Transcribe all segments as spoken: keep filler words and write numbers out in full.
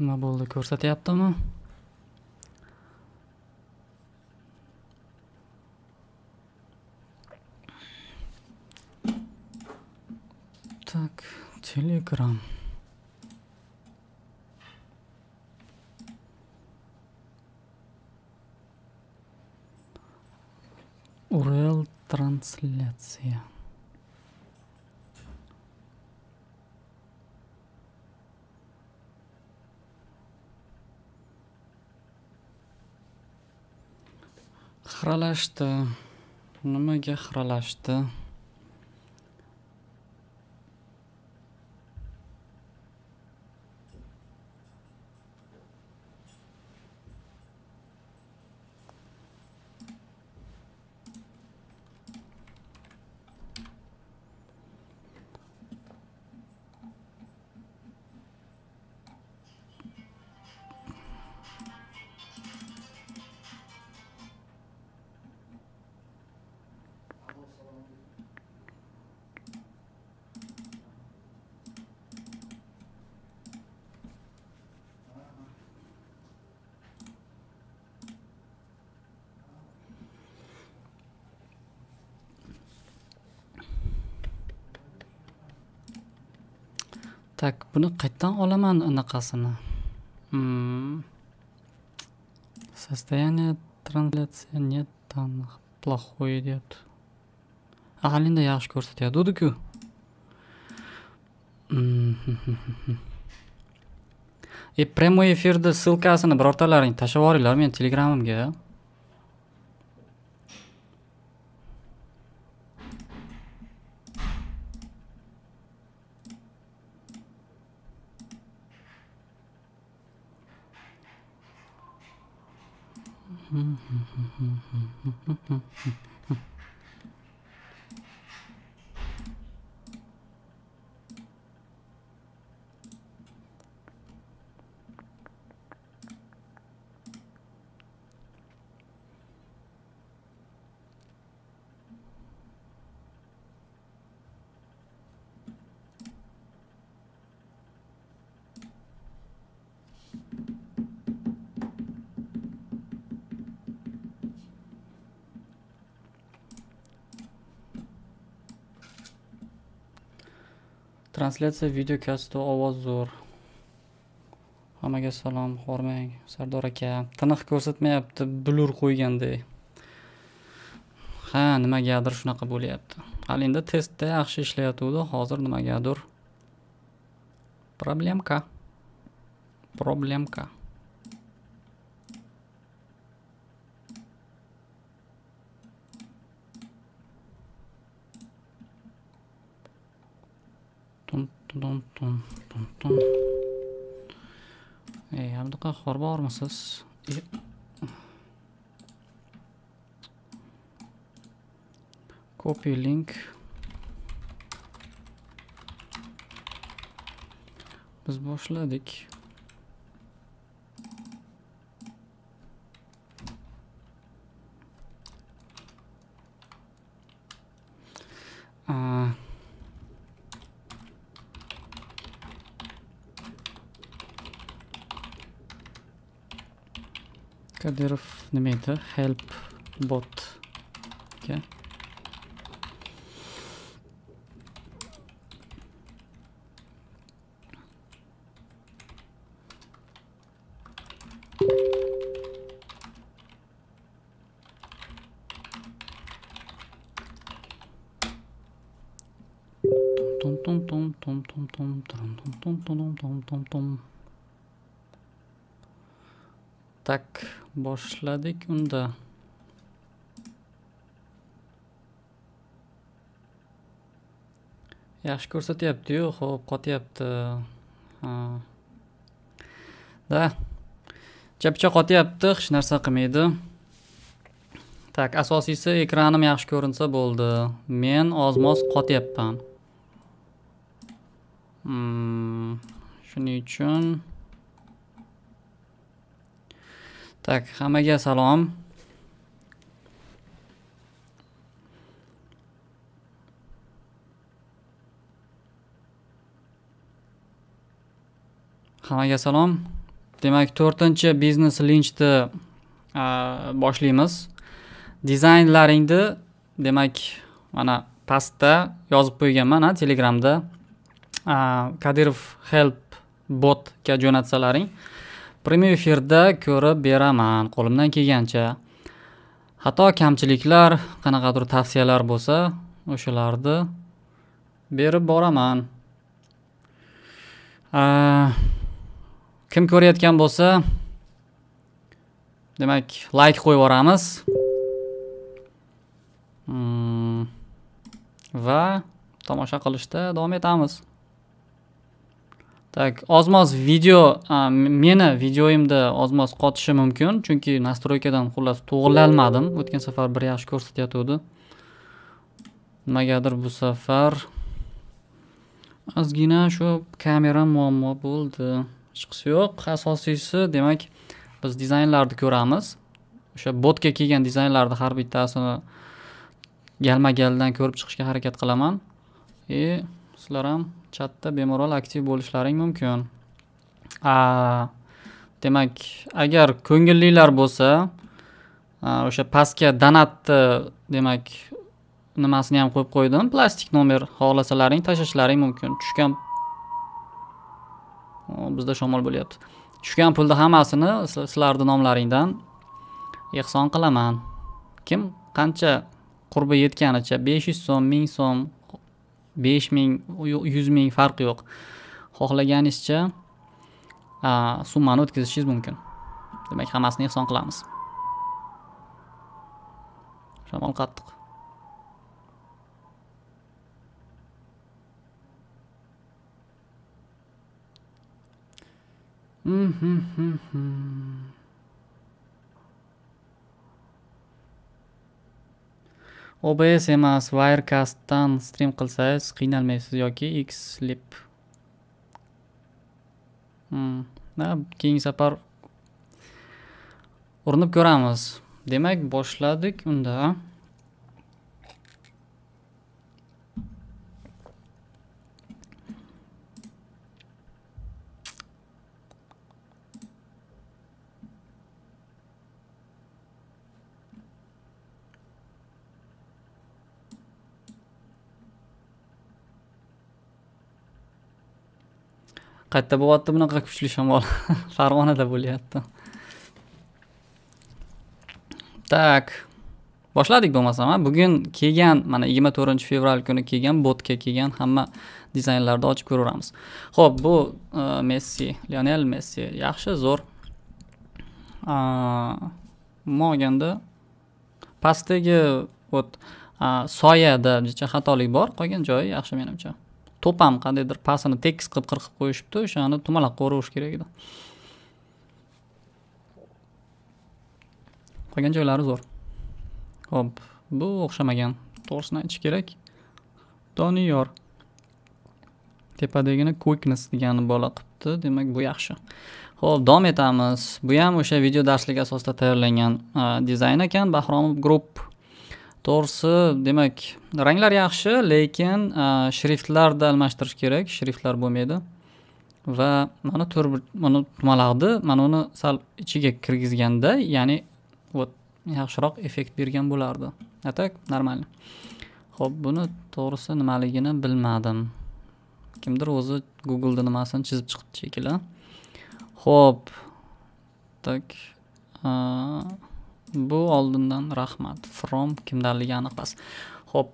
Nima bo'ldi, ko'rsatyaptimi? Tak, Telegram. U R L translyatsiya. Xiralashdi. Nimaga xiralashdi? Tak, buni qayerdan olaman anaqasini? Hmm. Состояние трансляции нет данных. Плохой идет. Aqlinda yaxshi ko'rsatyapti-ku. E, prямой efirda ссылкасini birortalaring tashlab yuboringlar men Telegramimga. Translyatsiya video kasto ovoz zo'r. Hammaga salom, hormang. Sardor aka, tiniq ko'rsatmayapti, blur qo'ygandek. Ha, nimagadir shunaqa bo'lyapti. Hali endi testda yaxshi ishlayotgandi, hozir nimagadir problemka. Problemka. Tum tum tum tum tum. Ey, Abduqahhor bormisiz? Copy link. Biz boshladik. Aa. Kadirov nima edi? Help bot. Okay. Tum tum tum tum tum tum tum tum tum tum tum tum. Tak, boshladik unda. Yaxshi ko'rsatyapti-yu, xo'p, qotyapti. Ha. Da. Chapcha qotyapti, hech narsa qilmaydi. Tak, asosiysi ekranim yaxshi ko'rinsa bo'ldi. Men ozmoz qotyapman. Hmm, shuning uchun tak, hammaga salom. Hammaga salom. demak to'rtinchi biznes linchni boshlaymiz. Dizaynlaringni demak mana pastda yozib qo'yganman Telegramda. Kadirov help botga jo'natsalaring premye efirda ko'rib beraman qo'limdan kelgancha. Hatto kamchiliklar, qanaqadir tavsiyalar bo'lsa, o'shalarni berib boraman. Kim ko'rayotgan bo'lsa, demak, like qo'yib yuboramiz. Hmm. Va tomosha qilishda davom etamiz. Tak, ozmoz video, meni videoyimda ozmoz qotishi mumkin, chunki nastroykadan xullas to'g'rilolmadim. O'tgan safar bir yaxshi ko'rsatyotdi. Nimagadir bu safar ozgina shu kamera muammo bo'ldi. Hech qisi yo'q. Asosiysi, demak, biz dizaynlarni ko'ramiz. O'sha botga kelgan dizaynlarni har bittasini galma-galdan ko'rib chiqishga harakat qilaman. E, sizlar ham chatda bemalol aktiv bo'lishlaring mumkin. A, demak, agar ko'ngillilar bo'lsa, o'sha pastga donatni, demak, nimasini ham qo'yib qo'ydim. Plastik nomer xohlasalaring tashlashlaring mumkin. Tushgan bizda shamol bo'lyapti. Tushgan pulni hammasini sizlarning nomlaringdan ehson qilaman. Kim qancha qurbi yetganicha besh yuz so'm, ming so'm, besh ming, yuz ming farqi yo'q. Xohlaganingizcha summani o'tkazishingiz mumkin. Demak, hammasini ehson qilamiz. Shamol qattiq. O B S emas, Wirecastdan stream qilsangiz qiynalmaysiz yoki Xlip. Hmm, keyingi safar urinib ko'ramiz. Demak, boshladik unda. Qayerda bo'lyapti bunaqa kuchli shamol? Farg'onada bo'lyapti. Tak. Boshladik bo'lmasam, bugun kelgan, mana yigirma to'rtinchi fevral kuni kelgan botga kelgan hamma dizaynlarni ochib ko'ramiz. Xo'p, bu Messi, Lionel Messi yaxshi, zo'r. Moganda pastdagi ot soyada jicha xatolik bor, qolgan joyi yaxshi menimcha. To'pam qandaydir pasini tekis qilib qirqib qo'yishibdi, o'shani tumalaqqa urish kerak edi. Qolgan joylari zo'r. Xo'p, bu o'xshamagan. To'g'risini aytish kerak. Doniyor tepadagini quickness degani bola qilibdi, demak bu yaxshi. Xo'p, davom etamiz. Bu ham o'sha video darslik asosida tayyorlangan dizayn ekan, Bahromov Group. To'g'risi, demak, ranglar yaxshi, lekin shriftlarni almashtirish kerak, shriftlar bo'lmaydi. Va mana to'rt mana tumalaqdi, mana uni sal ichiga kirgizganda, ya'ni вот yaxshiroq effekt bergan bo'lardi. Atak normal. Xo'p, buni to'g'risi nimaligini bilmadim. Kimdir o'zi Google'da nimasini chizib chiqibdi shekilli. Xo'p. Tak. Bu oldindan rahmat. From kimdanligi aniqmas. Xo'p,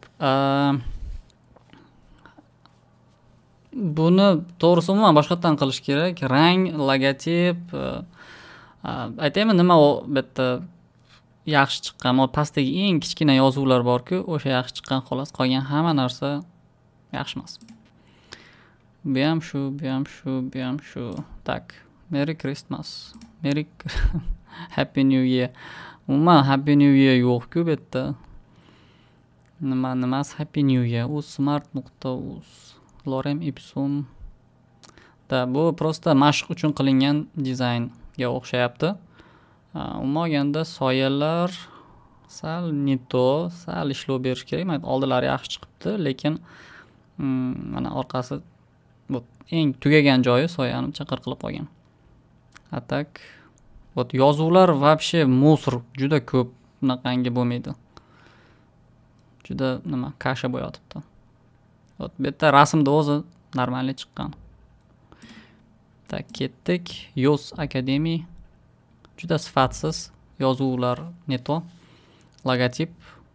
buni to'g'risi umuman boshqatdan qilish kerak. Rang, logotip, aytaymi nima u bitta yaxshi chiqqan, o pastdagi eng kichkina yozuvlar bor-ku, o'sha yaxshi chiqqan, xolos qolgan hamma narsa yaxshi emas. Bu ham shu, bu ham shu, bu ham shu. Tak. Merry Christmas. Merry Happy New Year. Umuman Happy New Year yo'q-ku bu yerda. Nima nimas Happy New Year? U smart nuqta uz. Lorem ipsum. Da bu prosta mashq uchun qilingan dizaynga o'xshayapti. Umuman olganda soyalar sal neto, sal ishlov berish kerak. Mana oldilari yaxshi chiqibdi, lekin mana orqasi bu eng tugagan joyi soyani chaqir qilib qolgan. atak. Вот yozuvlar вообще musor juda ko'p, bunaqangi bo'lmaydi. Juda nima, kasha bo'yotibdi. Вот bu yerda rasmda o'zi normalniy chiqqan. Tak, ketdik. Yoz Academy. Juda sifatsiz yozuvlar neto. Logotip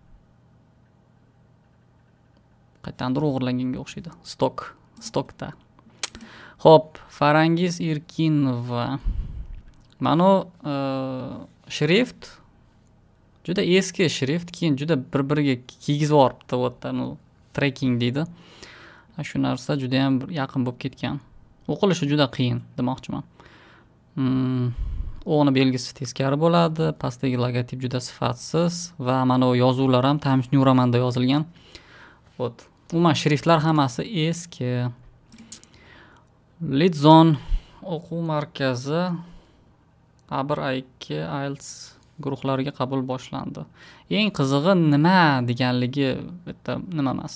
qaytandir o'g'irlanganga o'xshaydi. Stok, stokda. Xo'p, Farangiz Erkinova. Mana shrift juda eski shrift, keyin juda bir-biriga kiygizib yuboribdi. O'tda tracking deydi. Shu narsa juda ham yaqin bo'lib ketgan. O'qilishi juda qiyin demoqchiman. Hmm, o'g'ni belgisi teskari bo'ladi, pastdagi logotip juda sifatsiz va mana bu yozuvlar ham Times New Roman'da yozilgan. O't, umuman shriftlar hammasi eski. Lidzon o'quv markazi A bir A ikki I E L T S guruhlariga qabul boshlandi. Eng qizig'i nima deganligi bitta nima emas.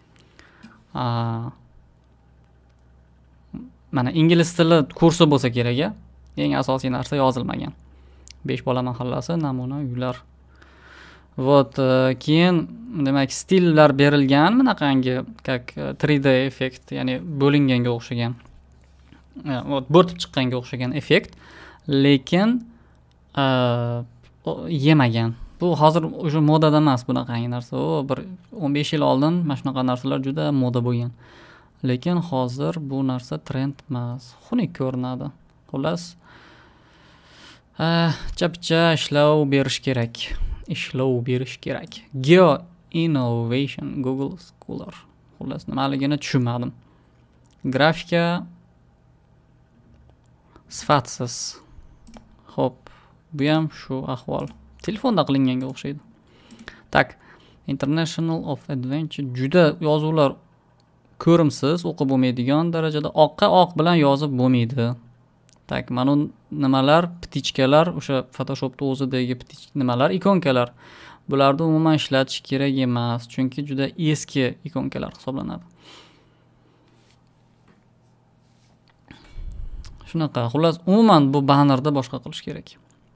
Mana ingliz tili kursi bo'lsa kerak, eng asosiy narsa yozilmagan. besh bola mahallasi, namuna uylar. Вот, keyin demak stillar berilgan, bunaqangi как три D effekt, ya'ni bo'linganga o'xshagan. Вот, bo'rtib chiqqanga o'xshagan effekt, lekin yemagan. Bu hozir o'sha modada emas bunaqangi narsa. O bir o'n besh yil oldin mana shunaqa narsalar juda moda bo'lgan. Lekin hozir bu narsa trend emas. Xunuk ko'rinadi. Xullas, chapcha ishlov berish kerak. Ishlov berish kerak. Geo Innovation Google Scholar. Xullas, nimaligini tushunmadim. Grafika sifatsiz. Xo'p, bu ham shu ahvol. Telefonda qilinganga o'xshaydi. Tak, International of Adventure juda yozuvlar ko'rimsiz, o'qib bo'lmaydigan darajada oqqa oq bilan yozib bo'lmaydi. Tak, mana nimalar, ptichkalar, o'sha Photoshopda o'zidagi ptich nimalar, ikonkalar. Bularni umuman ishlatish kerak emas, chunki juda eski ikonkalar hisoblanadi. Shunaqa, xullas, umuman bu bannerda boshqa qilish kerak.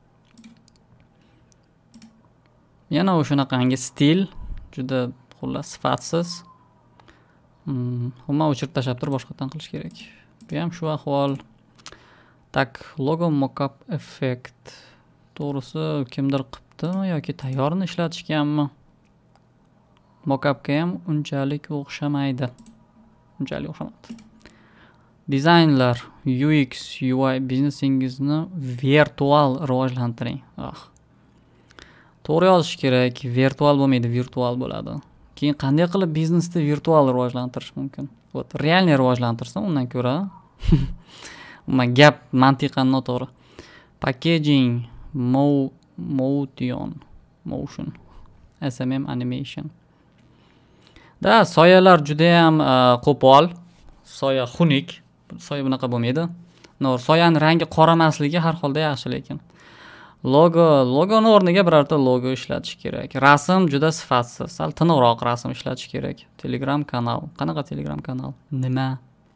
Yana o'shunaqangi stil juda xullas sifatsiz. Hmm, umuman o'chirib tashlab turib boshqadan qilish kerak. Bu ham shu ahvol. Tak, logo mockup effekt. To'g'risi kimdir qilibdimi yoki tayyorini ishlatishganmi? Mockupga ham unchalik o'xshamaydi. Unchalik o'xshamaydi. Dizaynlar, U X, U I biznesingizni virtual rivojlantiring. Ah. To'g'ri yozish kerak, virtual bo'lmaydi, virtual bo'ladi. Keyin qanday qilib biznesni virtual rivojlantirish mumkin? Вот, realniy rivojlantirsa undan ko'ra umuman gap mantiqan noto'g'ri. Packaging, mo motion, motion, S M M animation. Da, soyalar juda ham qo'pol, soya xunuk, soya bunaqa bo'lmaydi. Nor soyaning rangi qoramasligi har holda yaxshi, lekin logo, logoni o'rniga birorta logo ishlatish kerak. Rasm juda sifatsiz, sal tiniqroq rasm ishlatish kerak. Telegram kanal. Qanaqa Telegram kanal? Nima?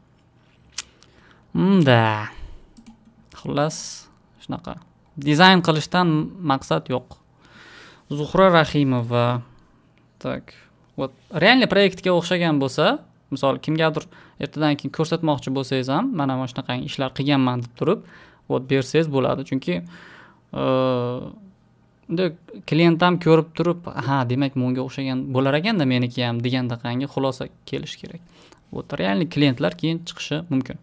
Unda. Xullas, shunaqa. Dizayn qilishdan maqsad yo'q. Zuhra Rahimova. Tak. Вот, realniy proyektga o'xshagan bo'lsa, misol kimgadir ertadan keyin ko'rsatmoqchi bo'lsangiz ham, mana mana shunaqa ishlar qilganman deb turib, вот bersangiz bo'ladi. Chunki unda klient ham ko'rib turib, ha, demak bunga o'xshagan bo'lar ekanda meniki ham deganda qangi xulosa kelish kerak. Вот, realniy klientlar keyin chiqishi mumkin.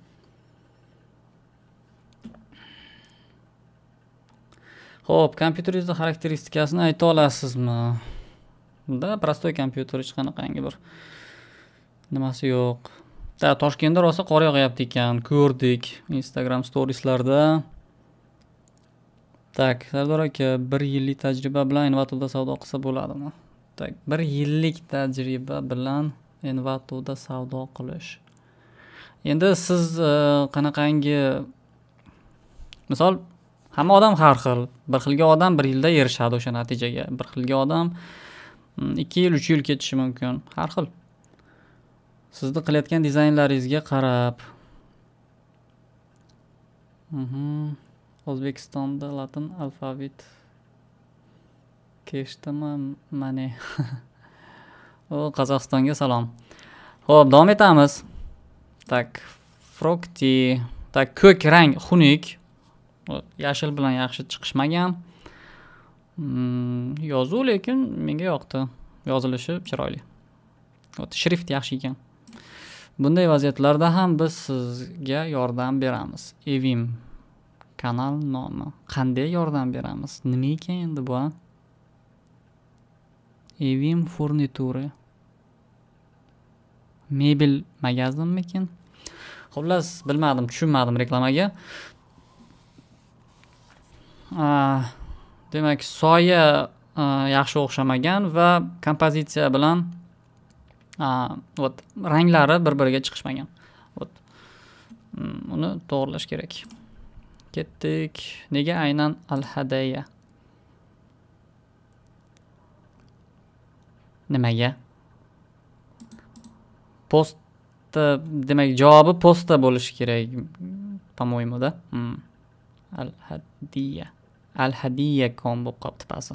Xo'p, kompyuteringizning xarakteristikasini ayta olasizmi? Bunda prostoy kompyuter, hech qanaqangi bir nimasi yo'q. Da, Toshkentda rosa qor yog'yapti ekan, ko'rdik Instagram storieslarda. Tak, Sardor aka, bir yillik tajriba bilan Envatovda savdo qilsa bo'ladimi? Tak, bir yillik tajriba bilan Envatovda savdo qilish. Endi siz qanaqangi, misol, hamma odam har xil. Bir xilga odam bir yilda erishadi o'sha natijaga. Bir xilga odam ikki yil, uch yil ketishi mumkin. Har xil. Sizni qilayotgan dizaynlaringizga qarab. Mhm. O'zbekistonda latin alfavit keshdimi mana. O Qozog'istonga salom. Xo'p, davom etamiz. Tak, frukti, tak ko'k rang xunuk. Yashil bilan yaxshi chiqishmagan. Hmm, yozuv lekin menga yoqdi. Yozilishi chiroyli. Ot shrift yaxshi ekan. Bunday vaziyatlarda ham biz sizga yordam beramiz. Evim kanal nomi. Qanday yordam beramiz? Nima ekan endi bu? Evim furnitura. Mebel magazinmikin? Xullas, bilmadim, tushunmadim reklamaga. Demak, soya yaxshi o'xshamagan va kompozitsiya bilan ot ranglari bir-biriga chiqishmagan. Ot uni to'g'rilash kerak. Ketdik. Nega aynan al-hadaya? Nimaga? Posta, demak javobi posta bo'lishi kerak. По-моему, да? Al-hadiya. Al-hadiya kom bo'lib qolibdi pasi.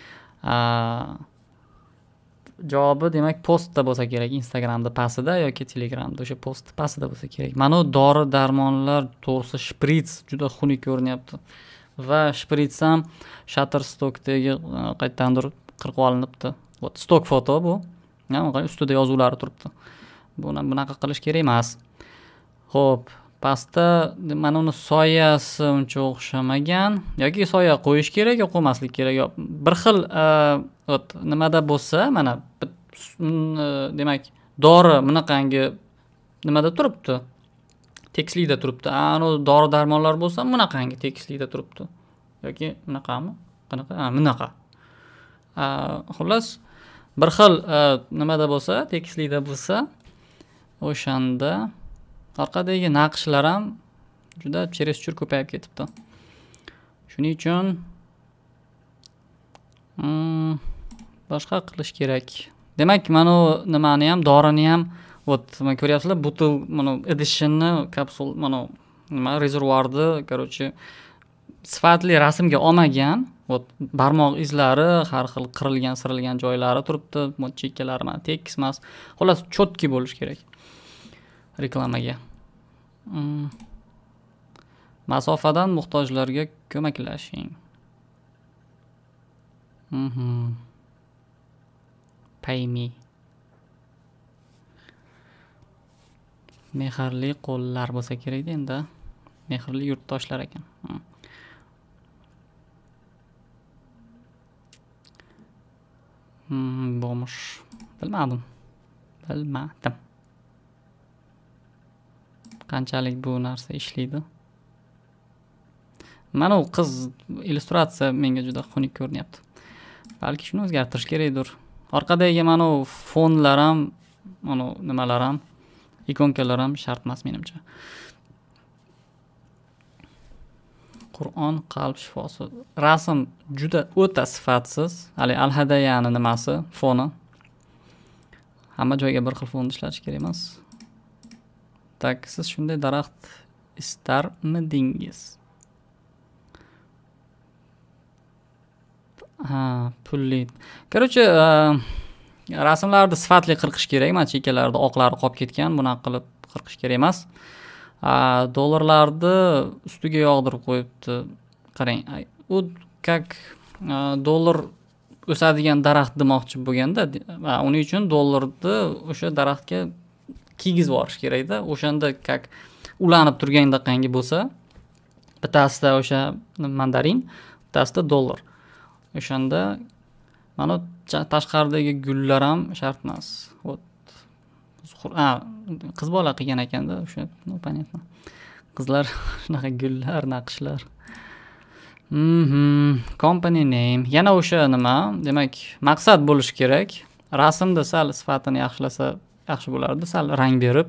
Javobi demak postda bo'lsa kerak. Instagramda pasida yoki Telegramda o'sha post pasida bo'lsa kerak. Mana dori darmonlar to'g'risi shprits juda xunuk ko'rinyapti. Va shprits ham Shutterstockdagi qaytandir qirib olinibdi. Ot stok foto bu. Ustida yozuvlari turibdi. Buni bunaqa qilish kerak emas. Xo'p, pastda mana uni soyasi uncha o'xshamagan yoki soya qo'yish kerak yoki qo'ymaslik kerak. Bir xil ot nimada bo'lsa, mana demak dori bunaqangi nimada turibdi. Tekislikda turibdi. Ana dori darmonlar bo'lsa, bunaqangi tekislikda turibdi. Yoki bunaqami? Qanaqa? Ha, bunaqa. Xullas, bir xil nimada bo'lsa, tekislikda bo'lsa, o'shanda orqadagi naqshlar ham juda chereschur ko'payib ketibdi. Shuning uchun boshqa qilish kerak. Demak, mana nimani ham, dorini ham, ot, mana ko'ryapsizlar, butul, mana edishini, kapsul, mana nima rezervuarni, короче, sifatli rasmga olmagan. Ot, barmoq izlari, har xil qirilgan, sirilgan joylari turibdi, chekkalari mana tekis emas. Xullas, chotki bo'lish kerak. Reklamaga. Hmm. Masofadan muhtojlarga ko'maklashing. Mhm. Pay me. Mehrli qo'llar bo'lsa kerak endi. Mehrli yurtdoshlar ekan. Hmm, bo'lmush. Bilmadim. Bilmadim. Qanchalik bu narsa ishlaydi? Mana u qiz illyustratsiya menga juda xunuk ko'rinyapti. Balki shuni o'zgartirish kerakdir. Orqadagi mana u fonlar ham, mana nimalar ham, ikonkalar ham shart emas menimcha. Qur'on qalb shifosi. Rasm juda o'ta sifatsiz. Hali al-hadayani nimasi, foni. Hamma joyga bir xil fonni ishlatish kerak emas. Tak, siz shunday daraxt istarmidingiz? Ha, pulli. Короче, rasmlarni sifatli qirqish kerak. Mana chekkalarda oqlari qolib ketgan, bunaqa qilib qirqish kerak emas. Dollarlarni ustiga yog'dirib qo'yibdi. Qarang, u как dollar o'sadigan daraxt demoqchi bo'lganda, uning uchun dollarni o'sha daraxtga kiygizib yuborish kerak-da. O'shanda как ulanib turgandaqangi bo'lsa, bittasida o'sha mandarin, bittasida dollar. O'shanda mana tashqaridagi gullar ham shart emas. Ha, qiz bola qilgan ekanda, o'sha, ну, понятно. Qizlar shunaqa gullar, naqshlar. Mhm, company name. Yana o'sha nima? Demak, maqsad bo'lishi kerak. Rasmda sal sifatini yaxshilasa yaxshi bo'lardi, sal rang berib.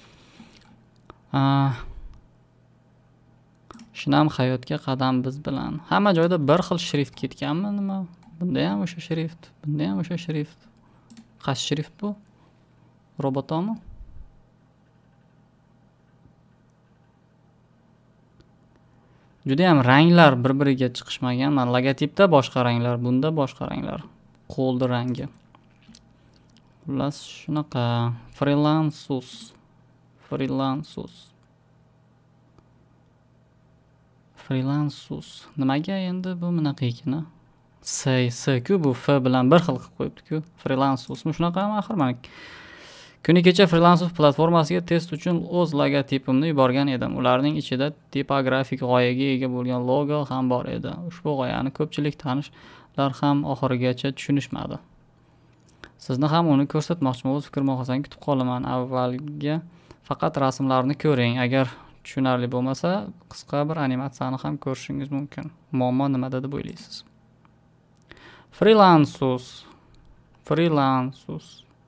Shinam hayotga qadam biz bilan. Hamma joyda bir xil shrift ketganmi nima? Bunda ham o'sha shrift, bunda ham o'sha shrift. Qaysi shrift bu? Robotomi? juda ham ranglar bir-biriga chiqishmagan. Mana logotipda boshqa ranglar, bunda boshqa ranglar. Qo'lni rangi. Xullas shunaqa freelansus. Freelansus. Freelansus. Nimaga endi bu bunaqa ekan? S, S ku bu F bilan bir xil qilib qo'yibdi-ku. Freelansusmi shunaqami axir mana. Kuni kecha Freelansus platformasiga test uchun o'z logotipimni yuborgan edim. Ularning ichida tipografik g'oyaga ega bo'lgan logo ham bor edi. Ushbu g'oyani ko'pchilik tanishlar ham oxirigacha tushunishmadi. Sizni ham uni ko'rsatmoqchiman. O'z fikr muhofazangizni kutib qolaman. Avvalga faqat rasmlarni ko'ring. Agar tushunarli bo'lmasa, qisqa bir animatsiyani ham ko'rishingiz mumkin. Muammo nimada deb o'ylaysiz? Freelansus. Freelansus.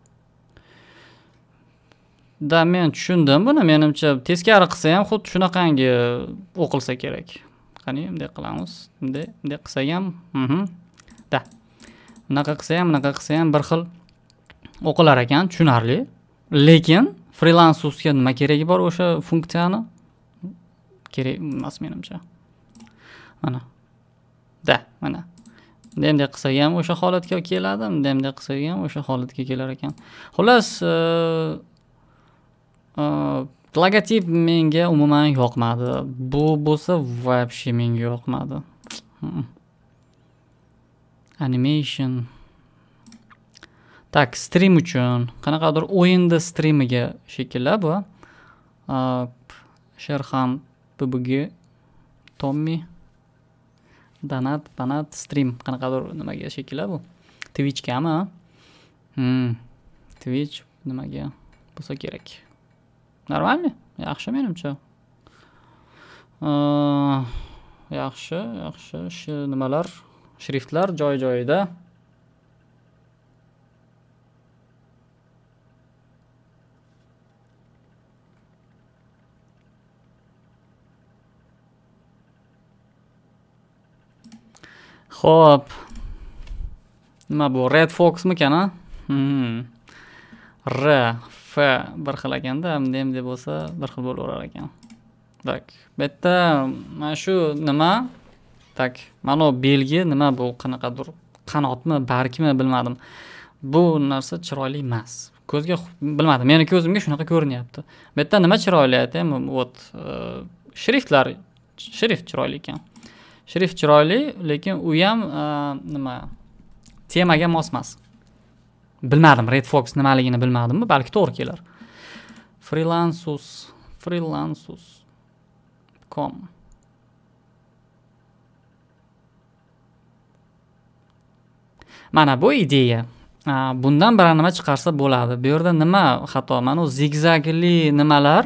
Da men tushundim buni. Menimcha teskari qilsa ham xuddi shunaqangi o'qilsa kerak. Qani bunday qilamiz. Bunday, bunday qilsa ham, mhm. Da. Bunaqa qilsa ham, bunaqa qilsa ham bir xil o'qilar ekan, tushunarli. Lekin freelansusga nima keragi bor o'sha funksiyani? Kerak emas menimcha. Mana. Da, mana. Bunday qilsa ham o'sha holatga keladi, bunday qilsa ham o'sha holatga kelar ekan. Xullas, logotip menga umuman yoqmadi. Bu bo'lsa вообще menga yoqmadi. Animation. Tak, stream uchun. Qanaqadir o'yinda streamiga shekilli bu. Sherxan B B G Tommy Donat, Banat, Stream. Qanaqadir nimaga shekilli bu? Twitchgami? Hmm. Twitch nimaga bo'lsa kerak. Normalmi? Yaxshi menimcha. Yaxshi, yaxshi. Shu nimalar, shriftlar joy-joyida. Xo'p. Nima bu? Red Fox-mikan, ha? Hmm. R, F bir xil ekanda, bunday bo'lsa bir xil bo'laverar ekan. Tak. Bu yerda mana shu nima? Tak. Mana bu belgi nima bu? Qanaqadir qanotmi, bargmi bilmadim. Bu narsa chiroyli emas. Ko'zga bilmadim. Meni ko'zimga shunaqa ko'rinyapti. Bu yerda nima chiroyli aytaymi? Vot shriftlar, shrift chiroyli ekan. Shrift chiroyli, lekin u ham nima? Temaga mos emas. Bilmadim, Red Fox nimaligini bilmadimmi? Balki to'g'ri kelar. Freelansus, freelansus. com. Mana bu ideya. Bundan bir nima chiqarsa bo'ladi. Bu yerda nima xato? Mana u zigzagli nimalar,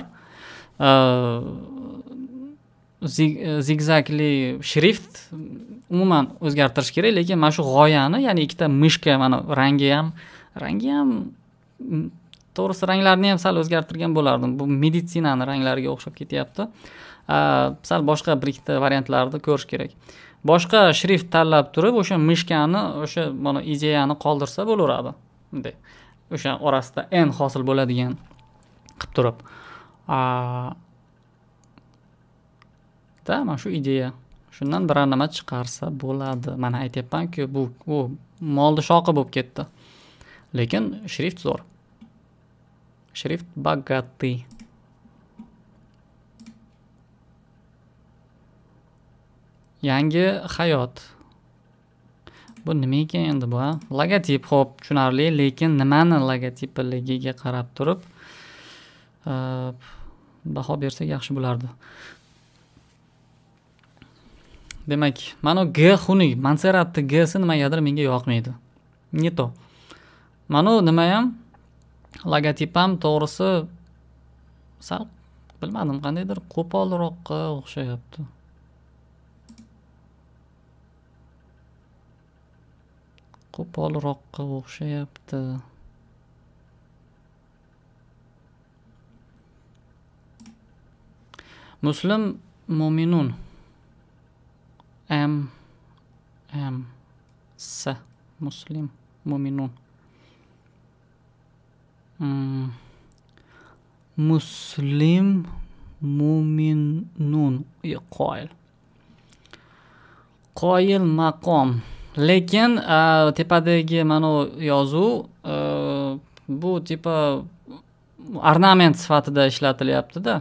zigzagli shrift umuman o'zgartirish kerak, lekin mana shu g'oyani, ya'ni ikkita mishka, mana rangi ham, rangi ham to'g'risi ranglarni ham sal o'zgartirgan bo'lardim. Bu meditsinani ranglariga o'xshab ketyapti. Sal boshqa bir ikkita variantlarni ko'rish kerak. Boshqa shrift tanlab turib, o'sha mishkani, o'sha mana ideyani qoldirsa bo'laveradi. Bunday. O'sha orasida n hosil bo'ladigan qilib turib. Da, mana shu ideya. Shundan biror nima chiqarsa bo'ladi. Mana aytayapman-ku, bu bu molni shoqi bo'lib ketdi. Lekin shrift zo'r. Shrift bogатый. Yangi hayot. Bu nima ekan endi bu? Logotip, xo'p, tushunarli, lekin nimani logotipligiga qarab turib baho bersak yaxshi bo'lardi. Demak, mana G xunuk, Montserratni G'si nimagadir menga yoqmaydi. Не то. Mana nima ham logotip ham to'g'risi sal bilmadim, qandaydir qo'polroqqa o'xshayapti. Qo'polroqqa o'xshayapti. Muslim Mo'minun. M M S Muslim Mo'minun. Hmm. Muslim Mo'minun. Qo'yil. Qoyil maqom. Lekin tepadagi mana yozuv bu tipa ornament sifatida ishlatilyapti-da.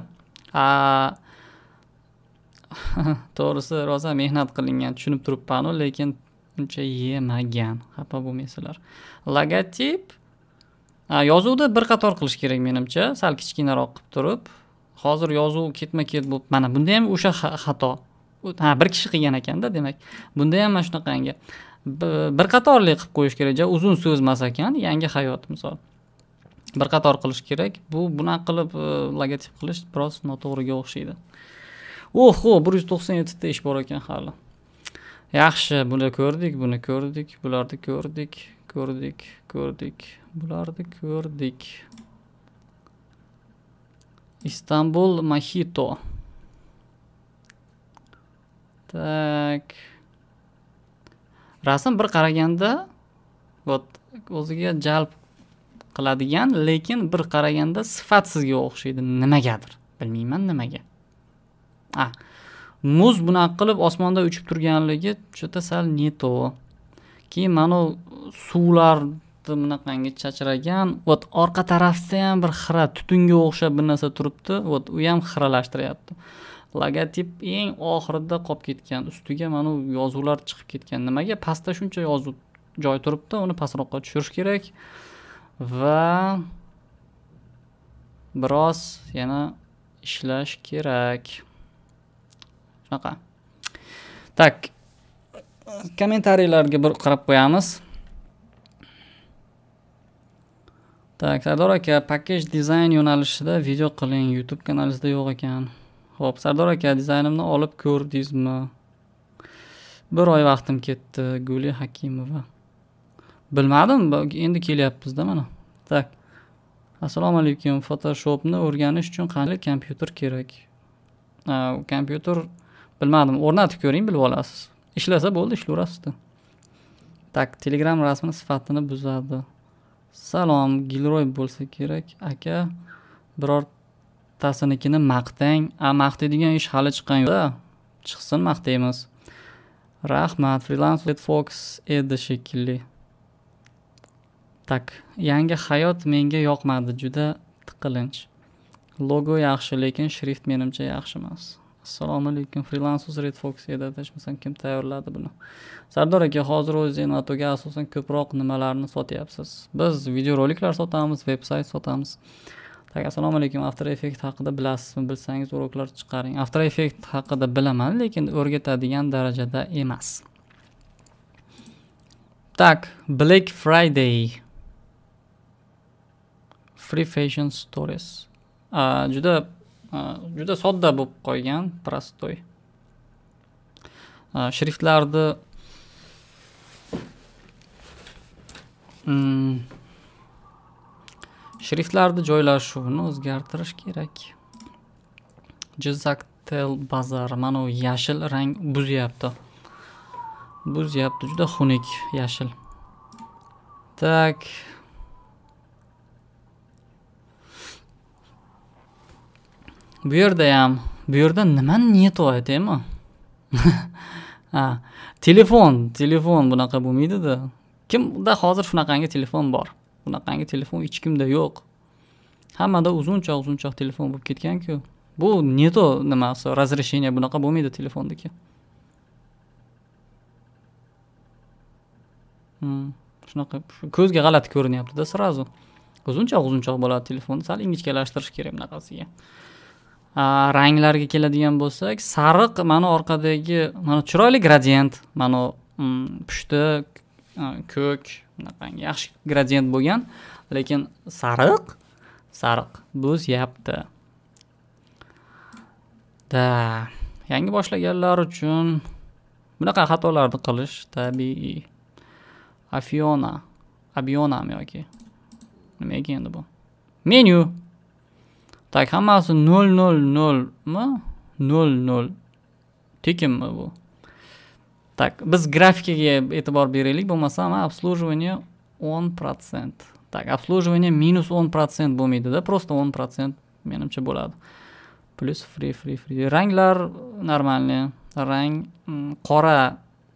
To'g'risi rosa mehnat qilingan, tushunib turibman, lekin uncha yemagan. Xafa bo'lmaysizlar. Logotip yozuvda bir qator qilish kerak menimcha, sal kichkinaroq qilib turib. Hozir yozuv ketma-ket bo'lib, mana bunda ham o'sha xato. Ha, bir kishi qilgan ekanda, demak. Bunda ham mana shunaqangi bir qatorli qilib qo'yish kerak. Uzun so'z emas ekan, yangi hayot misol. Bir qator qilish kerak. Bu buna qilib logotip qilish biroz noto'g'riga o'xshaydi. Oho, bir yuz to'qson yetti ta ish bor ekan hali. Yaxshi, buni ko'rdik, buni ko'rdik, bularni ko'rdik, ko'rdik, ko'rdik, bularni ko'rdik. Istanbul Mojito. Tak. Rasm bir qaraganda vot o'ziga jalb qiladigan, lekin bir qaraganda sifatsizga o'xshaydi nimagadir. Bilmayman nimaga. Ha. Muz bunaqa qilib osmonda uchib turganligi juda sal neto. Keyin mana suvlarni bunaqangi chachragan, vot orqa tarafda ham bir xira tutunga o'xshab bir narsa turibdi, vot u ham xiralashtiryapti. Logotip eng oxirida qolib ketgan, ustiga mana yozuvlar chiqib ketgan. Nimaga pastda shuncha yozuv joy turibdi, uni pastroqqa tushirish kerak va biroz yana ishlash kerak. Shunaqa. Tak. Kommentariyalarga bir qarab qo'yamiz. Tak, Sardor aka, package dizayn yo'nalishida video qiling, YouTube kanalingizda yo'q ekan. Xo'p, Sardor aka, dizaynimni olib ko'rdingizmi? Bir oy vaqtim ketdi, Guli Hakimova. Bilmadim, endi kelyapmiz-da mana. Tak. Assalomu alaykum. Photoshopni o'rganish uchun qanday kompyuter kerak? Ha, kompyuter bilmadim, o'rnatib ko'ring, bilib olasiz. Ishlasa bo'ldi, ishlayverasiz-da. Tak, Telegram rasmini sifatini buzadi. Salom, Gilroy bo'lsa kerak. Aka, birortasinikini maqtang. A, maqtaydigan ish hali chiqqan yo'q-da. Chiqsin, maqtaymiz. Rahmat, freelance Fox edi shekilli. Tak, yangi hayot menga yoqmadi, juda tiqilinch. Logo yaxshi, lekin shrift menimcha yaxshi emas. Assalomu alaykum, freelance Red Fox edi, tashmasam kim tayyorladi buni? Sardor aka, hozir o'z Zenatoga asosan ko'proq nimalarni sotyapsiz? Biz videoroliklar sotamiz, veb-sayt sotamiz. Tak, assalomu alaykum, After Effects haqida bilasizmi? Bilsangiz uroklar chiqaring. After Effects haqida bilaman, lekin o'rgatadigan darajada emas. Tak, Black Friday. Free Fashion Stories. Uh, juda uh, juda sodda bo'lib qolgan, prostoy. Uh, shriftlarni mm, shriftlarni joylashuvini o'zgartirish kerak. Jizzaxtel bazar, mana u yashil rang buzyapti. Buzyapti, juda xunuk yashil. Tak. Bu yerda ham, bu yerda nima niyat aytaymi? Ha, telefon, telefon bunaqa bo'lmaydi-da. Kimda hozir shunaqangi telefon bor? Bunaqangi telefon hech kimda yo'q. Hammada uzuncha-uzuncha telefon bo'lib ketgan-ku. Bu neto nimasi? Razresheniya bunaqa bo'lmaydi telefondagi. Hmm, shunaqa ko'zga g'alati ko'rinyapti-da sirazu. Uzuncha-uzuncha bo'ladi telefonni, sal ingichkalashtirish kerak bunaqasiga. Ranglarga keladigan bo'lsak, sariq mana orqadagi mana chiroyli gradient, mana pushti, ko'k, bunaqangi yaxshi gradient bo'lgan, lekin sariq, sariq bo'zyapti. Da, yangi boshlaganlar uchun bunaqa xatolarni qilish tabiiy. Afiona, Abionami yoki nima ekan bu? Menu. Tak, hammasi nol nol nol mi? nol nol. Tekinmi bu? Tak, biz grafikaga e'tibor beraylik, bo'lmasa ham обслуживание o'n процент. Tak, обслуживание minus o'n процент bo'lmaydi-da, просто o'n процент menimcha bo'ladi. Plus free free free. Ranglar normalniy. Rang qora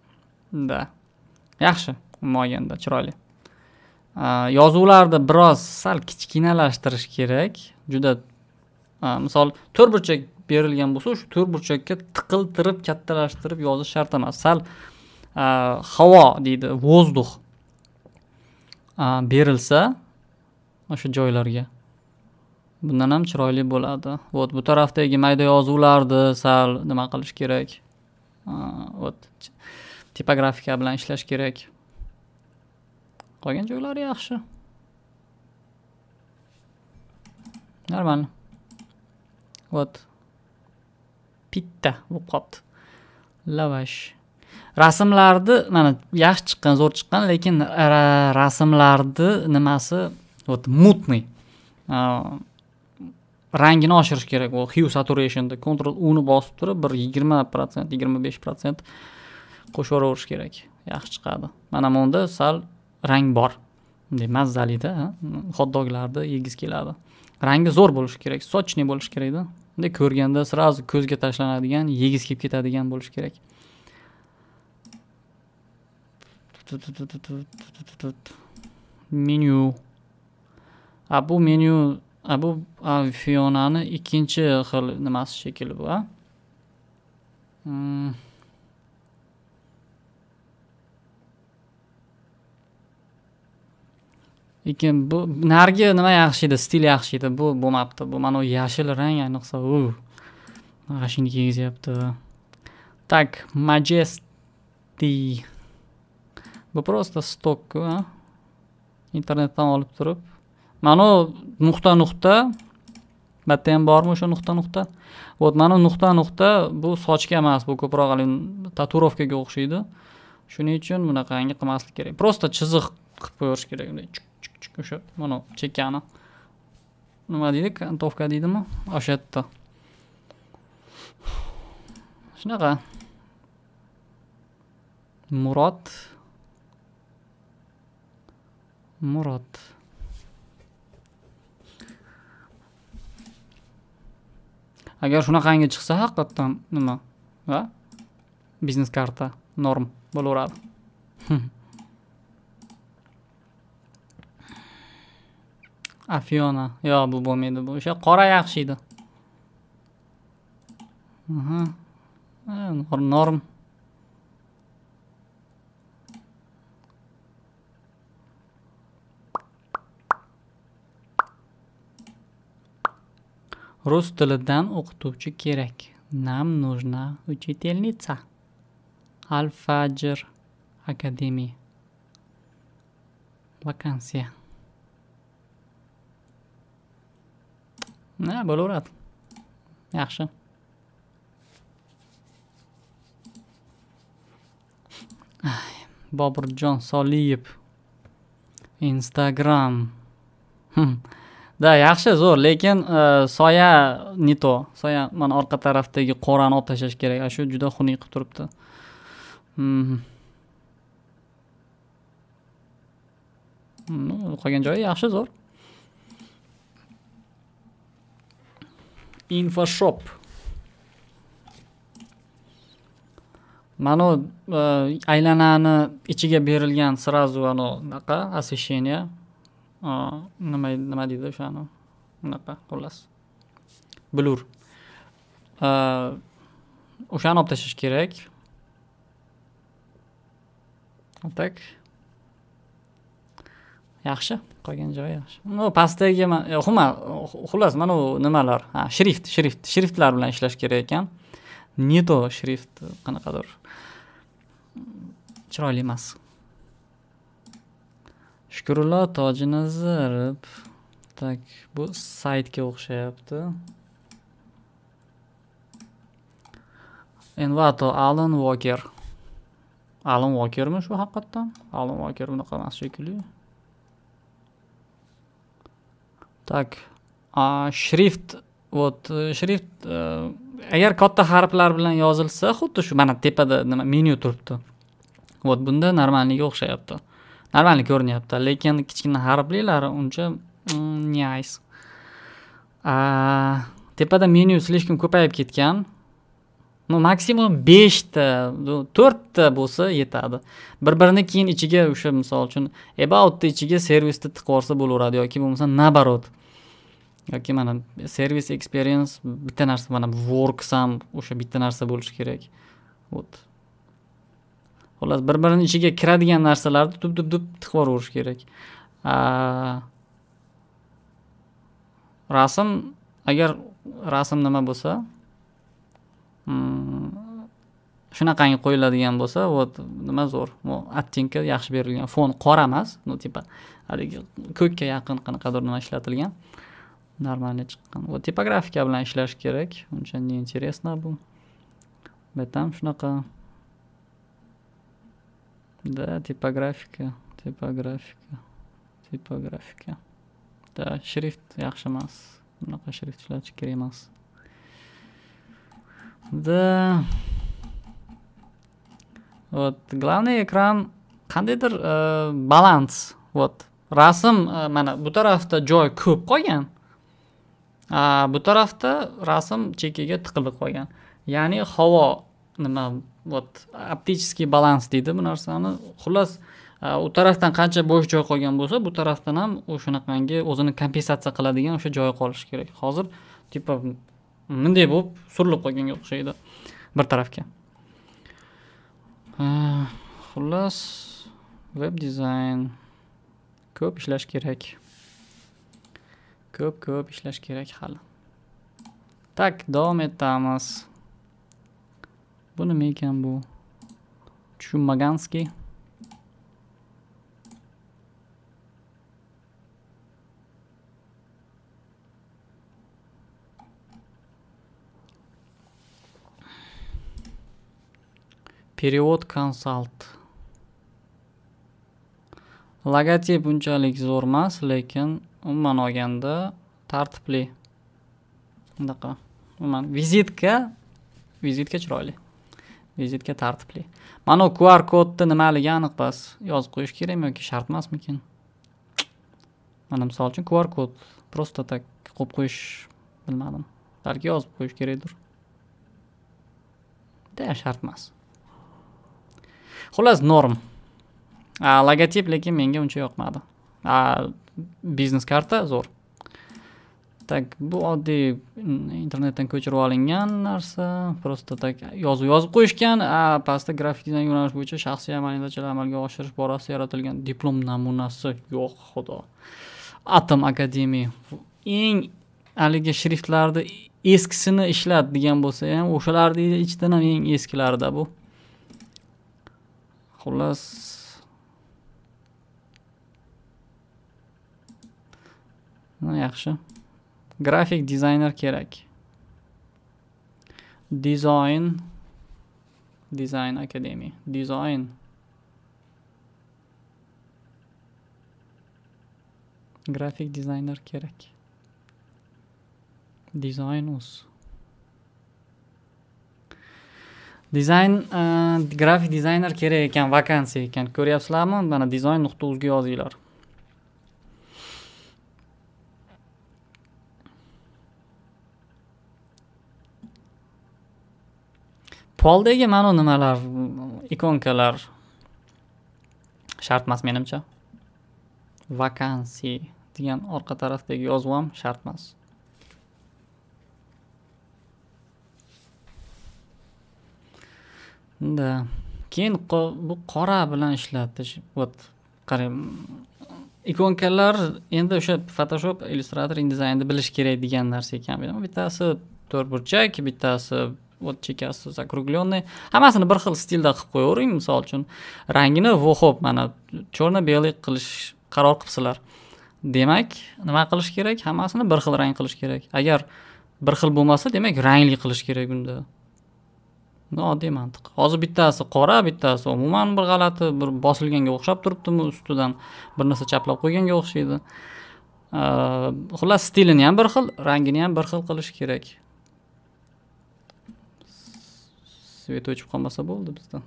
da yaxshi, olganda chiroyli. Yozuvlarni biroz sal kichkinalashtirish kerak. Juda misol to'rtburchak berilgan bo'lsa, o'sha to'rtburchakka tiqiltirib kattalashtirib yozish shart emas. Sal havo deydi, vozdux berilsa o'sha joylarga, bundan ham chiroyli bo'ladi. Вот bu tarafdagi mayda yozuvlarni sal nima qilish kerak? Вот tipografika bilan ishlash kerak. Qolgan joylari yaxshi. Normal. Вот pitta bo'lib qoldi. Lavash. Rasmlarni mana yaxshi chiqqan, zo'r chiqqan, lekin rasmlarni nimasi вот mutniy. Rangini oshirish kerak. O hue saturationda Ctrl U ni bosib turib bir yigirma prosent, yigirma besh prosent qo'shib yuraverish kerak. Yaxshi chiqadi. Mana bunda sal rang bor. Bunday mazzalida, hot doglarni yegiz keladi. Rangi zo'r bo'lishi kerak, sochni bo'lishi kerak-da. Bunday ko'rganda sirazi ko'zga tashlanadigan, yegiz kelib ketadigan bo'lishi kerak. Menyu. A bu menyu, a bu Fionani ikkinchi xil nimasi shekli bu, a? Hmm. Lekin bu nargi nima yaxshi edi, stil yaxshi edi. Bu bo'lmabdi. Bu mana o yashil rang ayniqsa, u g'ashini yegizyapti. Tak, Majesty. Bu просто stok, ha? Internetdan olib turib. Mana nuqta nuqta, bitta ham bormi o'sha nuqta nuqta? Вот mana nuqta nuqta bu sochga emas, bu ko'proq tatuirovkaga o'xshaydi. Shuning uchun bunaqangi qilmaslik kerak. Просто chiziq qilib qo'yish kerak. O'sha mana chekkani. Nima deydi? Kantovka deydimi? O'sha yerda. Shunaqa. Murod. Murod. Agar shunaqangi chiqsa haqiqatan nima? Va? Biznes karta norm bo'laveradi. Afiona. Yo'q, bu bo'lmaydi. Bu o'sha qora yaxshi edi. Aha. Norm. Rus tilidan o'qituvchi kerak. Nam нужна учительница. Al-Fajr Academy. Vakansiya. Na, bo'laveradi. Yaxshi. Boburjon Soliyev. Instagram. Da, yaxshi, zo'r, lekin soya ne to. Soya mana orqa tarafdagi qorani olib tashlash kerak. Shu juda xunuk qilib turibdi. Qolgan joyi yaxshi, zo'r. Infoshop. Mana aylanani ichiga berilgan sirazu ana naqa освещение. Nima nima deydi o'shani? Bunaqa, xullas. Blur. O'shani olib tashlash kerak. Tak. Yaxshi, qolgan joyi yaxshi. No, pastdagi xuma, xullas mana u nimalar? Ha, shrift, shrift, shriftlar bilan ishlash kerak ekan. Ne to shrift qanaqadir chiroyli emas. Shukrullo Tojinazarov. Tak, bu saytga o'xshayapti. Envato Alan Walker. Alan Walkermi shu haqiqatan? Alan Walker bunaqa emas shekilli. Tak, shrift, вот shrift agar katta harflar bilan yozilsa, xuddi shu mana tepada nima menyu turibdi. Вот bunda normalniga o'xshayapti. Normalni ko'rinyapti, lekin kichkina harflilari uncha nice. A tepada menyu slishkim ko'payib ketgan. No, maksimum beshta, to'rtta bo'lsa yetadi. Bir-birini keyin ichiga o'sha misol uchun about'ni ichiga servisni tiqib olsa bo'laveradi yoki bo'lmasa nabarot. Yoki mana service experience bitta narsa, mana works ham o'sha bitta narsa bo'lishi kerak. Вот. Xullas, bir-birini ichiga kiradigan narsalarni dub-dub-dub tiqib yuraverish kerak. Rasm, agar rasm nima bo'lsa, shunaqangi qo'yiladigan bo'lsa, вот nima zo'r. Bu attinka yaxshi berilgan. Fon qora emas, no tipa haligi ko'kka yaqin qanaqadir nima ishlatilgan. Normalni chiqqan. Вот tipografika bilan ishlash kerak. Uncha ne интересно bu. Betam shunaqa. Da, tipografika, tipografika, tipografika. Da, shrift yaxshi emas. Bunaqa shrift ishlatish kerak emas. Da. Вот, главный ekran qandaydir balans. Вот, rasm mana bu tarafda joy ko'p qolgan. Bu tarafda rasm chekkaga tiqilib qolgan. Ya'ni havo nima, вот, optический balans deydi bu narsani. Xullas, u tarafdan qancha bo'sh joy qolgan bo'lsa, bu tarafdan ham o'shunaqangi o'zini kompensatsiya qiladigan o'sha joy qolishi kerak. Hozir tipa bunday bo'lib surilib qolganga o'xshaydi bir tarafga. Xullas, web dizayn ko'p ishlash kerak. Ko'p ko'p ishlash kerak hali. Tak, davom etamiz. Bu nima ekan bu? Tushunmaganski. Перевод consult. Logotip unchalik zo'r emas, lekin umuman olganda tartibli. Bunaqa. Umuman vizitka, vizitka chiroyli. Vizitka tartibli. Mana Q R kodni nimaligi aniq bas yozib qo'yish kerakmi yoki shart emasmikin? Mana misol uchun Q R kod просто tak qo'yib qo'yish bilmadim. Balki yozib qo'yish kerakdir. Da, shart emas. Xullas, norm. A, logotip lekin menga uncha yoqmadi. A, biznes karta zo'r. Tak, bu oddiy internetdan ko'chirib olingan narsa, просто tak yozib yozib qo'yishgan. A, pastda grafik dizayn yo'nalishi bo'yicha shaxsiy amaliyachilar amalga oshirish borasida yaratilgan diplom namunasi. Yo'q, xudo. Atom Academy eng haligi shriftlarni eskisini ishlat degan bo'lsa ham, o'shalarning ichidan ham eng eskilarida bu. Xullas, yaxshi. Grafik dizayner kerak. Design Design Academy. Design. Grafik dizayner kerak. Design us. Dizayn, grafik dizayner kerak ekan, vakansiya ekan. Ko'ryapsizlarmi? Mana design nuqta uz ga yozinglar. Poldagi mana nimalar, ikonkalar shart emas menimcha. Vakansiya degan orqa tarafdagi yozuv ham shart emas. Da, keyin bu qora bilan ishlatish. Вот, qarang. Ikonkalar endi o'sha Photoshop, Illustrator, InDesign'da bilish kerak degan narsa ekan. Bittasi to'rtburchak, bittasi вот chekasi закругленный. Hammasini bir xil stilda qilib qo'yavering, misol uchun rangini vo'xob mana черно-белый qilish qaror qilibsizlar. Demak, nima qilish kerak? Hammasini bir xil rang qilish kerak. Agar bir xil bo'lmasa, demak rangli qilish kerak bunda. Oddiy mantiq. Hozir bittasi qora, bittasi umuman bir g'alati, bir bosilganga o'xshab turibdimi, ustidan bir narsa chaplab qo'yganga o'xshaydi. Xullas, stilini ham bir xil, rangini ham bir xil qilish kerak. Svet o'chib qolmasa bo'ldi bizda.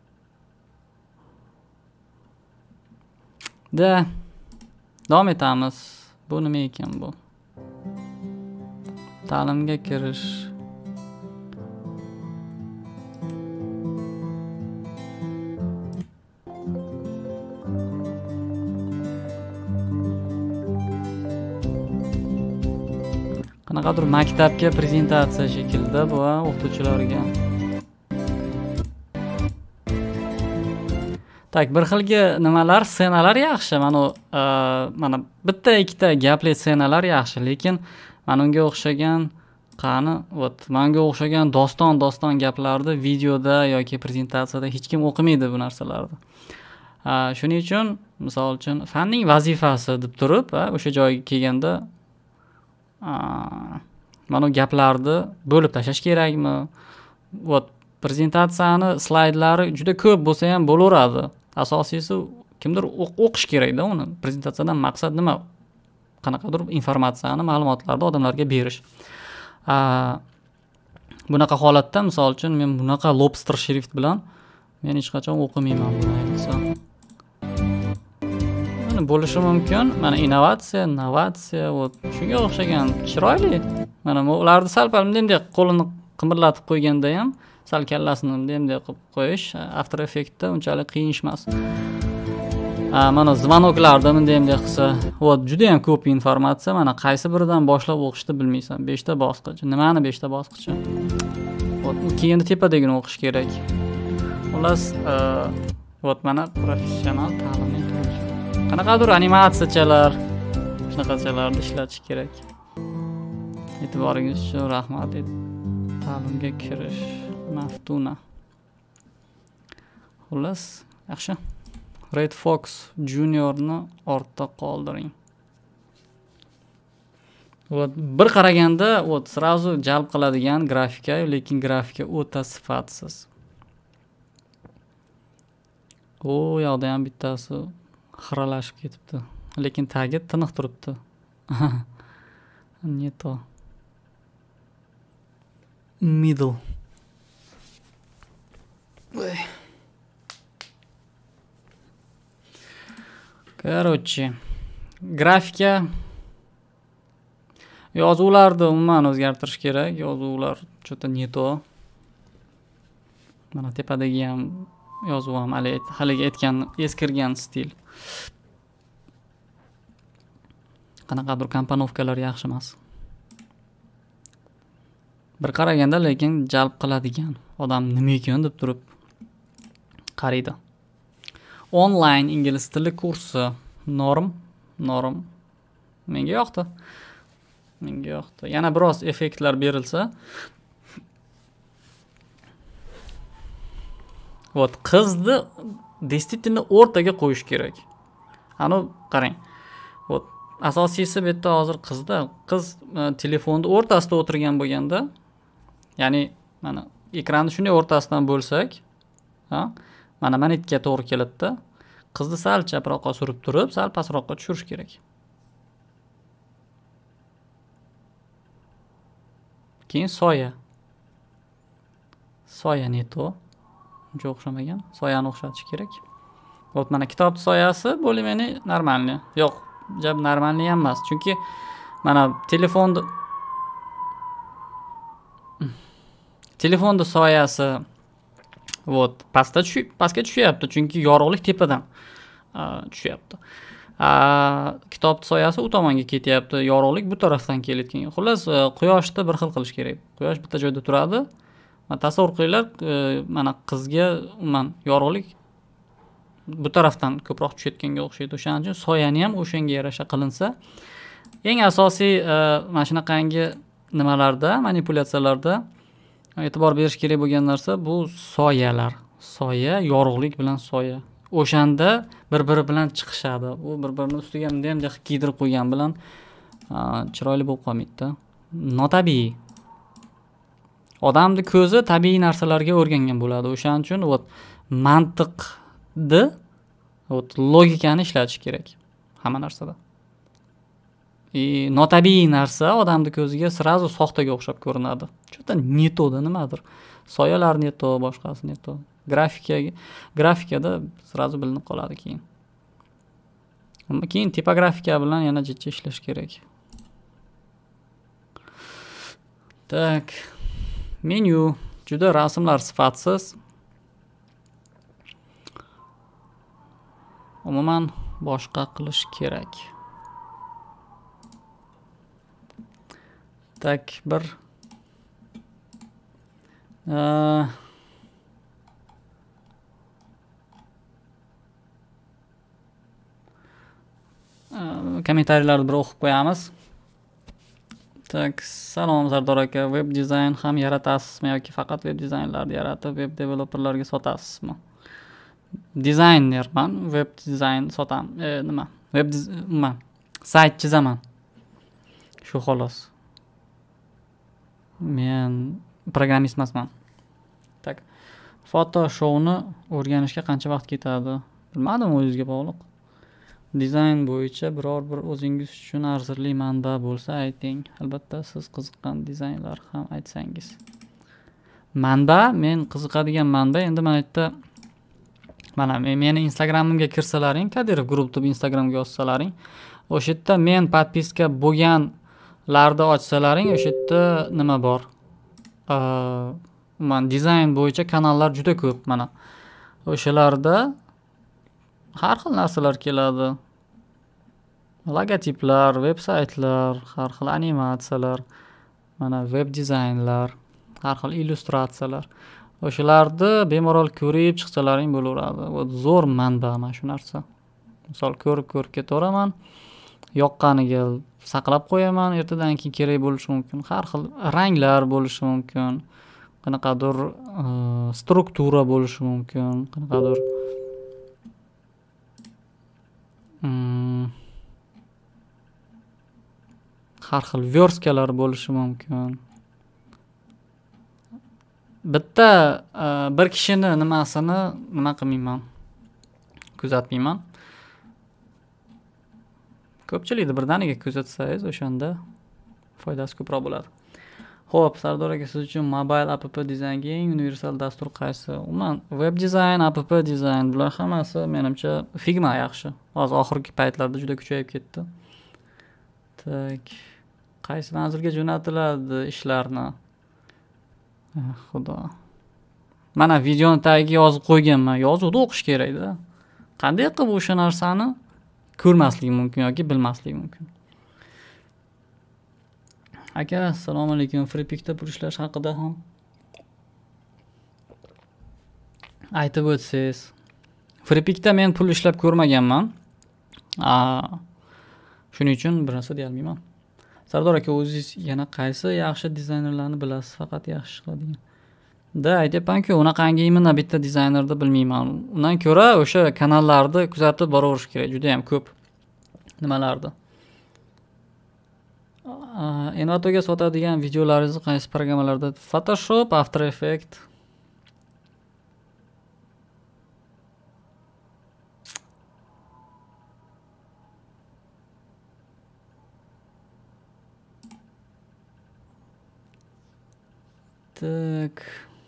Da, davom etamiz. Bu nima ekan bu? Ta'limga kirish. qanaqadir maktabga prezentatsiya shekilda bu o'qituvchilarga. Tak, bir xilga nimalar, ssenalar yaxshi. Mana mana bitta ikkita gapli ssenalar yaxshi, lekin mana unga o'xshagan qani, вот, menga o'xshagan doston-doston gaplarni videoda yoki prezentatsiyada hech kim o'qimaydi bu narsalarni. Shuning uchun, misol uchun, fanning vazifasi deb turib, o'sha joyga kelganda mana gaplarni bo'lib tashlash kerakmi? Вот, prezentatsiyani slaydlari juda ko'p bo'lsa ham bo'laveradi. Asosiysi kimdir o'qish kerakda uni. Prezentatsiyadan maqsad nima? Qanaqadir informatsiyani, ma'lumotlarni odamlarga berish. Bunaqa holatda, misol uchun, men bunaqa lobster shrift bilan men hech qachon o'qimayman buni aytsa. Mana bo'lishi mumkin. Mana innovatsiya, innovatsiya, вот, shunga o'xshagan chiroyli. Mana ularni sal-pal bunday qo'lini qimirlatib qo'yganda ham sal kallasini bunday qilib qo'yish After Effect'da unchalik qiyin ish emas. Mana zvanoklarda bunday qilsa, вот, juda ham ko'p informatsiya, mana qaysi biridan boshlab o'qishni bilmaysan. besh ta bosqich. Nimani besh ta bosqichi? Вот, keyin tepadagini o'qish kerak. Xullas, вот, mana professional ta'limning turi. Qanaqadir animatsiyachalar, shunaqachalarni ishlatish kerak. E'tiboringiz uchun rahmat. Ta'limga kirish Maftuna. Xullas, yaxshi. Red Fox Juniorni ortda qoldiring. Вот, bir qaraganda, вот, sразу jalb qiladigan grafika, lekin grafika o'ta sifatsiz. O, yoqda ham bittasi xiralashib ketibdi, lekin tagi tiniq turibdi. Не то. Middle. Ой. Короче, grafika yozuvlarni umuman o'zgartirish kerak. Yozuvlar juda не то. Mana tepadagi ham yozuv ham haligi aytgan eskirgan stil. Qanaqadir komponovkalar yaxshi emas. Bir qaraganda, lekin jalb qiladigan odam nima ekan deb turib qaraydi. Online ingliz tili kursi norm, norm. Menga yoqdi. Menga yoqdi. Yana biroz effektlar berilsa. Вот, qizni действительно o'rtaga qo'yish kerak. Ana qarang. Вот, asosiysi bu yerda hozir qizda, qiz telefonning o'rtasida o'tirgan bo'lganda, ya'ni mana ekranni shunday o'rtasidan bo'lsak, ha? Mana manitga to'g'ri keladi-da. Qizni sal chaproqqa surib turib, sal pastroqqa tushirish kerak. Keyin soya. Soya ne to? Uncha o'xshamagan. Soyani o'xshatish kerak. Вот, mana kitob soyasi bo'limini normalniy. Yo'q, jab normalniy ham emas. Chunki mana telefonni telefonni soyasi вот, pastga tushib, pastga tushyapti, chunki yorug'lik tepadan tushyapti. Kitob soyasi u tomonga ketyapti, yorug'lik bu tarafdan kelayotgan. Xullas, quyoshni bir xil qilish kerak. Quyosh bitta joyda turadi. Mana tasavvur qilinglar, mana qizga umuman yorug'lik bu tarafdan ko'proq tushayotganga o'xshaydi. O'shaning uchun soyani ham o'shanga yarasha qilinsa, eng asosiy mana shunaqangi nimalarda, manipulyatsiyalarda e'tibor berish kerak bo'lgan narsa bu soyalar. Soya, yorug'lik bilan soya. O'shanda bir-biri bilan chiqishadi. U bir-birini ustiga bunday ham kiydirib qo'ygan bilan chiroyli bo'lib qolmaydi-da. Notabiiy. Odamning ko'zi tabiiy narsalarga o'rgangan bo'ladi. O'shaning uchun вот mantiqni, вот logikani ishlatish kerak hamma narsada. E, notabiiy narsa odamning ko'ziga sразу soxtaga o'xshab ko'rinadi. Juda не to'da nimadir. Soyalar не то, boshqasi не то. Grafika grafikada sразу bilinib qoladi keyin. Ammo keyin tipografika bilan yana jiddiy ishlash kerak. Tak. Menyu juda rasmlar sifatsiz. Umuman boshqa qilish kerak. tak bir uh, kommentariyalarni bir o'qib qo'yamiz. Tak, salom Sardor aka, web dizayn ham yaratasizmi yoki faqat web dizaynlarni yaratib web developerlarga sotasizmi? Dizaynerman, web dizayn sotam. E, nima? Web nima? Sayt chizaman. Shu xolos. Men programmist emasman. Tak. Photoshopni o'rganishga qancha vaqt ketadi? Bilmadim, o'zingizga bog'liq. Dizayn bo'yicha biror bir o'zingiz uchun arzirli manba bo'lsa ayting. Albatta siz qiziqqan dizaynlar ham aytsangiz. Manba, men qiziqadigan manba endi mana bu yerda mana meni Instagramimga kirsalaring, Kadirov Group deb Instagramga yozsalaring, o'sha yerda men podpiska bo'lganlarni ochsalaring, o'sha yerda nima bor? Man dizayn bo'yicha kanallar juda ko'p mana. O'shalarda har xil narsalar keladi. Logotiplar, veb-saytlar, har xil animatsiyalar, mana web dizaynlar, har xil illyustratsiyalar. O'shalarni bemalol ko'rib chiqsalaring bo'laveradi. Bu zo'r manba mana shu narsa. Misol ko'rib-ko'rib ketaveraman, yoqqaniga saqlab qo'yaman, ertadan keyin kerak bo'lishi mumkin. Har xil ranglar bo'lishi mumkin. Qanaqadir struktura bo'lishi mumkin, qanaqadir har xil verskalar bo'lishi mumkin. Bitta bir kishini nimasini nima qilmayman, kuzatmayman. Ko'pchilikni birdaniga kuzatsangiz, o'shanda foydasi ko'proq bo'ladi. Xo'p, Sardor aka, siz uchun mobile app dizaynga eng universal dastur qaysi? Umuman web dizayn, app dizayn bular hammasi menimcha Figma yaxshi. Hozir oxirgi paytlarda juda kuchayib ketdi. Tak, qaysi manzilga jo'natiladi ishlarni? Xudo. Mana videoni tagiga yozib qo'yganman. Yozuvni o'qish kerak-da. Qanday qilib o'sha narsani ko'rmaslik mumkin yoki bilmaslik mumkin? Aka, assalomu alaykum. Freepikda pul ishlash haqida ham aytib o'tsangiz. Freepikda men pul ishlab ko'rmaganman. Shuning uchun bir narsa deya olmayman. Sardor aka, o'zingiz yana qaysi yaxshi dizaynerlarni bilasiz? Faqat yaxshi qiladigan. Da, aytayapman-ku, unaqangi imенно bitta dizaynerni bilmayman. Undan ko'ra o'sha kanallarni kuzatib boraverish kerak. Juda ham ko'p nimalardi. Envatoga sotadigan videolaringizni qaysi programmalarda? Photoshop, After Effects. Tak.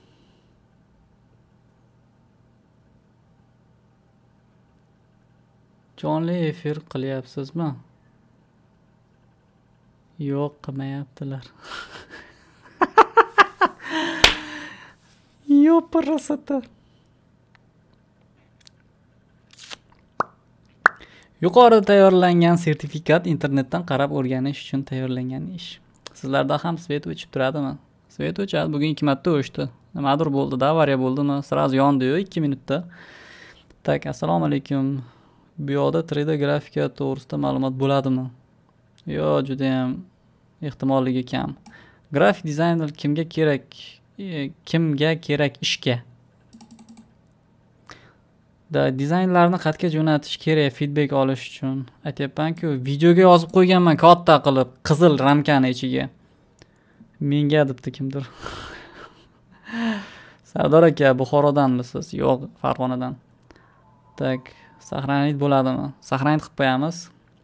Jonli efir qilyapsizmi? Yo'q, qilmayaptilar. Yo'q, parasata. Yuqorida tayyorlangan sertifikat internetdan qarab o'rganish uchun tayyorlangan ish. Sizlarda ham svet o'chib turadimi? Svet o'chadi, bugun ikki marta o'chdi. Nimadir bo'ldi, avariya bo'ldimi? Sraz yondi-yu ikki minutda. Tak, assalomu alaykum. Bu yoqda три D grafika to'g'risida ma'lumot bo'ladimi? Yo'q, juda ham ehtimolligi kam. Grafik dizayner kimga kerak? Kimga kerak ishga? Da dizaynlarni qayerga jo'natish kerak feedback olish uchun? Aytayapman-ku, videoga yozib qo'yganman katta qilib, qizil ramkani ichiga. Menga debdi kimdir. Sardor aka, Buxorodanmisiz? Yo'q, Farg'onadan. Tak, sahranit bo'ladimi? Sahranit qilib qo'yamiz.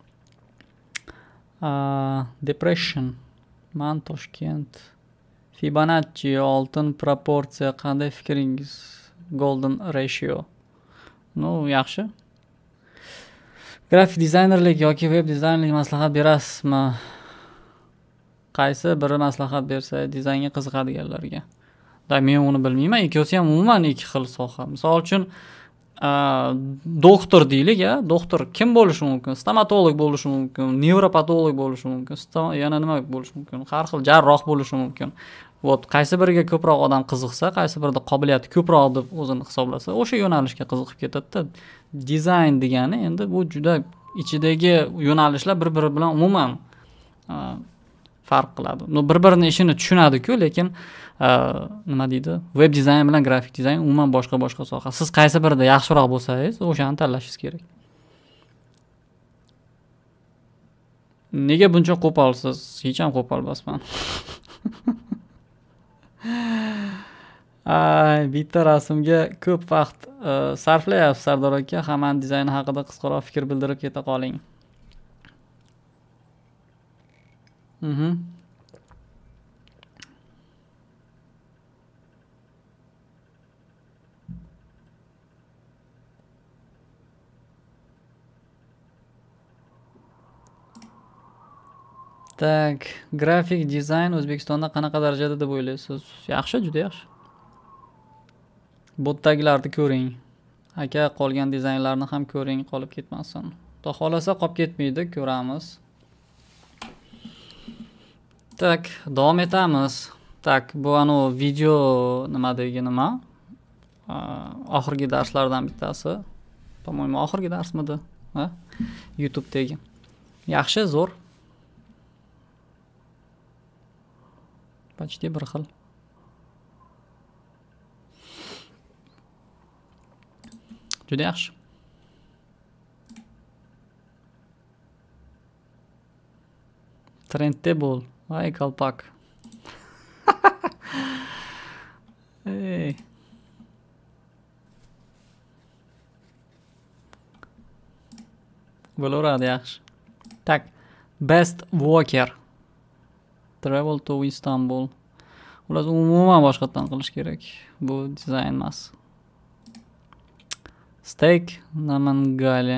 Depression. Man Toshkent. Fibonacci, oltin proporsiya, qanday fikringiz? Golden ratio. No, yaxshi. Grafik dizaynerlik yoki web dizaynerlik maslahat berasizmi? Qaysi biri maslahat bersa dizaynga qiziqadiganlarga? Da, men uni bilmayman. Ikkosi ham umuman ikki xil soha. Misol uchun, doktor deylik, ya, doktor kim bo'lishi mumkin? Stomatolog bo'lishi mumkin, nevropatolog bo'lishi mumkin, yana nima bo'lishi mumkin? Har xil jarroh bo'lishi mumkin. Vot, qaysi biriga ko'proq odam qiziqsa, qaysi birida qobiliyati ko'proq deb o'zini hisoblasa, o'sha yo'nalishga qiziqib ketadi-da. Dizayn degani endi bu juda ichidagi yo'nalishlar bir-biri bilan umuman farq qiladi. No, bir-birini ishini tushunadi-ku, lekin nima deydi? Web dizayn bilan grafik dizayn umuman boshqa-boshqa soha. Siz qaysi birida yaxshiroq bo'lsangiz, o'shani tanlashingiz kerak. Nega buncha qo'polsiz? Hech ham qo'pol emasman. Ay, bitta rasmga ko'p vaqt sarflayapsiz, Sardor aka. Hamon dizayni haqida qisqaroq fikr bildirib keta qoling. Mhm. Tak, grafik dizayn O'zbekistonda qanaqa darajada deb o'ylaysiz? Yaxshi, juda yaxshi. Botdagilarni ko'ring. Aka, qolgan dizaynlarni ham ko'ring, qolib ketmasin. Xudo xolasa qolib ketmaydi, ko'ramiz. Tak, davom etamiz. Tak, bu anu video nimadagi nima? Oxirgi darslardan bittasi. Po-mo'ymu oxirgi darsmidi? Ha? YouTube'dagi. Yaxshi, zo'r. Почти bir xil. Juda yaxshi. Trendda bo'l. Voy qalpak. Ey. Bo'laveradi, yaxshi. Tak, best worker. Travel to Istanbul. Ular umuman boshqatdan qilish kerak. Bu dizayn emas. Steak Namangali.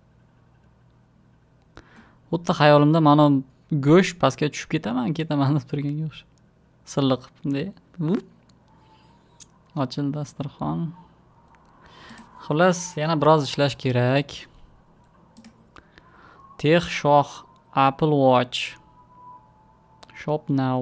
Xuddi xayolimda mana go'sht pastga tushib ketaman, ketaman deb turganga o'xshab. Silliq bunday. Ochil dasturxon. Xullas, yana biroz ishlash kerak. Tex shoh Apple Watch. Shop now.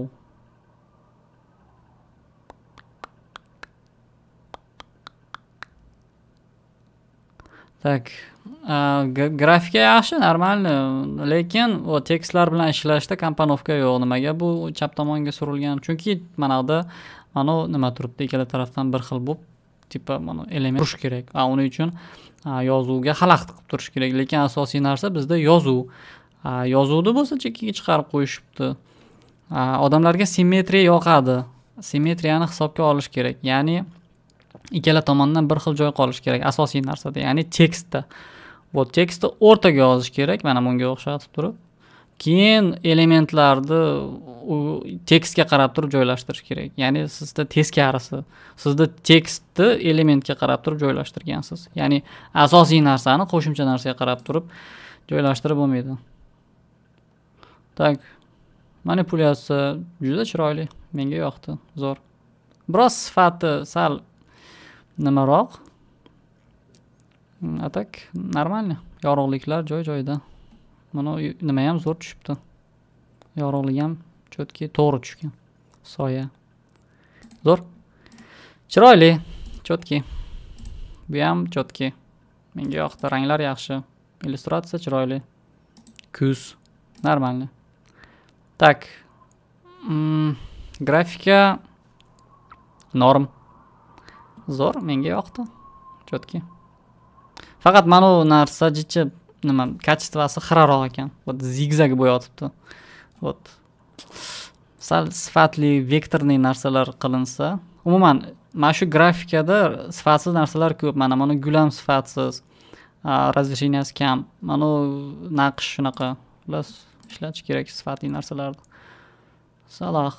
Tak, grafika yaxshi, normalni, lekin o tekstlar bilan ishlashda komponovka yo'q. Nimaga bu chap tomonga surilgan? Chunki mana yoqda mana nima turibdi, ikkala tarafdan bir xil bo'lib, tipa mana element turish kerak. A uning uchun yozuvga xalaqit qilib turish kerak, lekin asosiy narsa bizda yozuv. Yozuvni bo'lsa chekkaga chiqarib qo'yishibdi. Odamlarga simmetriya yoqadi. Simmetriyani hisobga olish kerak. Ya'ni ikkala tomondan bir xil joy qolish kerak asosiy narsada, ya'ni tekstda. Bu tekstni o'rtaga yozish kerak, mana bunga o'xshatib turib. Keyin elementlarni tekstga qarab turib joylashtirish kerak. Ya'ni sizda teskarisi. Sizda tekstni elementga qarab turib joylashtirgansiz. Ya'ni asosiy narsani qo'shimcha narsaga qarab turib joylashtirib bo'lmaydi. Tak, manipulyatsiya juda chiroyli, menga yoqdi, zo'r. Biroz sifati sal nimaroq. Atak normalni. Yorug'liklar joy-joyida. Mana nima ham zo'r tushibdi. Yorug'lik ham chotki to'g'ri tushgan. Soya. Zo'r. Chiroyli, chotki. Bu ham chotki. Menga yoqdi, ranglar yaxshi. Illyustratsiya chiroyli. Kuz normalni. Tak. Mm, grafika norm. Zo'r, menga yoqdi. Chotki. Faqat mana bu narsa jichi nima, kачествоsi xiraroq ekan. Vot zigzag bo'yotibdi. Vot. Sal sifatli vektorli narsalar qilinsa, umuman mana shu grafikada sifatsiz narsalar ko'p. Mana mana gul ham sifatsiz. Razresheniyasi kam. Mana naqsh shunaqa. Ular ishlatish kerak sifatli narsalarni. Salah.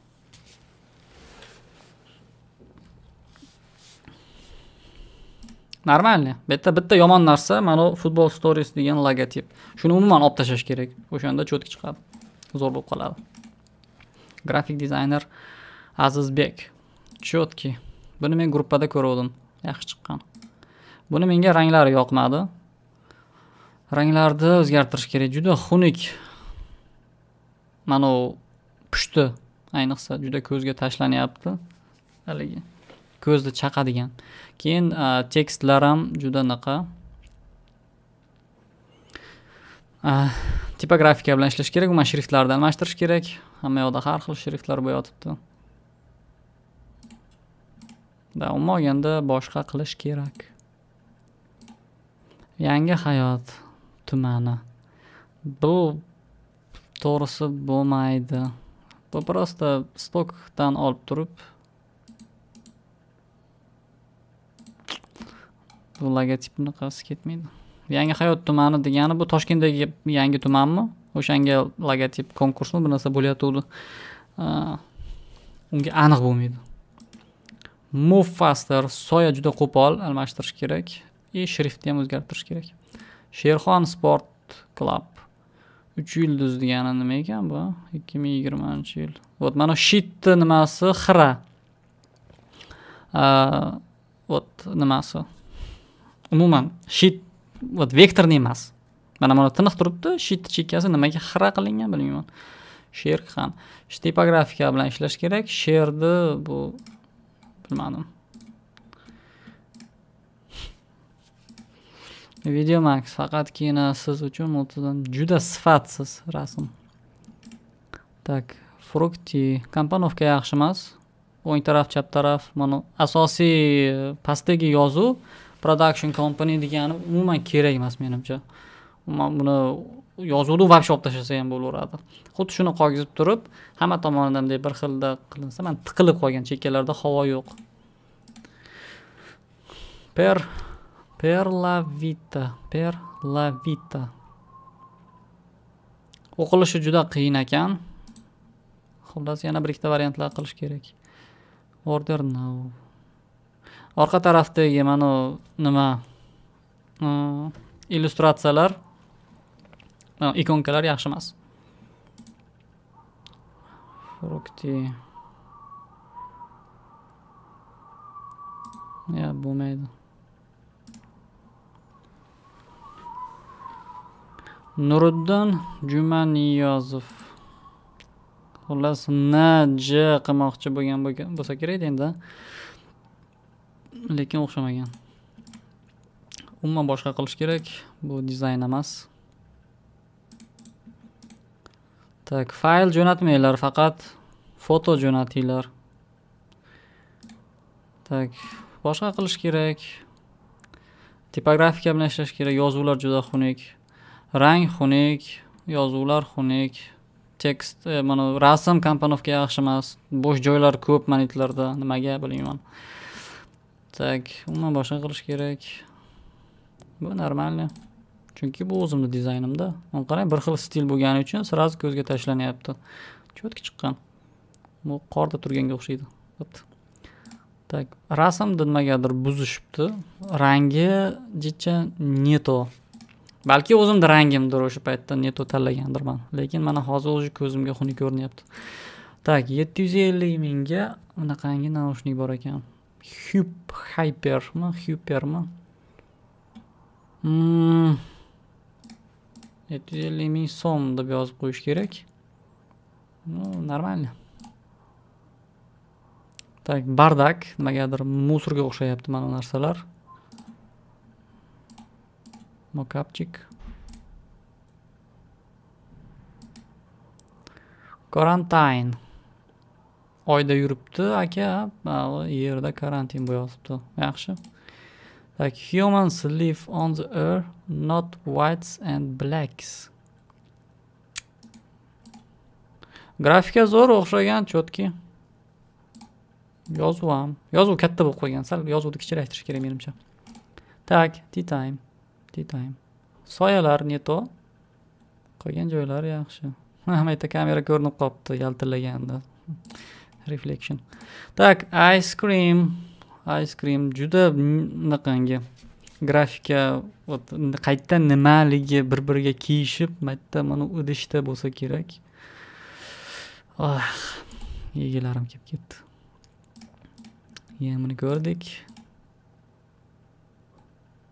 Normalni. Bitta bitta yomon narsa mana Football Stories degan logotip. Shuni umuman olib tashlash kerak. O'shanda chotki chiqadi. Zo'r bo'lib qoladi. Grafik dizayner Azizbek. Chotki. Buni men gruppada ko'rdim. Yaxshi chiqqan. Buni menga ranglari yoqmadi. Ranglarni o'zgartirish kerak. Juda xunuk. Mana u pushti ayniqsa juda ko'zga tashlanyapti. Haligi ko'zni chaqadigan. Keyin tekstlar ham juda naqa. Tipografika bilan ishlash kerak, umuman shriftlarni almashtirish kerak. Hamma yoqda har xil shriftlar bo'yotibdi. Da umuman olganda boshqa qilish kerak. Yangi hayot tumani. Bu to'g'risi bo'lmaydi. Bu prosta stokdan olib turib bu logotipni qasi ketmaydi. Yangi hayot tumani degani bu Toshkentdagi yangi tumanmi? O'shanga logotip konkursmi bir narsa bo'layotdi. Unga aniq bo'lmaydi. Move faster, soya juda qo'pol almashtirish kerak. E shriftni ham o'zgartirish kerak. Sherxon Sport Club uch yulduz degani nima ekan bu? ikki ming yigirmanchi yil. Vot mana sheetni nimasi xira. Vot nimasi. Umuman sheet vot vektorni emas. Mana buni tiniq turibdi, sheet chekkasi nimaga xira qilingan bilmayman. Sherxon. Tipografika bilan ishlash kerak. Sherni bu bilmadim. Videomax faqatgina siz uchun o'tidan juda sifatsiz rasm. Tak, Frukti kompanovka yaxshi emas. O'ng taraf, chap taraf, mana asosiy pastdagi yozuv production company degani umuman kerak emas menimcha. Umuman buni yozuvni vobshe olib tashlasa ham bo'laveradi. Xuddi shuni qog'izib turib, hamma tomonidan bir xilda qilinsa, men tiqilib qolgan chekkalarda havo yo'q. Per Per la vita, per la vita. O'qilishi juda qiyin ekan. Xullas yana bir ikkita variantlar qilish kerak. Order now. Orqa tarafdagi mana nima illyustratsiyalar, ikonkalar yaxshi emas. Frukti. Ya bo'lmaydi. Nuriddin Jumaniyozov. Xullas N-J qilmoqchi bo'lgan bo'lsa kerak endi. Lekin o'xshamagan. Umuman boshqa qilish kerak. Bu dizayn emas. Tak, fayl jo'natmanglar, faqat foto jo'natinglar. Tak, boshqa qilish kerak. Tipografika bilan ishlash kerak. Yozuvlar juda xunuk. Rang xunuk, yozuvlar xunuk, tekst, mana rasm kompanovka yaxshi emas. Bo'sh joylar ko'p manitlarda, nimaga bilmayman. Tak, umuman boshqa qilish kerak. Bu normalni. Chunki bu o'zimning dizaynimda. Mana qarang, bir xil stil bo'lgani uchun sirasi ko'zga tashlanyapti. Cho'tki chiqqan. Bu qorda turganga o'xshaydi. Tak, rasmni nimagadir buzishibdi. Rangi jicha neto. Balki o'zimda rangimdir o'sha paytda neto tanlagandirman. Lekin mana hozir o'zi ko'zimga xunuk ko'rinyapti. Tak, yetti yuz ellik mingga bunaqangi naushnik bor ekan. Hup Hypermi, Hypermi? Hmm. yetti yuz ellik ming so'm deb yozib qo'yish kerak. No, normalni. Tak, bardak, nimagadir musorga o'xshayapti mana narsalar. Mokapchik. Quarantine. Oyda yuribdi aka, yerda karantin bo'yotibdi. Yaxshi. Like humans live on the earth, not whites and blacks. Grafika zo'r o'xshagan, cho'tki. Yozuv ham. Yozuv katta bo'lib qolgan, sal yozuvni kichiraytirish kerak menimcha. Tak, tea time. Tea time. Soyalar neto. Qolgan joylar yaxshi. Hamma yerda kamera ko'rinib qopti, yaltillaganda. Reflection. Tak, ice cream. Ice cream juda naqangi. Grafika qaytadan nimaligi bir-biriga kiyishib, mayda mana idishda bo'lsa kerak. Ah, yegilarim kelib ketdi. Yemini ko'rdik.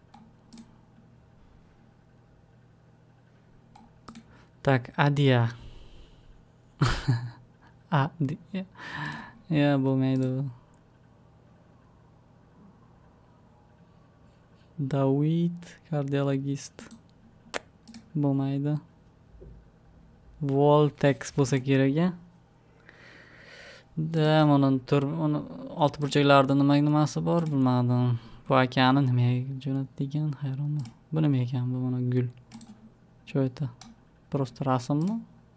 Tak, Adia. Adia. Ya, bo'lmaydi bu. David kardiologist. Bo'lmaydi. Voltex bo'lsa kerak-a. Da, uni tur, uni olti burchaklarda nima nimasi bor bilmadim. Bu akani nimaga jo'natgan hayronman. Bu nima ekan bu mana gul. Cho'yta. Просто rasmmi?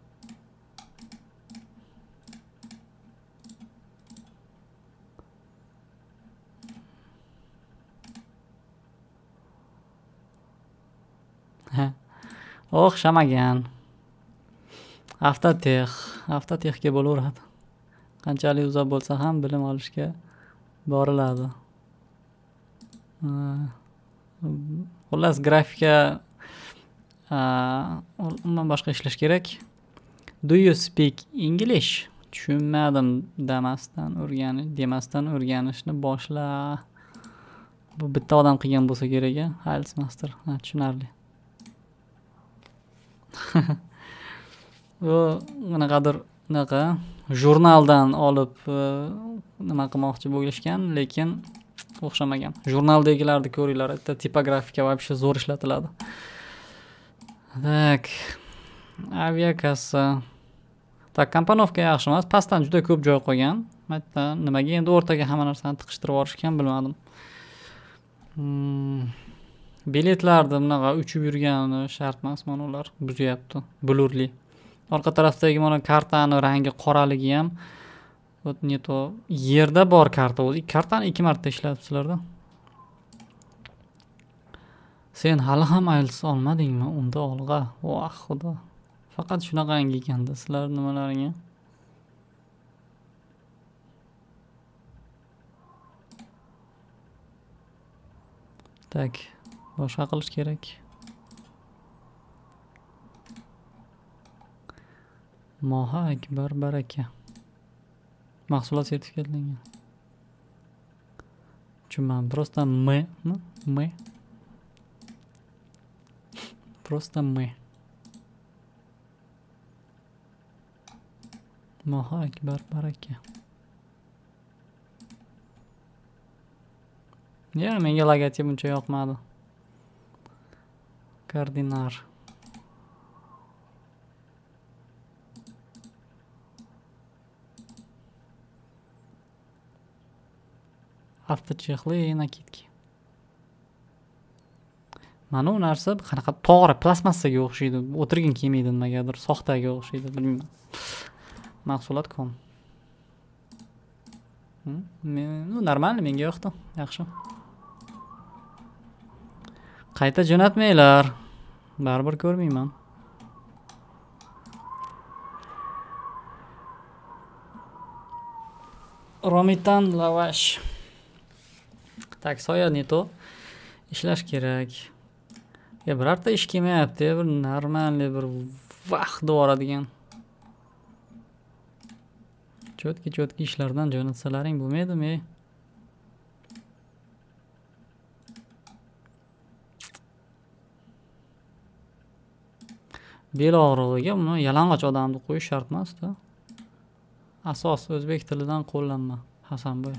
Ha. O'xshamagan. Avtotex, avtotexga bo'laveradi. Qanchalik uzoq bo'lsa ham bilim olishga boriladi. Xullas grafika umuman boshqa ishlash kerak. Do you speak English? Tushunmadim demasdan o'rganish, demasdan o'rganishni boshla. Bu bitta odam qilgan bo'lsa kerak-a? Hiles Master. Ha, tushunarli. Bu qanaqadir unaqa jurnaldan olib nima qilmoqchi bo'lishgan, lekin o'xshamagan. Jurnaldagilarni ko'ringlar, bitta tipografika вообще zo'r ishlatiladi. Tak. Aviakassa. Tak, komponovka yaxshi emas, pastdan juda ko'p joy qo'ygan. Bitta nimaga endi o'rtaga hamma narsani tiqishtirib yuborishgan bilmadim. Hmm. Biletlarni bunaqa uchib yurgani shart emas, mana ular buzyapti. Blurli. Orqa tarafdagi mana kartani rangi qoraligi ham вот не то yerda bor karta o'zi. Kartani ikki marta ishlatibsizlar-da. Sen hali ham ayls olmadingmi? Unda olg'a. Voh, xudo. Faqat shunaqangi ekanda sizlar nimalaringga. Tak, boshqa qilish kerak. Moha akbar baraka. Mahsulot sertifikatlangan. Tushunmadim. Просто мы, мы. Просто мы. Moha akbar baraka. Ya, menga logotip uncha yoqmadi. Koordinar. Avtochexli nakidki. Mana u narsa qanaqa to'g'ri plastmassaga o'xshaydi. O'tirgin kelmaydi nimagadir, soxtaga o'xshaydi, bilmayman. Mahsulot kom. Men, normalniy, menga yoqdi. Yaxshi. Qayta jo'natmanglar. Baribir ko'rmayman. Romitan lavash. Tak, soya neto ishlash kerak. Ya birorta ish kelmayapti, bir normalniy bir vaqt o'radigan. Cho'tki-cho'tki ishlardan jo'natsalaring bo'lmaydimi? Bel og'rig'iga buni yalang'och odamni qo'yish shart emas-da. Asos o'zbek tilidan qo'llanma. Hasanboy.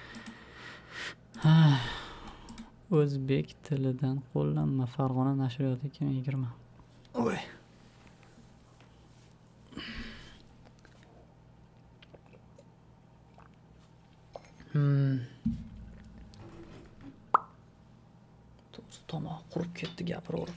O'zbek tilidan qo'llanma. Farg'ona nashriyoti ikki ming yigirma. Oy. Hmm. To'g'ri, tomoq qurib ketdi gapiraverib.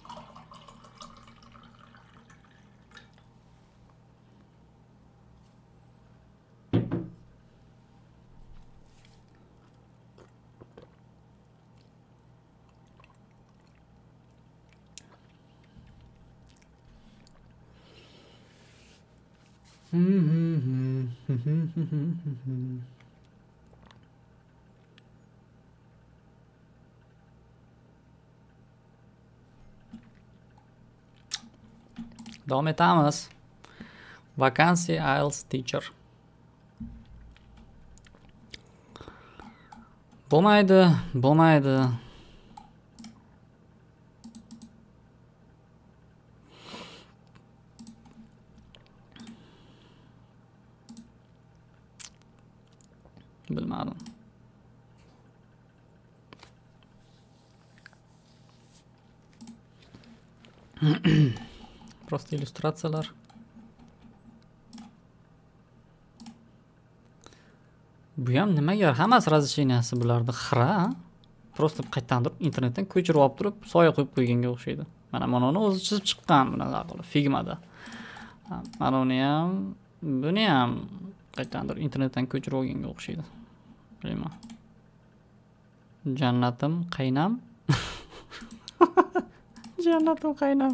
Davom etamiz. Vakansiya I E L T S teacher. Bo'lmaydi, bo'lmaydi. bilmadim. Prosta illyustratsiyalar. Bu ham nimaga hammasi razresheniyasi bularni xira. Prosta qaytdan turib internetdan ko'chirib olib turib soya qo'yib qo'yganga o'xshaydi. Mana buni o'zi chizib chiqqan bunaqa qilib Figmada. Mana uni ham, buni ham qaytdan turib internetdan ko'chirib olganga o'xshaydi. Bilmayman. Jannatim qaynam. Jannatim qaynam.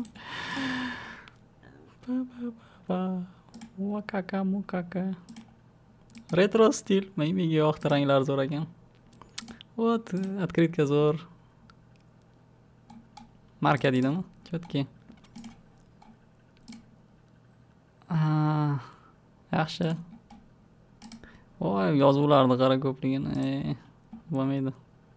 Ba ba ba ba. Wakaka mukaka. Retro stil. Menga yoqdi, ranglar zo'r ekan. Вот, открытка zo'r. Marka deydimi? Chotki. Ah, yaxshi. Voy, yozuvlarni qara ko'pligini. Bo'lmaydi.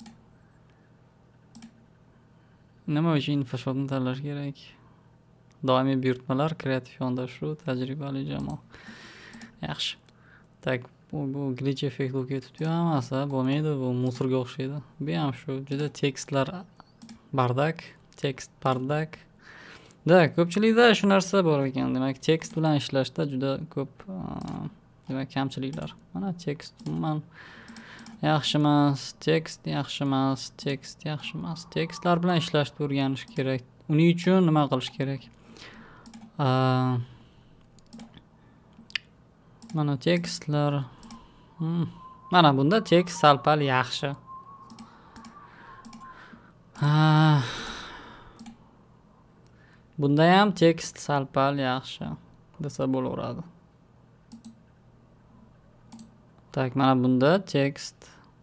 Nima uchun Photoshopni tanlash kerak? Doimiy buyurtmalar, kreativ yondashuv, tajribali jamoa. Yaxshi. Tak, bu, bu glitch effekt bo'lib ketibdi hammasi, bo'lmaydi, bu musorga o'xshaydi. Bu ham shu, juda tekstlar bardak, tekst bardak. Da, ko'pchilikda shu narsa bor ekan. Demak, tekst bilan ishlashda juda ko'p, demak, kamchiliklar. Mana tekst umuman yaxshi emas, tekst yaxshi emas, tekst yaxshi emas. Tekstlar bilan ishlashni o'rganish kerak. Uning uchun nima qilish kerak? Mana tekstlar. Hmm. Mana bunda tekst sal-pal yaxshi. Ha. Bunda ham tekst sal-pal yaxshi desa bo'laveradi. Tak, mana bunda tekst.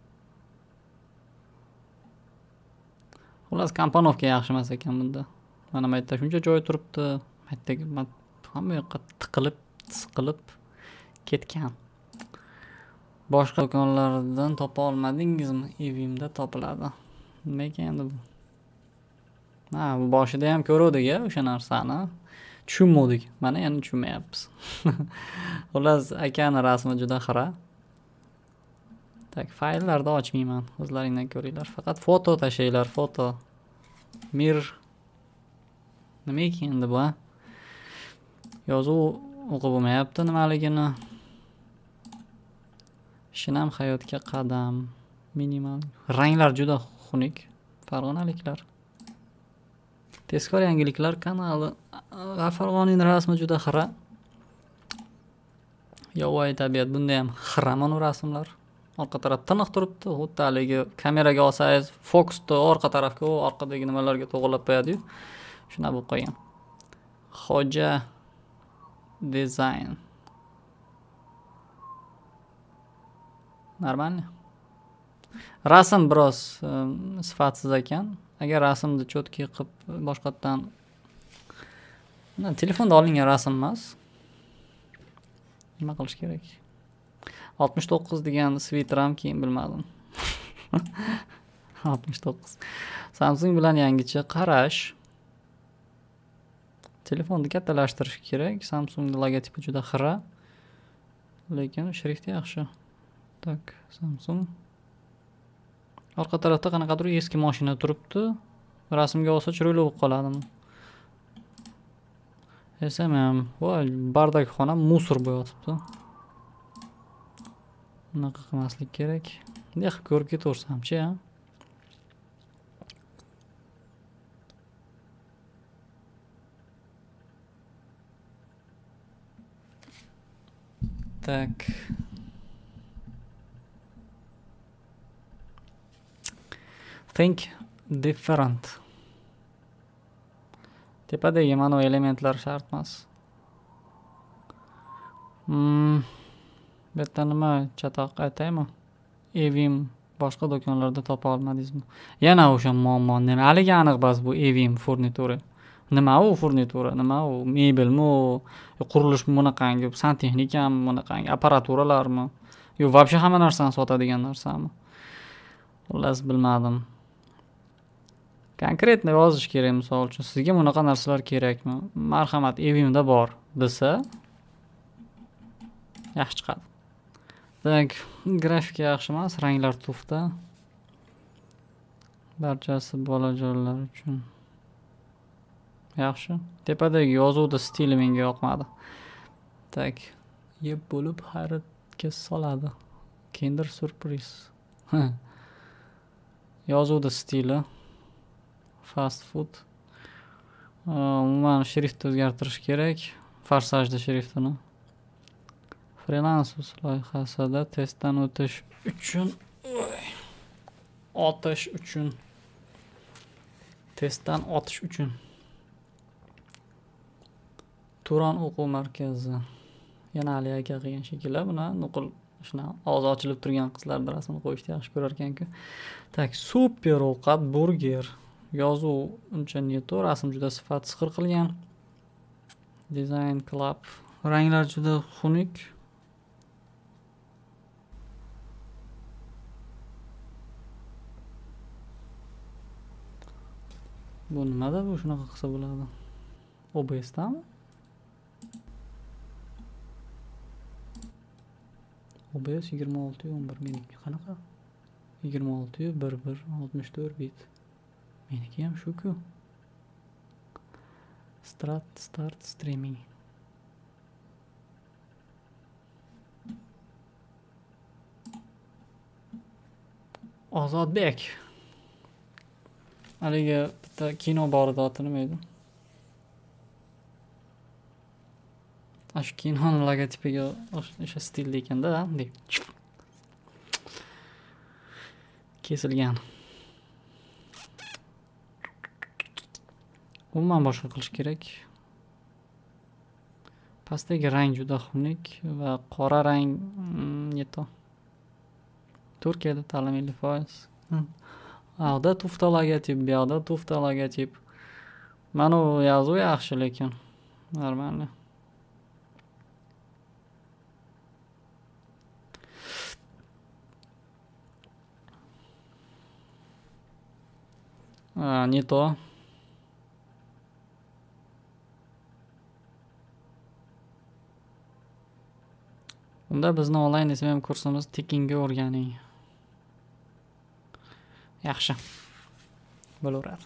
Xullas, komponovka yaxshi emas ekan bunda. Mana bu yerda shuncha joy turibdi. Bu yerda hamma yoqqa tiqilib, siqilib ketgan. Boshqa do'konlardan topa olmadingizmi? Evimda topiladi. Nima ekan endi bu? Ha, bu boshida ham ko'ruvdik-a o'sha narsani. Tushunmadik. Mana endi tushunmayapmiz. Xullas, akani rasmi juda xira. Tak, fayllarni ochmayman. O'zlaringdan ko'ringlar. Faqat foto tashlaylar, foto. Mir. Nima ekan endi bu? Yozuv o'qib bo'lmayapti nimaligini. Shinam hayotga qadam. Minimal. Ranglar juda xunuk. Farg'onaliklar. Tezkor yangiliklar kanali. Farg'onaning rasmi juda xira. Yovvoyi tabiat, bunda ham xira mana rasmlar. Orqa taraf tiniq turibdi. Xuddi haligi kameraga olsangiz, fokusni orqa tarafga, u orqadagi nimalarga to'g'rilab qo'yadi-yu. Shuna bo'lib qolgan. Xo'ja dizayn. Normalniy. Rasm biroz sifatsiz ekan. Agar rasmni chotki qilib boshqatdan telefonda olingan rasm emas. Nima qilish kerak? oltmish to'qqiz degan svitram keyin bilmadim. oltmish to'qqiz. Samsung bilan yangicha qarash. Telefonni kattalashtirish kerak. Samsungning logotipi juda xira. Lekin shrifti yaxshi. Tak, Samsung. Orqa tarafda qanaqadir eski mashina turibdi. Rasmga olsa chiroyli bo'lib qoladimi? Esam ham, voy, bardak xona musor bo'yotibdi. Bunaqa qilmaslik kerak. Bunday qilib ko'rib ketaversam-chi, ha? Tak. Think different. Tepadagi mana bu elementlar shart emas. Hmm. Bu yerda nima chatoq aytaymi? Evim boshqa do'konlarda topa olmadingizmi? Yana o'sha muammo. Nima haligi aniq bas bu Evim furnitura. Nima u furnitura? Nima u mebelmi u? Qurilishmi bunaqangi, santexnikami bunaqangi, apparaturalarmi? Yo, вообще hamma narsani sotadigan narsami? Xullas bilmadim. Konkretni yozish kerak, misol uchun sizga bunaqa narsalar kerakmi? Marhamat, evimda bor desa yaxshi chiqadi. Tak, grafika yaxshi emas, ranglar tufda. Barchasi bolajonlar uchun yaxshi. Tepadagi yozuvda stili menga yoqmadi. Tak, yeb bo'lib hayratga soladi. Kinder surpriz. Yozuvda stili fast food. Umuman shriftni o'zgartirish kerak. Forsajda shriftini. Freelance loyihasida testdan o'tish uchun otish uchun testdan otish uchun Turon o'quv markazi. Yana Ali aka qilgan shekilli buni nuqul shuna og'zi ochilib turgan qizlarning rasmini qo'yishni yaxshi ko'rar ekan-ku. Tak, super ovqat burger. Yozuv uncha neto, rasm juda sifatsiz qilgan. Design Club. Ranglar juda xunuk. Bu nimada bu shunaqa qilsa bo'ladi? O B S'dami? O B S yigirma olti o'n bir meniki qanaqa? yigirma olti bir bir oltmish to'rt bit. Meniki ham shu-ku. Start start streaming. Ozodbek. Haligi bitta kino bor edi, oti nima edi? Shu kinoni logotipiga o'sha stilda ekanda, deb. Kesilgan. Umuman boshqa qilish kerak. Pastdagi rang juda xunuk va qora rang neto. Turkiyada ta'lim ellik foiz. Aqda tufta logotip, bu yoqda tufta logotip. Mana u yozuv yaxshi lekin normalniy. Ha, neto. Unda bizni onlayn S V M kursimiz tekinga o'rganing. Yaxshi. Bo'laveradi.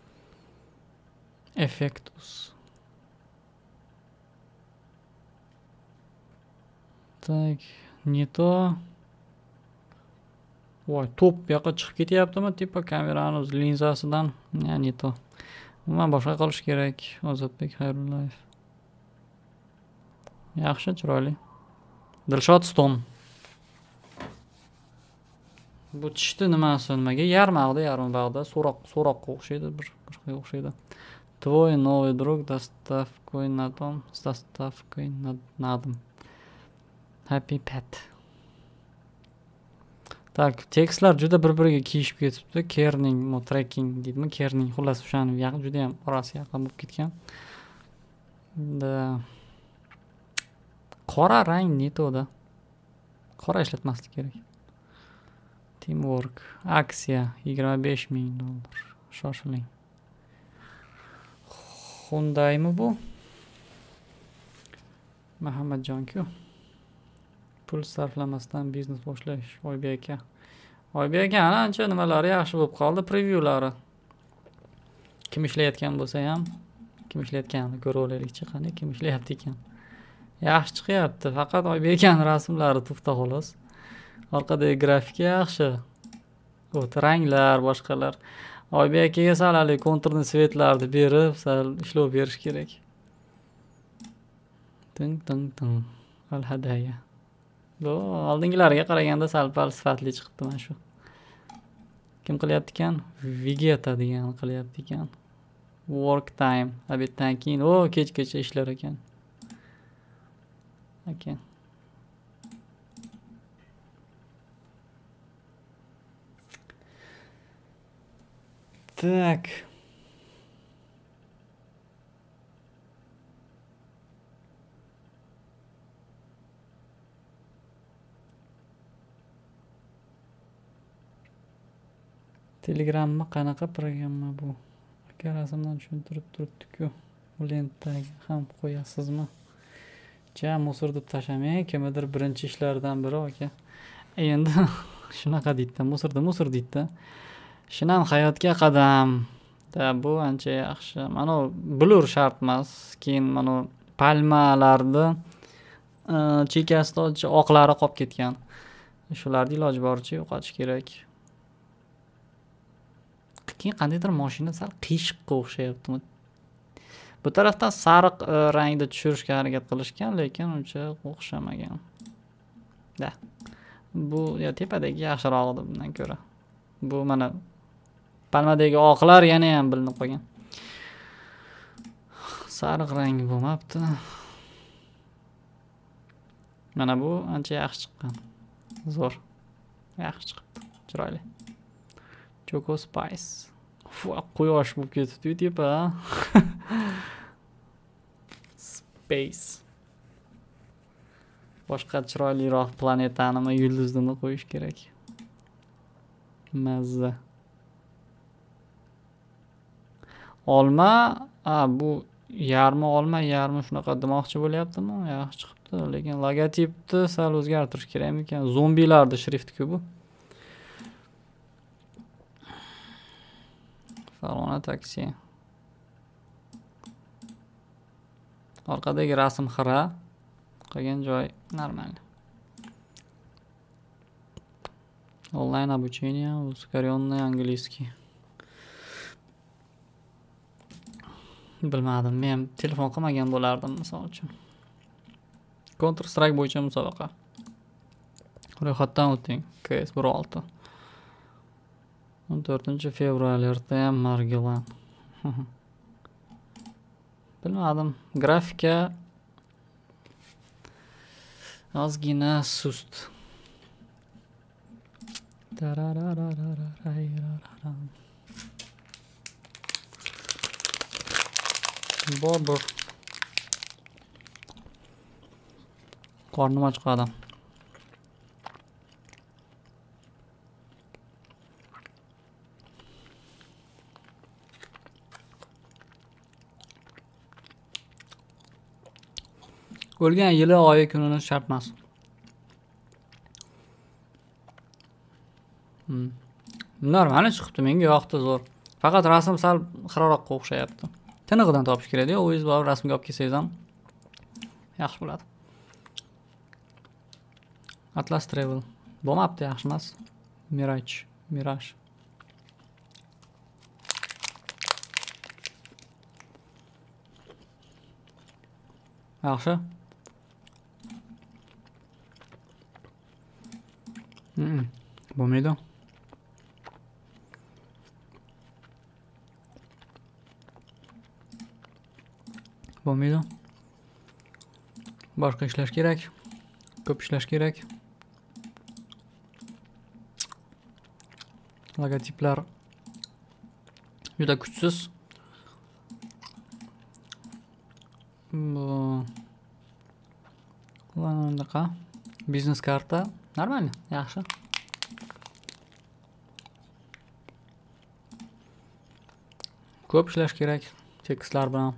Effectus. Tak, neto. Voy, top bu yoqqa chiqib ketyaptimi? Tipa kamerani linzasidan. Ya, neto. Umuman boshqa qilish kerak. Ozodbek Xayrullayev. Yaxshi, chiroyli. Dilshod Stone. Bu tishdi nimasi nimaga? Yarmaqda, yarmbaqda, so'roq, so'roqqa o'xshaydi, bir boshqaga o'xshaydi. Твой новый друг доставкой на дом, с доставкой на дом. Happy Pet. Так, tekstlar juda bir-biriga kiyishib ketibdi. Kerning, mo tracking deydimi? Kerning, xullas o'shani yaqin juda ham orasi yaqin bo'lib ketgan. Qora rang netoda. Qora ishlatmaslik kerak. Teamwork, aksiya yigirma besh ming dollar. Shoshiling. Hyundai'mi bu? Muhammadjon-ku. Pul sarflamasdan biznes boshlash. Oybek aka. Oybek aka ancha nimalari yaxshi bo'lib qoldi, prevyulari. Kim ishlayotgan bo'lsa ham, kim ishlayotganini ko'rib olaylik-chi, qani kim ishlayapti ekan. Yaxshi chiqyapti, faqat Oybek akaning rasmlari tufta xolos. Orqadagi grafika yaxshi. O't ranglar, boshqalar. Oybek akaga sal hali konturni svetlarni berib, sal ishlov berish kerak. Ting ting ting. Al-hadaya. Bu oldingilariga qaraganda sal pal sifatli chiqibdi mana shu. Kim qilyapti ekan? Vegeta degan qilyapti ekan. Work time. Obeddan keyin o kechgacha ishlar ekan. Okay. Так. Telegramma qanaqa programma bu? Aka rasmdan tushuntirib turibdi-ku. U lentaga ham qo'yasizmi? Ja, musor deb tashamang, kimdir birinchi ishlardan biri aka. Endi shunaqa deydi, musorda musor deydi. Shinam hayotga qadam. Da bu ancha yaxshi. Mana blur shart emas. Keyin mana palmalarda chekkasida oqlari qolib ketgan. Shularni iloji boricha yo'qotish kerak. Keyin qandaydir mashina sal qiyshiqqa o'xshayapti. Bu tarafdan sariq rangda tushirishga harakat qilishgan, lekin uncha o'xshamagan. Da. Bu ya tepadagi yaxshiroq edi bundan ko'ra. Bu mana palmadagi oqlar yana ham bilinib qolgan. Sariq rangi bo'lmabdi. Mana bu ancha yaxshi chiqqan. Zo'r. Yaxshi chiqibdi. Chiroyli. Choco Spice. Quyosh bo'lib ketdi tepa. Space. Boshqa chiroyliroq planetanimi, yulduzni qo'yish kerak. Mazza. Olma, a bu yarmi olma, yarmi shunaqa demoqchi bo'lyaptimi? Yaxshi chiqibdi, lekin logotipni sal o'zgartirish kerakmikan? Zombilarning shrifti-ku bu. Farg'ona taksi. Orqadagi rasm xira, qolgan joy normal. Onlayn обучение, ускоренный английский. Bilmadim, men telefon qilmagan bo'lardim misol uchun. Counter Strike bo'yicha musobaqa. Ro'yxatdan o'ting. K S bir olti. o'n to'rtinchi fevral erta Margilan. Bilmadim, grafika ozgina sust. Bobur. Qornim och qoldi. O'lgan yili, oyi, kunini shart emas. Hmm. Normal chiqibdi, menga yoqdi, zo'r. Faqat rasm sal xiroqqa o'xshayapti. Tinig'idan topish kerak-da, o'zingiz borib rasmga olib kelsangiz ham yaxshi bo'ladi. Atlas Travel. Bo'lmabdi, yaxshi emas. Mirage, Mirage. Yaxshi. Hmm. Bo'lmaydi. Bo'lmaydi. Boshqa ishlash kerak. Ko'p ishlash kerak. Logotiplar juda kuchsiz. Bu qanaqa? Biznes karta. Normal, yaxshi. Ko'p ishlash kerak tekstlar bilan.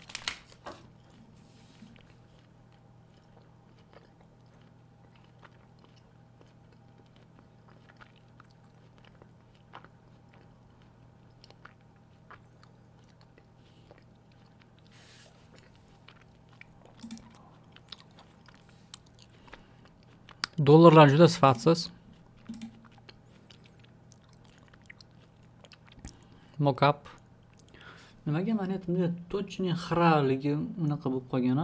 Dollarlar juda sifatsiz. Mockup. Nimaga monetimda точно xiraligi unaqa bo'lib qolgan-a?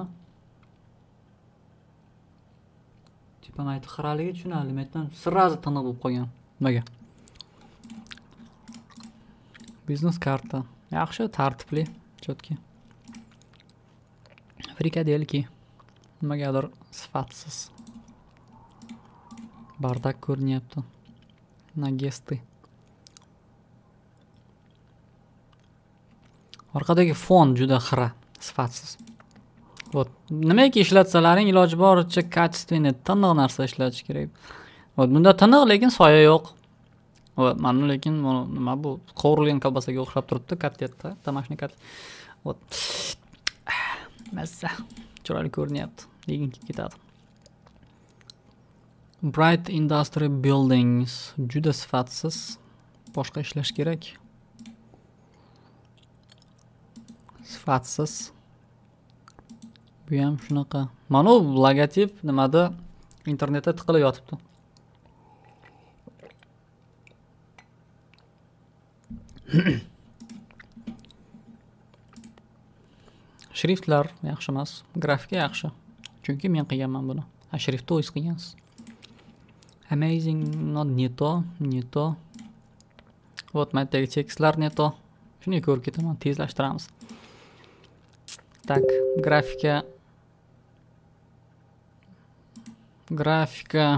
Tipa mayt xiraligi tushunarli, metdan sirrazi tiniq bo'lib qolgan. Nimaga? Biznes karta. Yaxshi, tartibli, chotki. Frikadelki. Nimagadir sifatsiz. Bardak ko'rinyapti. Nagesty. Orqadagi fon juda xira, sifatsiz. Вот, nimaiki ishlatsalaring iloji boricha качественный, tiniq narsa ishlatish kerak. Вот, bunda tiniq lekin soya yo'q. Вот, mana lekin nima bu? Qovurilgan kolbasaga o'xshab turibdi, kattetda, tamashni kat. Вот. Mazza. Chiroyli ko'rinyapti. degin kelib ketadi. Bright Industry Buildings juda sifatsiz. Boshqa ishlash kerak. Sifatsiz. Bu ham shunaqa. Mana bu logotip nimada internetda tiqilib yotibdi. Shriftlar yaxshi emas, grafika yaxshi. Chunki men qilganman buni. Ha, shriftni o'zingiz qilgansiz. Amazing, not neto, neto. Вот maytdagi tekstlar neto. Shuni ko'rib ketaman, tezlashtiramiz. Tak, grafika. Grafika.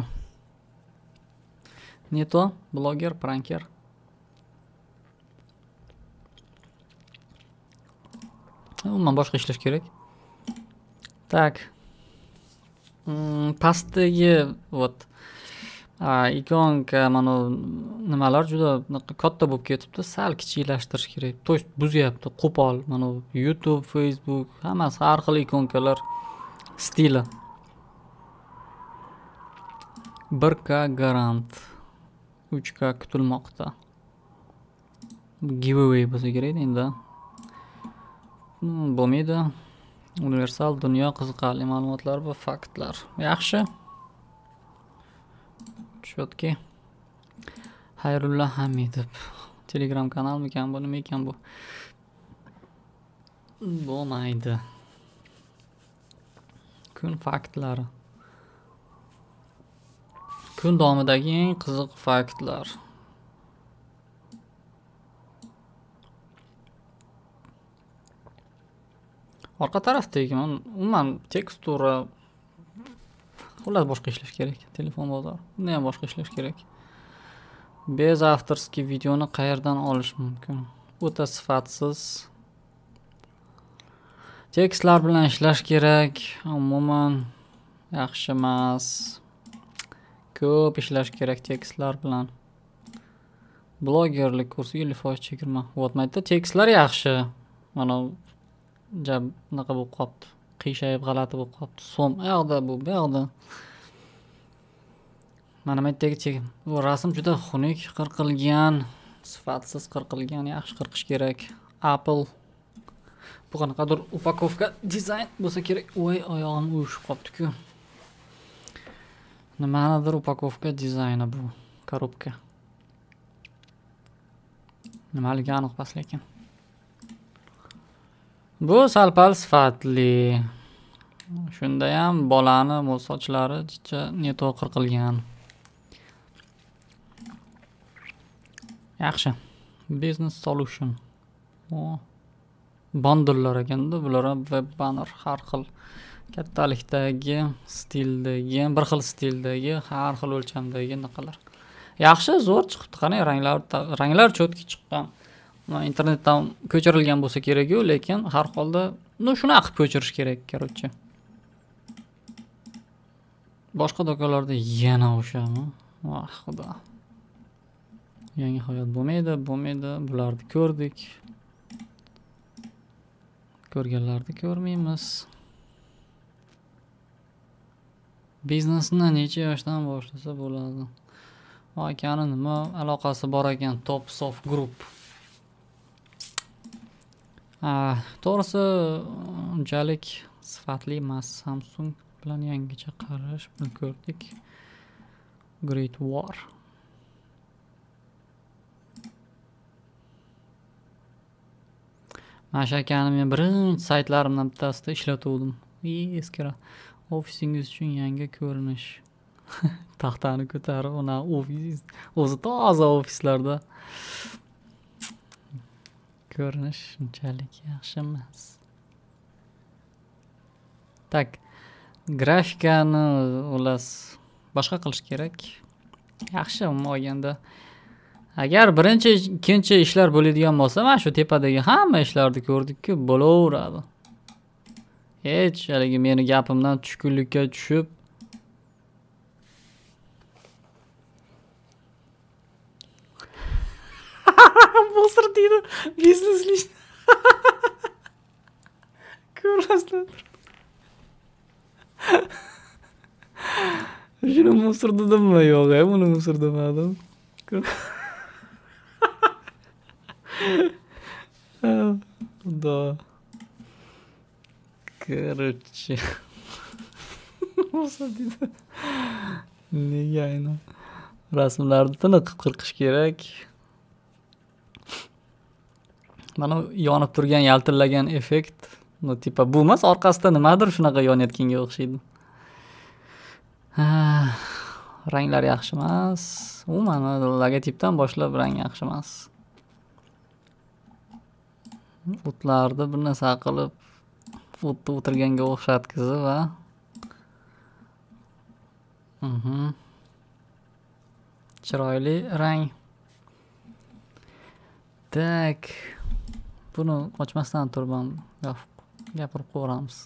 Neto, bloger, pranker. Umuman boshqa ishlash kerak. Tak. Hmm, pastdagi вот ikonka mana nimalar juda katta bo'lib ketibdi. Sal kichiklashtirish kerak. To есть buzyapti, qo'pol. Mana YouTube, Facebook, hammasi har xil ikonkalar stili. bir K garant. uch K kutilmoqda. Giveaway bo'lsa kerak endi. Bo'lmaydi. Universal dunyo qiziqarli ma'lumotlar va faktlar. Yaxshi. Chotki. Xayrulla Hamidov. Telegram kanalmikan bu, nima ekan bu? Bo'lmaydi. Kun faktlari. Kun davomidagi eng qiziq faktlar. Orqa tarafdagi umuman tekstura xullas boshqa ishlash kerak. Telefon bozor. Buni ham boshqa ishlash kerak. Bez avtorskiy videoni qayerdan olish mumkin? O'ta sifatsiz. Tekstlar bilan ishlash kerak. Umuman yaxshi emas. Ko'p ishlash kerak tekstlar bilan. Blogerlik kursi ellik foiz chegirma. O'tmaydi. Tekstlar yaxshi. Mana jab naqa bo'lib qopti. Qiyshayib g'alati bo'lib qopti. So'm yoqda bu, bu yoqda. Mana maytdagi bu rasm juda xunuk qirqilgan, sifatsiz qirqilgan, yaxshi qirqish kerak. Apple bu qanaqadir upakovka dizayn bo'lsa kerak. Voy, oyog'im uyushib qopti-ku. Nimanidir upakovka dizayni bu, korobka. Nimaligi aniq emas lekin. Bu sal-pal sifatli. Shunda ham bolani mo'l sochlari jicha neto qirqilgan. Yaxshi. Business solution. O. Bundlelar ekanda, bular web banner har xil kattalikdagi, stildagi, bir xil stildagi, har xil o'lchamdagi naqalar. Yaxshi, zo'r chiqibdi. Qani ranglar, ranglar cho'tki chiqqan. Internetdan ko'chirilgan bo'lsa kerak-ku, lekin har holda, no shuni qilib ko'chirish kerak, короче. Boshqa do'konlarda yana o'shami? Voh, xudo. Yangi hayot bo'lmaydi, bo'lmaydi. Bularni ko'rdik. Ko'rganlarni ko'rmaymiz. Biznesni necha yoshdan boshlasa bo'ladi? Akani nima aloqasi bor ekan? Top Soft Group. Ah, to'g'risi unchalik sifatli emas. Samsung bilan yangicha qarash buni ko'rdik. Great War. Mana shu akani men birinchi saytlarimdan bittasida ishlatuvdim. Eskira. Ofisingiz uchun yangi ko'rinish. Taxtani ko'tarib, ona ofis, o'zi toza ofislarda ko'rinish unchalik yaxshi emas. Tak, grafikani ulas boshqa qilish kerak. Yaxshi umuman olganda. Agar birinchi, ikkinchi ishlar bo'ladigan bo'lsa, mana shu tepadagi hamma ishlarni ko'rdik-ku, bo'laveradi. Hech haligi meni gapimdan tushkunlikka tushib Bosir deydi, biznesli. Ko'rasizlar. buni surdirdim-mi? Yo'q, buni surdirmadim. Xudo. Короче. Nega aynan rasmlarni tiniqib qirqish kerak. Mana yonib turgan yaltillagan effekt, no tipa bu emas, orqasida nimadir shunaqa yonayotganga o'xshaydi. Ranglar yaxshi emas. Umuman logotipdan boshlab rang yaxshi emas. O'tlarni bir narsa qilib o'tda o'tirganga o'xshatkizib va Mhm. Chiroyli rang. Tak. Buni ochmasdan turib gapirib qo'yamiz.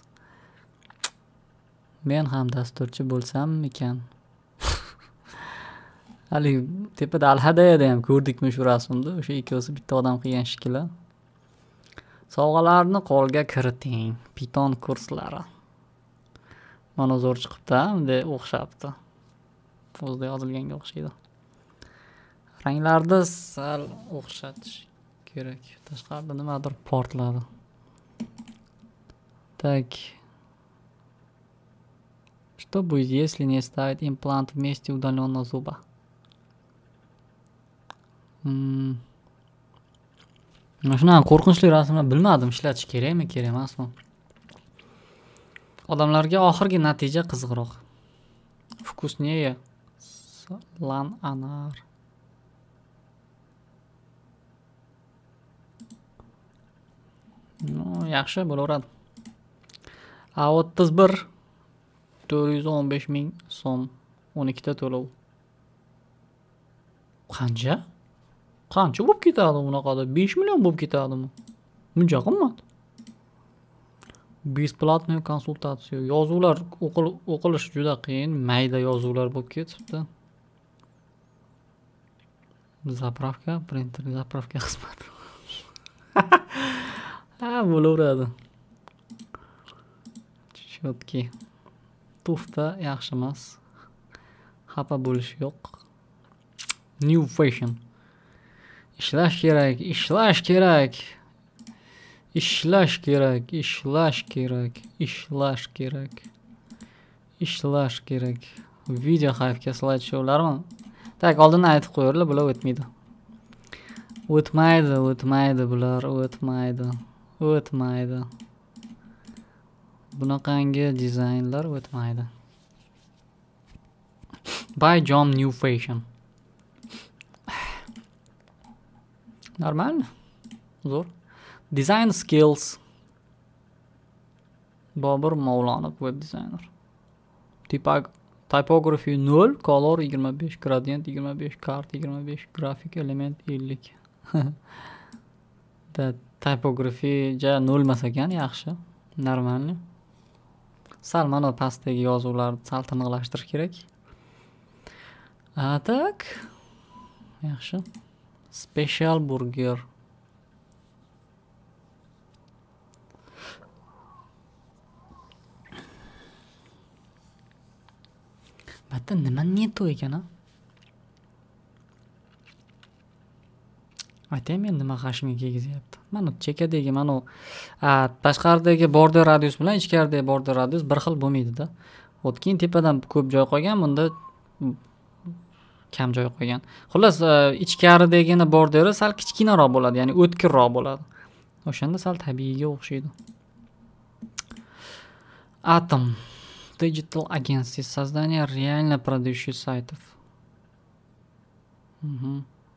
Men ham dasturchi bo'lsam ekan. Hali tepada Al-Hadayada ham ko'rdikmi shu rasmda? O'sha ikkovsi bitta odam qilgan shekilli. Sovg'alarni qo'lga kiriting. Python kurslari. Mana zo'r chiqibdi, bunday o'xshabdi. O'zida yozilganga o'xshaydi. Ranglarni sal o'xshatish kerak. Tashqarida nimadir portladi. Так. Что будет, если не ставить имплант вместе удаленно зуба? Hmm. Shunaqa qo'rqinchli rasmlar bilmadim, ishlatish kerakmi, kerak emasmi? Odamlarga oxirgi natija qiziqroq. Вкуснее lan anar. No, yaxshi bo'laveradi. A o'ttiz bir to'rt yuz o'n besh ming so'm o'n ikkita to'lov. Qancha? Qancha bo'lib ketadi bunaqada? besh million bo'lib ketadimi? Buncha qimmat. Бесплатную konsultatsiya. Yozuvlar o'qilish juda qiyin, mayda yozuvlar bo'lib ketibdi. Zapravka, printer, zapravka xizmati. Ha, bo'laveradi. Chotki. Tufta yaxshi emas. Xafa bo'lish yo'q. New fashion. Ishlash kerak, ishlash kerak. Ishlash kerak, ishlash kerak, ishlash kerak. Ishlash kerak. Video hayfga slide showlarmi? Tak, oldindan aytib qo'yarlar, bular o'tmaydi. O'tmaydi, o'tmaydi bular, o'tmaydi. O'tmaydi. Bunaqangi dizaynlar o'tmaydi. By John New Fashion. Normal? Zo'r. Design skills. Bobur Mavlonov web designer. Tipag typography nol, color yigirma besh, gradient yigirma besh, kart yigirma besh, grafik element ellik. Da typography ja nol emas ekan, yaxshi. Normal. Sal mana pastdagi yozuvlarni sal tiniqlashtirish kerak. A tak. Yaxshi. Special burger. Batta nima neto ekan a? Aytaymi nima g'ashimga kelgizyapti. Mana chekadagi mana tashqaridagi border radius bilan ichkaridagi border radius bir xil bo'lmaydi-da. O'tkin tepadan ko'p joy qolgan, bunda kam joy qolgan. Xullas, ichkaridagini borderi sal kichkinaroq bo'ladi, ya'ni o'tkirroq bo'ladi. O'shanda sal tabiiyga o'xshaydi. Atom Digital Agency. Создание реально продающих сайтов. Mhm.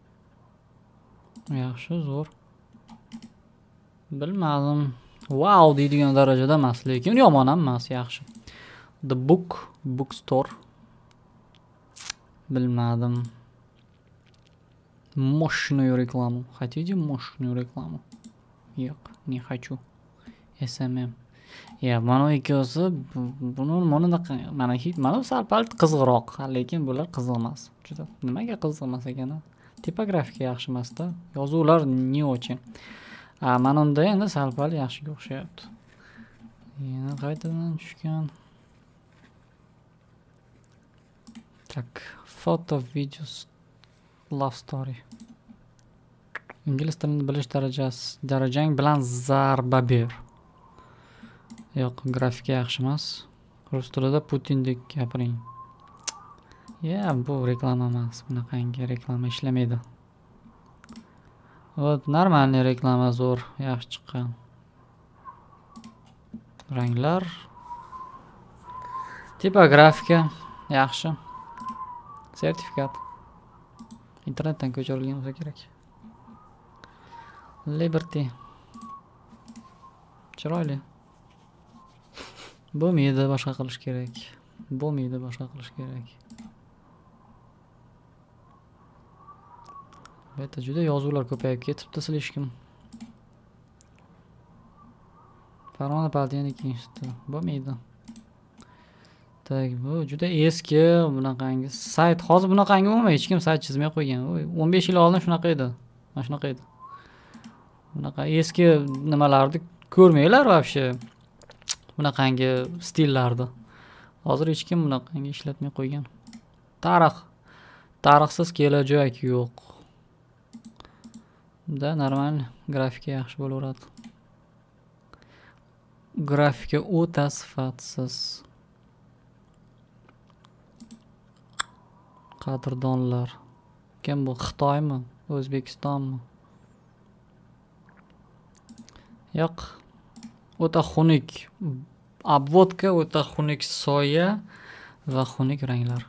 Yaxshi, zo'r. Bilmadim. Wow deydigan darajada emas, lekin yomon ham emas, yaxshi. The Book Bookstore. Bilmadim. Мощную рекламу. Хотите мощную рекламу? Yo'q, не хочу. эс эм эм. Ya, mana ikkosi buni mana mana hit mana sal-pal qiziqroq, lekin bular qiziq emas. Juda nimaga qiziq emas ekan? Tipografika yaxshi emas-da. Yozuvlar не очень. A, mana unda endi sal-pal yaxshiga o'xshayapti. Yana qaytadan tushgan. Tak, foto, videos, love story. Ingliz tilini bilish darajasi darajang bilan zarba ber. Yo'q, grafika yaxshi emas. Rus tilida Putindek gapiring. Ya, bu reklama emas. Bunaqangi reklama ishlamaydi. Вот, нормальный reklama zo'r, yaxshi chiqqan. Ranglar. Tipografika yaxshi. Sertifikat. Internetdan ko'chirilgan bo'lsa kerak. Liberty. Chiroyli. Bo'lmaydi, boshqa qilish kerak. Bo'lmaydi, boshqa qilish kerak. Bu yerda juda yozuvlar ko'payib ketibdi, silishkim. Farg'ona Politexnika instituti. Bo'lmaydi. Tak, bu juda eski bunaqangi sayt. Hozir bunaqangi umuman hech kim sayt chizmay qo'ygan. o'n besh yil oldin shunaqa edi. Mana shunaqa edi. Bunaqa eski nimalarni ko'rmanglar вообще. Bunaqangi stillarni. Hozir hech kim bunaqangi ishlatmay qo'ygan. Tarix. Tarixsiz kelajak yo'q. Da normal grafika yaxshi bo'laveradi. Grafika o'ta sifatsiz. Qadrdonlar. Kim bu? Xitoymi? O'zbekistonmi? Yo'q. O'ta xunuk obvodka, o'ta xunuk soya va xunuk ranglar.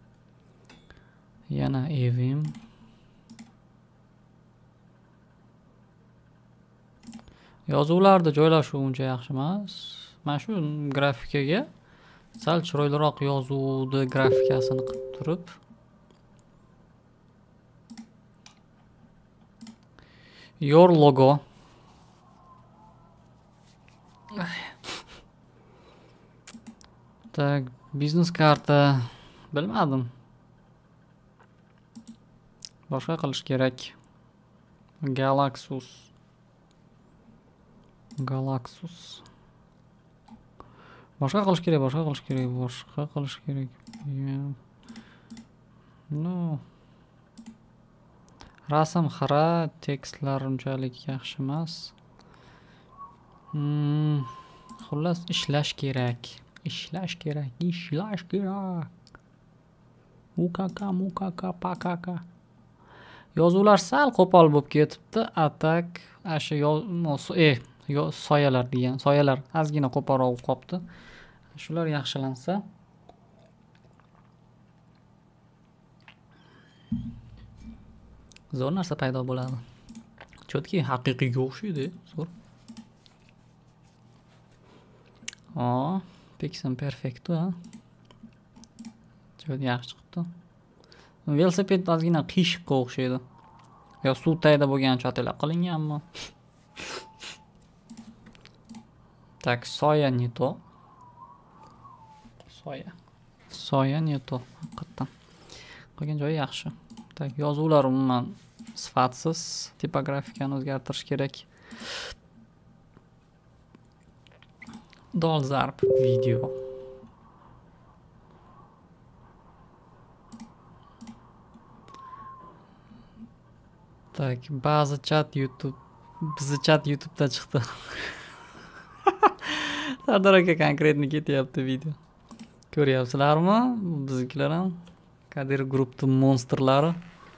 Yana evim. Yozuvlarda joylashuv uncha yaxshi emas. Mana shu grafikaga sal chiroyliroq yozuvni grafikasini qilib turib your logo. Tak, biznes karta bilmadim. Boshqa qilish kerak. Galaxus. Galaxus. Boshqa qilish kerak, boshqa qilish kerak, boshqa qilish kerak. No. Rasm xira, tekstlar unchalik yaxshi emas. Hmm. Xullas ishlash kerak. Ishlash kerak, ishlash kerak. Ukaka, mukaka, pakaka. Yozuvlar sal qo'pol bo'lib ketibdi. Atak, asha e, soyalar degan, soyalar ozgina qo'polroq qolibdi. Shular yaxshilansa, zo'r narsa paydo bo'ladi. Chotki haqiqiyga o'xshaydi, zo'r. O, Pixel Perfecto, ha. Juda yaxshi chiqdi. Velosiped ozgina qiyshiqqa o'xshaydi. Yo suv tagida bo'lgan chotelar qilinganmi? Tak, soya не то. Soya. Soya не то. Haqiqatan. Qolgan joyi yaxshi. Tak, yozuvlar umuman sifatsiz, tipografikani o'zgartirish kerak. Dolzarb video. Tak, ba'zi chat YouTube, bizi chat YouTube'da chiqdi. Sardor aka konkretni ketyapti video. Ko'ryapsizlarmi? Biznikilar ham Kadir guruhning monsterlari.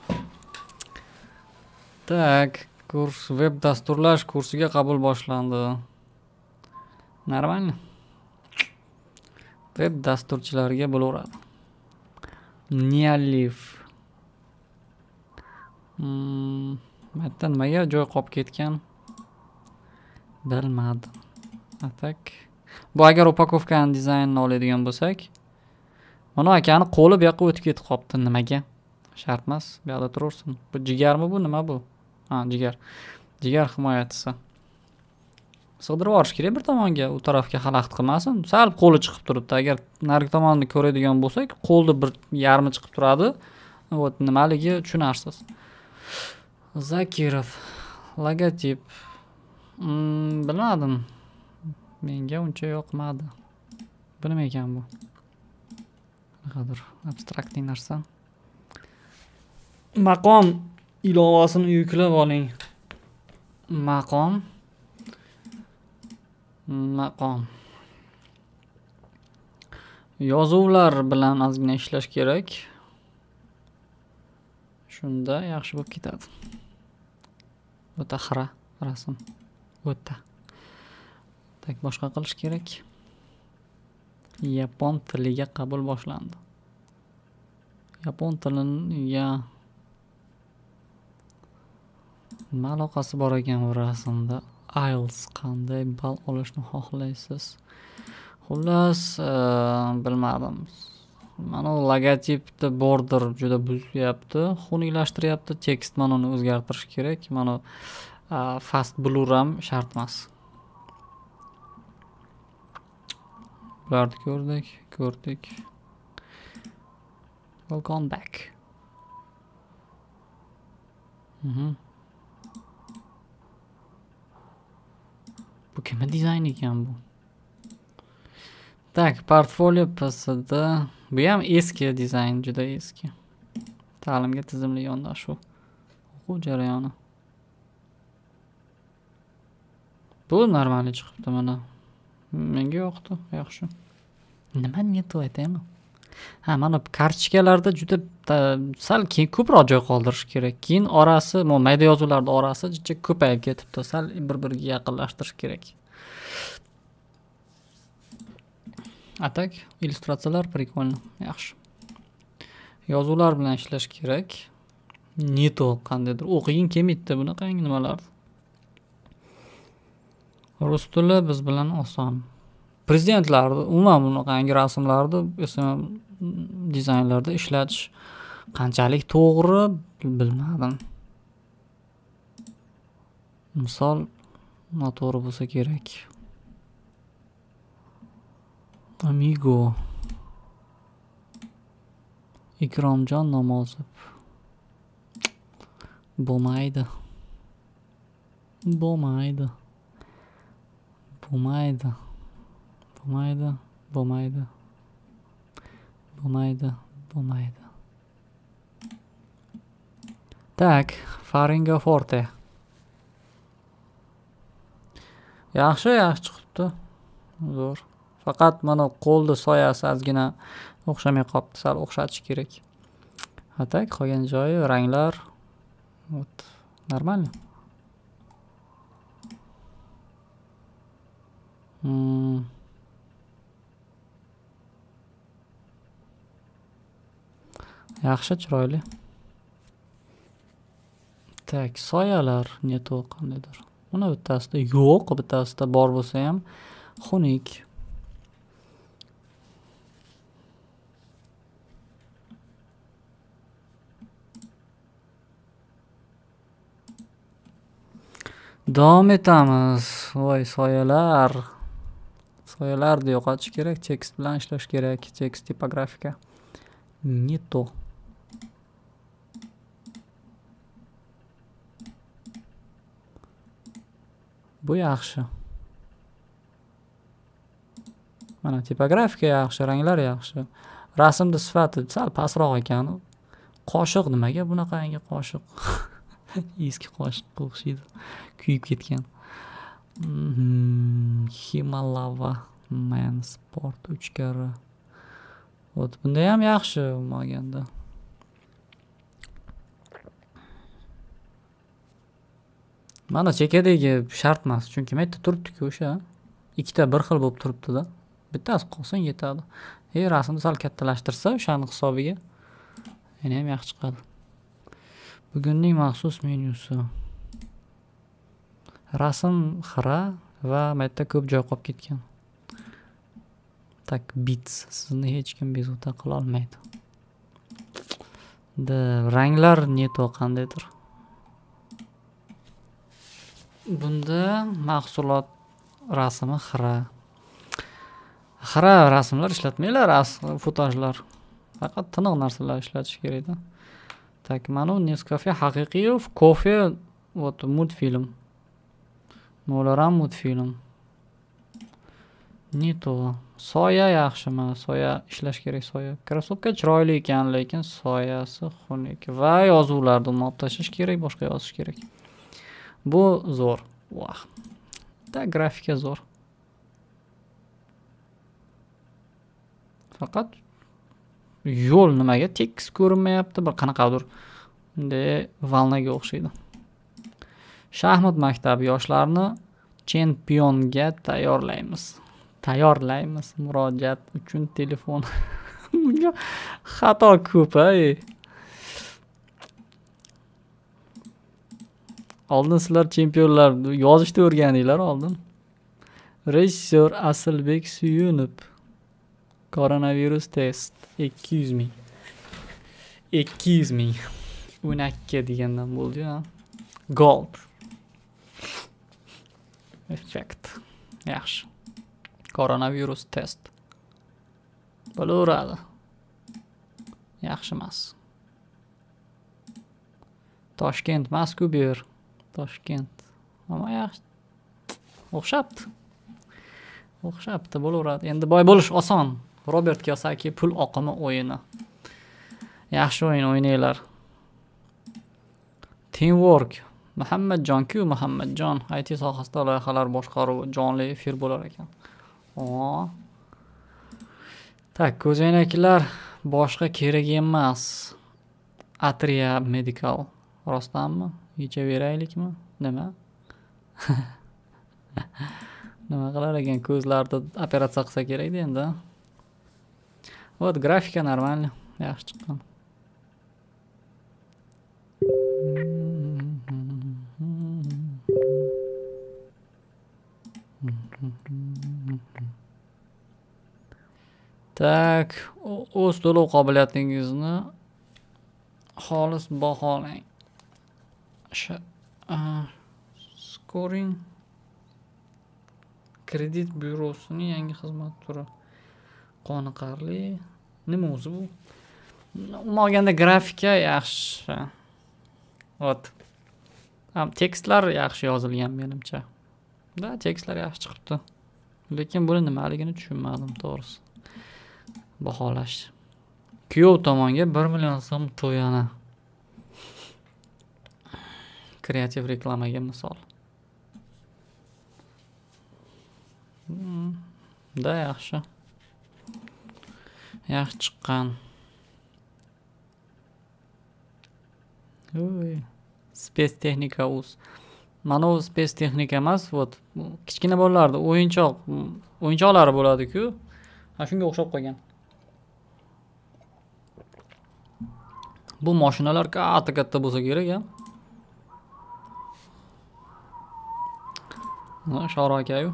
Tak, kurs web dasturlash kursiga qabul boshlandi. Нормально. Web dasturchilarga bo'laveradi. Nealif. Hmm, Matn nimaga joy qolib ketgan? Bilmadim. Atak. Bu agar upakovkani dizaynini oladigan bo'lsak, mana akani qo'li bu yoqqa o'tib ketib qolibdi. Nimaga? Shart emas, bu yerda turursin. Bu jigarmi bu, nima bu? Ha, jigar. Jigar himoyachisi. Sig'dirib yuborish kerak bir tomonga, u tarafga xalaqit qilmasin. Sal qo'li chiqib turibdi. Agar narigi tomonni ko'radigan bo'lsak, qo'lni bir yarmi chiqib turadi. Вот nimaligi tushunarsiz. Zakirov logotip. Hmm, bilmadim. Menga uncha yoqmadi. Bu nima ekan bu? qanaqadir abstraktniy narsa. Maqom ilovasini yuklab oling. Maqom maqom yozuvlar bilan ozgina ishlash kerak. Shunda yaxshi bo'lib ketadi. O'ta xira rasm. O'ta. Tak boshqa qilish kerak. Yapon tiliga qabul boshlandi. Yapon tiliga nima aloqasi bor ekan bu rasmda? I E L T S qanday ball olishni xohlaysiz? Xullas, bilmadim. Mana logotipda border juda buzyapti, xunuklaştiryapti. Tekst mana uni o'zgartirish kerak. Mana fast blur ham shart emas. Bularni ko'rdik, ko'rdik. Welcome back. Mhm. Bu kim dizayn ekan bu? Tak, portfolio P S D. Bu ham eski dizayn, juda eski. Ta'limga tizimli yondashuv. O'quv jarayoni. Bu normal chiqibdi mana. Menga yoqdi, yaxshi. Nima neto aytaymi? Ha, mana kartochkalarda juda sal keyin ko'proq joy qoldirish kerak. Keyin orasi, mo mayda yozuvlarning orasi juda ko'payib ketibdi. Sal bir-biriga yaqinlashtirish kerak. Atak, illyustratsiyalar прикольно, yaxshi. Yozuvlar bilan ishlash kerak. Neto qandaydir o'qiging kelmaydi bunaqangi nimalarni. Rus tili biz bilan oson. Prezidentlarni, umuman bunaqangi rasmlarni esa dizaynlarda ishlatish qanchalik to'g'ri bilmadim. Misol noto'g'ri bo'lsa kerak. Amigo Ikromjon Namozov bo'lmaydi. Bo'lmaydi. Bo'lmaydi. Bo'lmaydi. Bo'lmaydi. Bo'lmaydi. Bo'lmaydi. Tak, Faringo Forte. Yaxshi, yaxshi chiqibdi. Zo'r. Faqat mana qo'lda soyasi ozgina o'xshamay qolibdi, sal o'xshatish kerak. Atak, qolgan joyi, ranglar вот нормально. Hmm. Yaxshi, chiroyli. Tak, soyalar neto qandaydir. Uni bittasida yo'q, bittasida bor bo'lsa ham xunuk. Davom etamiz. Voy, soyalar. Soyalarni yo'qotish kerak, tekst bilan ishlash kerak, tekst tipografika. Neto. Bu yaxshi. Mana tipografika yaxshi, ranglar yaxshi. Rasmda sifati sal pastroq ekan. Qoshiq nimaga bunaqangi qoshiq? Eski qoshiqqa o'xshaydi. Kuyib ketgan. Himalava Man Sport uch karra. Ot, bunda ham yaxshi bo'lmaganda. Mana chekadagi shart emas, chunki mayda turibdi-ku o'sha. Ikkita bir xil bo'lib turibdi-da. Bittasi qolsin yetadi. E, rasmni sal kattalashtirsa o'shani hisobiga yana ham yaxshi chiqadi. Bugunning maxsus menyusi. Rasm xira va mayda ko'p joy qolib ketgan. Tak, bits sizni hech kim bezovta qila olmaydi. Da ranglar neto qandaydir. Bunda mahsulot rasmi xira. Xira rasmlar ishlatmaylar, fotojlar. Faqat tiniq narsalar ishlatish kerak-da. Tak, mana Nescafe haqiqiy kofe, вот multfilm. No'lar ham multfilm. Не то. Soya yaxshimi? Soya ishlash kerak soya. Krossovka chiroyli ekan, lekin soyasi xunuk va yozuvlarni olib tashlash kerak, boshqa yozish kerak. Bu zo'r. Vah. Da grafika zo'r. Faqat yo'l nimaga tekis ko'rinmayapti, bir qanaqadir bunday valnaga o'xshaydi. Shaxmat maktabi yoshlarni chempionga tayyorlaymiz. Tayyorlaymiz. Murojaat uchun telefon. Bunga xato ko'p, ay. Oldin sizlar chempionlar yozishni o'rganinglar oldin. Rejissor Asilbek Suyunov. Koronavirus test ikki yuz ming. ikki yuz ming. o'n ikki degandan bo'ldi-ya. Gold. Effekt. Yaxshi. Koronavirus test. Bo'laveradi. Yaxshi emas. Toshkent emas-ku bu yer. Toshkent. Ammo yaxshi. O'xshabdi. O'xshabdi, bo'laveradi. Endi boy bo'lish oson. Robert Kiyosaki pul oqimi o'yini. Yaxshi o'yin o'ynaylar. Teamwork. Muhammadjon-ku, Muhammadjon I T sohasida loyihalar boshqaruvi jonli efir bo'lar ekan. O. Tak, ko'zoynaklar boshqa kerak emas. Atria Medical. Rostdanmi? Yechaveraylikmi? Nima? Nima qilar ekan, ko'zlarda operatsiya qilsa kerak endi. Вот, grafika нормально, yaxshi chiqqan. Tak, o'z to'lov qobiliyatingizni xolis baholang. Scoring kredit byurosining yangi xizmat turi. Qoniqarli. Nima o'zi bu? Umuman olganda grafika yaxshi. Ot. Ham tekstlar yaxshi yozilgan menimcha. Da, tekstlar yaxshi chiqibdi. Lekin buni nimaligini tushunmadim to'g'risi. Baholash. Kuyov tomonga bir million so'm to'yana. Kreativ reklamaga misol. Da yaxshi. Yaxshi chiqqan. Oy, space texnika uz. Mana u space texnika emas, вот kichkina bolalarda o'yinchoq, o'yinchoqlari bo'ladi-ku. Ha, shunga o'xshab qolgan. Bu mashinalar katta-katta bo'lsa kerak-a. Ну, Sharo aka-yu.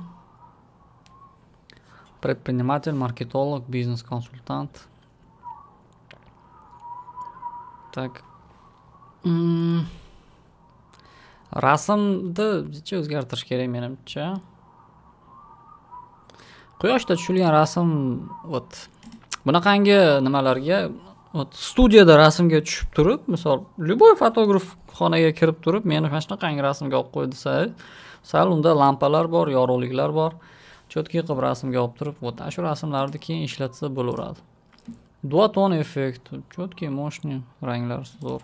Предприниматель, маркетолог, бизнес-консультант. Так. Hmm. Rasmni necha o'zgartirish kerak menimcha. Quyoshda tushilgan rasm, ot bunaqangi nimalarga, ot studiyada rasmga tushib turib, misol, любой fotograf xonaga kirib turib, meni mana shunaqangi rasmga olib qo'y desa, sal unda lampalar bor, yorug'liklar bor. Cho'tki qilib rasmga olib turib, ot shu rasmlarni keyin ishlatsa bo'laveradi. Два тона effekt, cho'tki, moshni ranglar zo'r.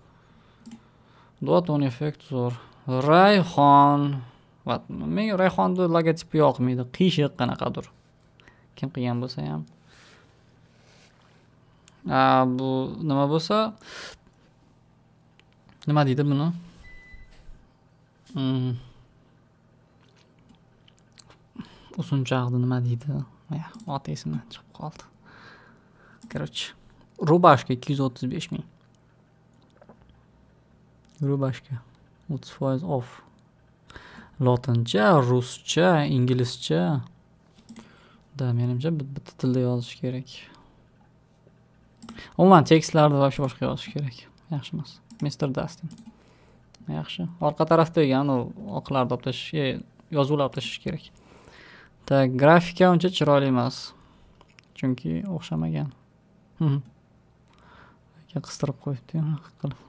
Два тона effekt zo'r. Rayhon. Vat, menga Rayhonning logotipi yoqmaydi. Qiyshiq qanaqadir. Kim qilgan bo'lsa ham. A, bu nima bo'lsa? Nima deydi buni? Hmm. Usunchaqni nima deydi? Ya, ot esimdan chiqib qoldi. Короче, rubashka ikki yuz o'ttiz besh ming. Rubashka o'ttiz foiz off. Lotincha, ruscha, inglizcha. Da, menimcha bitta tilda yozish kerak. Umuman tekstlarni boshqa boshqa yozish kerak. Yaxshi emas. mister Dustin. Yaxshi. Orqa tarafda ekan u oqlarni olib tashish, yozuvlar olib tashish kerak. Tak, grafika uncha chiroyli emas. Chunki o'xshamagan. Mhm. Aka qistirib qo'yibdi, qilib.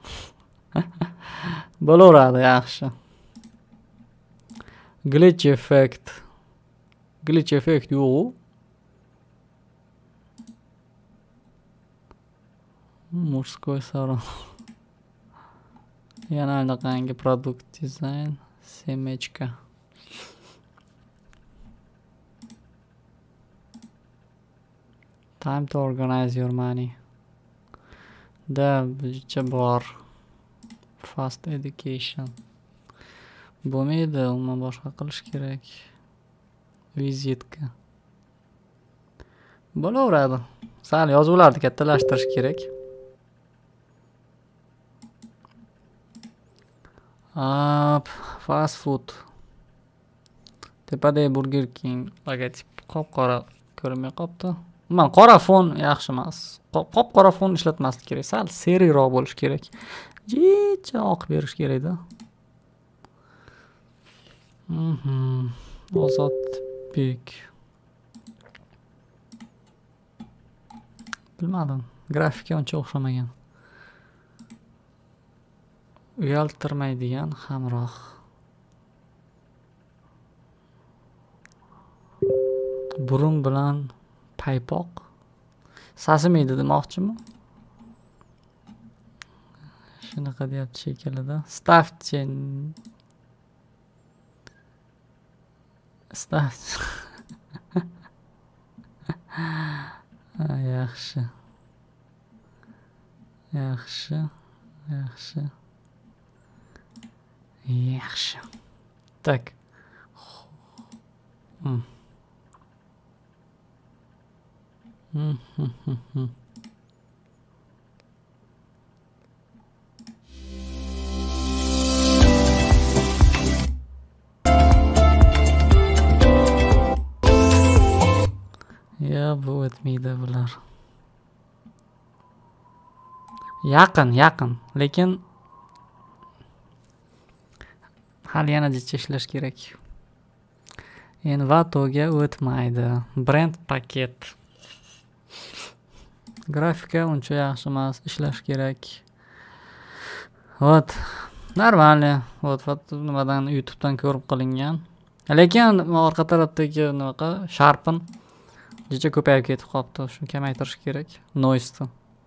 Bo'laveradi, yaxshi. Glitch effect. glitch effekt yo'q. Murskoy saron. Yana anaqangi product design, semechka. Time to organize your money. Da buncha bor. Fast education. Bo'lmaydi, uni boshqa qilish kerak. Vizitka. Bo'laveradi. Sal yozuvlarni kattalashtirish kerak. Up, fast food. Tepada Burger King logotip qop-qora ko'rinmay qopti. Umuman qora fon yaxshi emas. Qop-qora fon ishlatmaslik kerak. Sal seriyroq bo'lish kerak. Jicha oq berish kerak-da. Mhm. Ozodbek. Bilmadim. Grafika uncha o'xshamagan. Uyaltirmaydigan hamroh. Burun bilan paypoq. Sasimaydi demoqchimi? Shunaqa deyapti shekilida. Stavchi. Stav. Yaxshi. Yaxshi. Yaxshi. Yaxshi. Tak. Hmm. Hmm, hmm, hmm, hmm. Ya bu o'tmaydi bular. Yaqin, yaqin, lekin hali yana jicha ishlash kerak. Envatoga o'tmaydi. Brand paket. Grafika uncha yaxshi emas, ishlash kerak. Вот. Normalniy. Вот, вот nimadan YouTubedan ko'rib qilingan. Lekin orqa tarafdagi nima sharpin jicha ko'payib ketib qopti. Shuni kamaytirish kerak. Noise.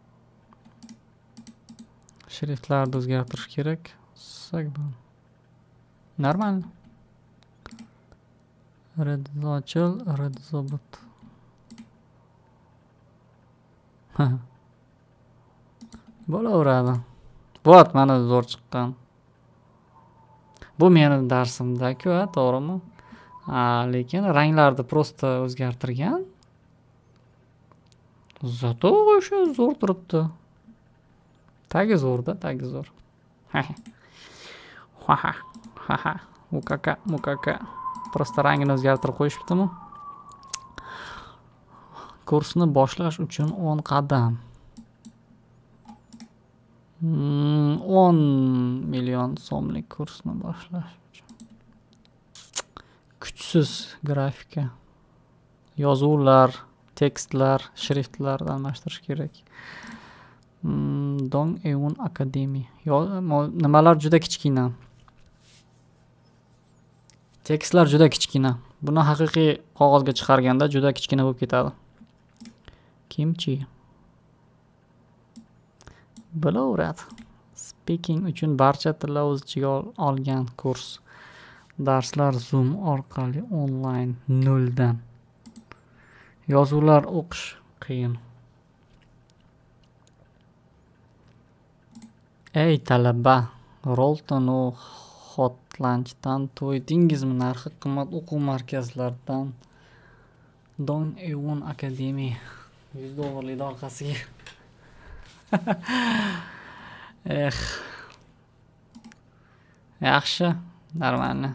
Shriftlarni o'zgartirish kerak. Normalniy. Red ochil, red zobot. Bo'laveradi. Вот, mana zo'r chiqqan. Bu meni darsimda-ku, to'g'rimi? Ha, lekin ranglarni prosta o'zgartirgan. Zato o'sha zo'r turibdi. Tagi zo'rda, tagi zo'r. Ha ha. Ha ha. Mukaka, mukaka. Prosta rangini o'zgartirib qo'yishibdimi? Kursni boshlash uchun o'n qadam. o'n million so'mlik kursni boshlash uchun. Kuchsiz grafika. Yozuvlar, tekstlar, shriftlarni almashtirish kerak. Dong Eun Academy. Nimalar juda kichkina. Tekstlar juda kichkina. Buni haqiqiy qog'ozga chiqarganda juda kichkina bo'lib ketadi. Kimchi. Bo'laveradi. Speaking uchun barcha tillar o'z ichiga olgan kurs. Darslar Zoom orqali onlayn noldan. Yozuvlar o'qish qiyin. Ey talaba, Rolton o Hot Lunchdan to'ydingizmi? Narxi qimmat o'quv markazlaridan Dong Eun Academy yuz dollarlik orqasiga. Eh. Yaxshi, normalniy.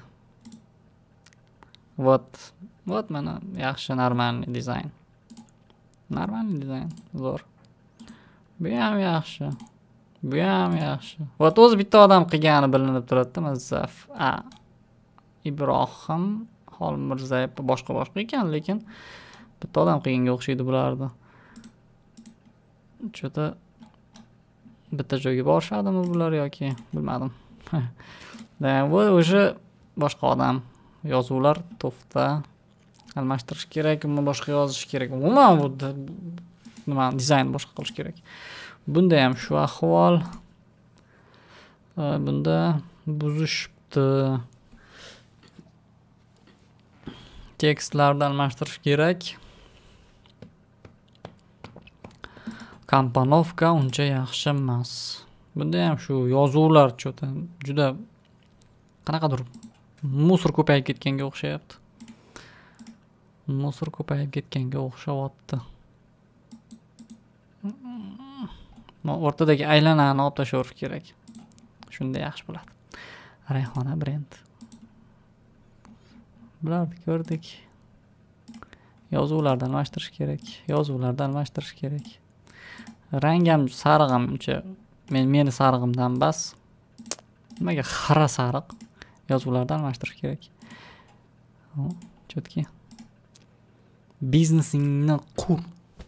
Вот, вот mana yaxshi normalniy dizayn. Normalniy dizayn, zo'r. Bu ham yaxshi. Bu ham yaxshi. Вот o'zi bitta odam qilgani bilinib turadi, mazzaf. A. Ibrohim Xolmirzayev boshqa boshqa ekan, lekin bitta odam qilganga o'xshaydi bularni. Cho'ta bitta joyga borishadimi bular yoki bilmadim. Da, bu o'sha boshqa odam. Yozuvlar to'fta. almashtirish kerak, uni boshqa yozish kerak. Umuman bu nima dizayn boshqa qilish kerak. Bunda ham shu ahvol. Bunda buzishibdi. Tekstlarni almashtirish kerak. Komponovka uncha yaxshi emas. Bunda ham shu yozuvlar cho'ta juda qanaqadir musor ko'payib ketganga o'xshayapti. Musor ko'payib ketganga o'xshayapti. O'rtadagi aylanani olib tashlash kerak. Shunda yaxshi bo'ladi. Rayhona brend. Bularni ko'rdik. Yozuvlardan almashtirish kerak. Yozuvlardan almashtirish kerak. Rang ham sariq ham uncha men meni sarig'imdan bas. Nimaga xira sariq? Yozuvlardan almashtirish kerak. Chotki. Biznesingni qur.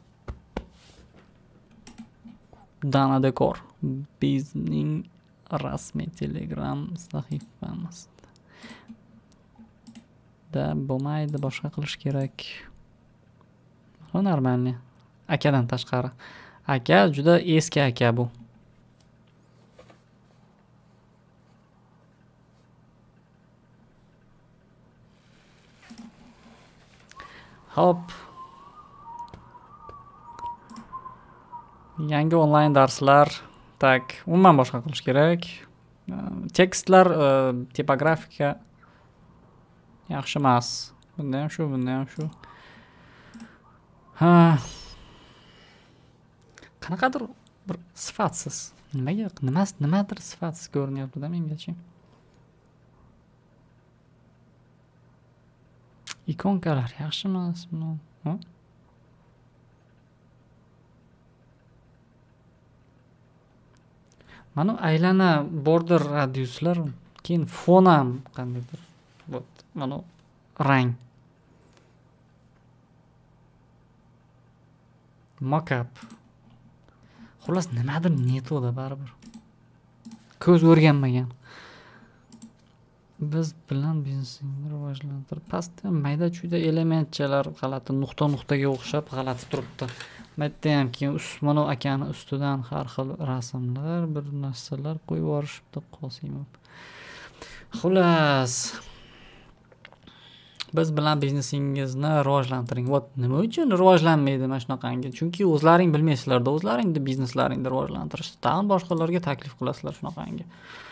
Dana Dekor. Bizning rasmiy Telegram sahifamiz. Da bo'lmaydi, boshqa qilish kerak. Normalniy. Akadan tashqari. Aka juda eski aka bu. Hop. Yangi onlayn darslar. Tak, umuman boshqa qilish kerak. Tekstlar, tipografika yaxshi emas. Bunda ham shu, bunda ham shu. Ha. Qanaqadir bir sifatsiz. Nimaga, nima nimadir sifatsiz ko'rinyapti-da mengacha. Ikonkalar yaxshi emas buni. Ha? Mana aylana border radiuslar, keyin fon ham qandaydir. Вот, mana rang. Mockup. Xullas nimadir neto'da baribir. Ko'z o'rganmagan. Biz bilan biznesni rivojlantirib, pastda mayda-chuyda elementchalar g'alati nuqta-nuqtaga o'xshab g'alati turibdi. Mayda ham keyin mana akani ustidan har xil rasmlar, bir narsalar qo'yib yuborishibdi Qosimov. Xullas biz bilan biznesingizni rivojlantiring. Vot nima uchun rivojlanmaydi mana shunaqangi? Chunki o'zlaring bilmaysizlar-da, o'zlaringni bizneslaringni rivojlantirishni. Tag'in boshqalarga taklif qilasizlar shunaqangi.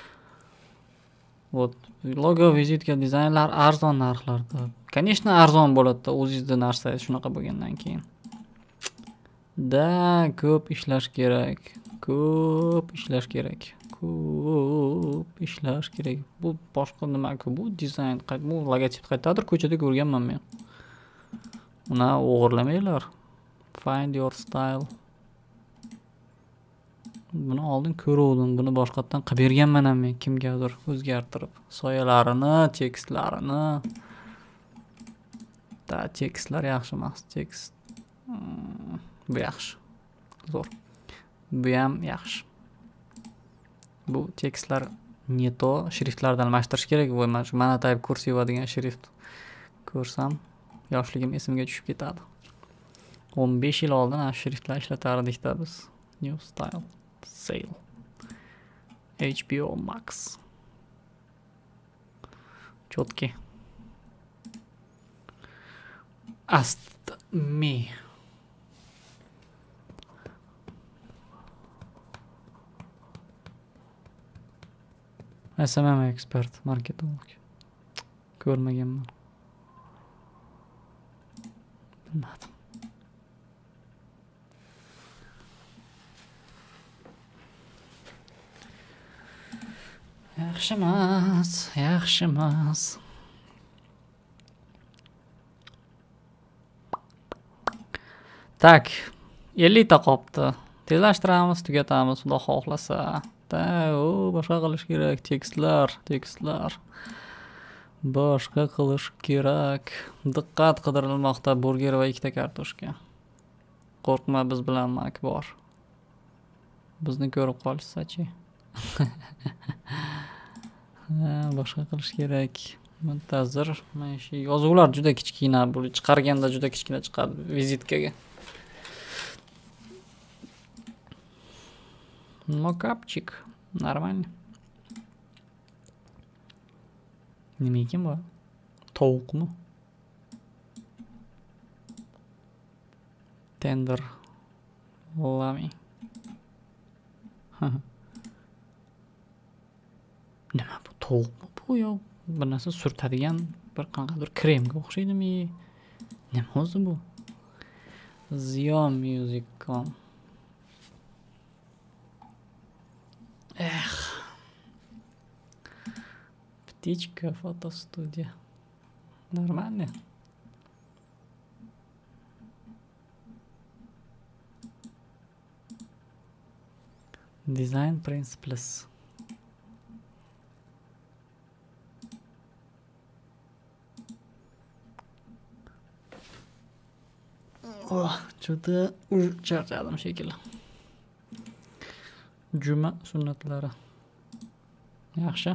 Vot logo, vizitka, dizaynlar arzon narxlarda. Конечно, arzon bo'ladi-da, o'zingizda narsa shunaqa bo'lgandan keyin. Da ko'p ishlash kerak. Ko'p ishlash kerak. Ko'p ishlash kerak. Bu boshqa nima-ku? Bu dizayn, bu logotip qayerdadir ko'chada ko'rganman men. Uni o'g'irlamanglar. Find your style. Buni oldin ko'ruvdim, buni boshqatdan qilib berganman ham men kimgadir o'zgartirib, soyalarini, tekstlarini. Da tekstlar yaxshi emas, tekst. Bu yaxshi. Zo'r. Bu ham yaxshi. Bu tekstlar neto shriftlardan almashtirish kerak. Voy, mana shu monotype kursiva degan shrift ko'rsam, yoshligim esimga tushib ketadi. o'n besh yil oldin ana shriftlar ishlatardik-da biz. New style. Sale. H B O Max. Чётки. Ask me. S M M expert marketing. Ko'rmaganman. Bilmadim. Yaxshi emas, yaxshi emas. Tak, ellik ta qopti. Tezlashtiramiz, tugatamiz, xudo xohlasa. Da, o, boshqa qilish kerak, tekstlar, tekstlar. Boshqa qilish kerak. Diqqat qidirilmoqda, burger va ikkita kartoshka. Qo'rqma, biz bilan mak bor. Bizni ko'rib qolishsa-chi. Boshqa qilish kerak. muntazir. Mana shu yozuvlar juda kichkina, bu chiqarganda juda kichkina chiqadi vizitkaga. Mokapchik. Нормально. Nima ekan bu? Tovuqmi? Tender. Lami. Nima bu? Tovuqmi bu yo? Bir narsa surtadigan bir qanaqadir kremga o'xshaydimi? Nima o'zi bu? Zion Music точка ком. Эх. Птичка фотостудия. Нормально. Design Principles. Oh, juda charchadim shekilli. Juma sunnatlari. Yaxshi.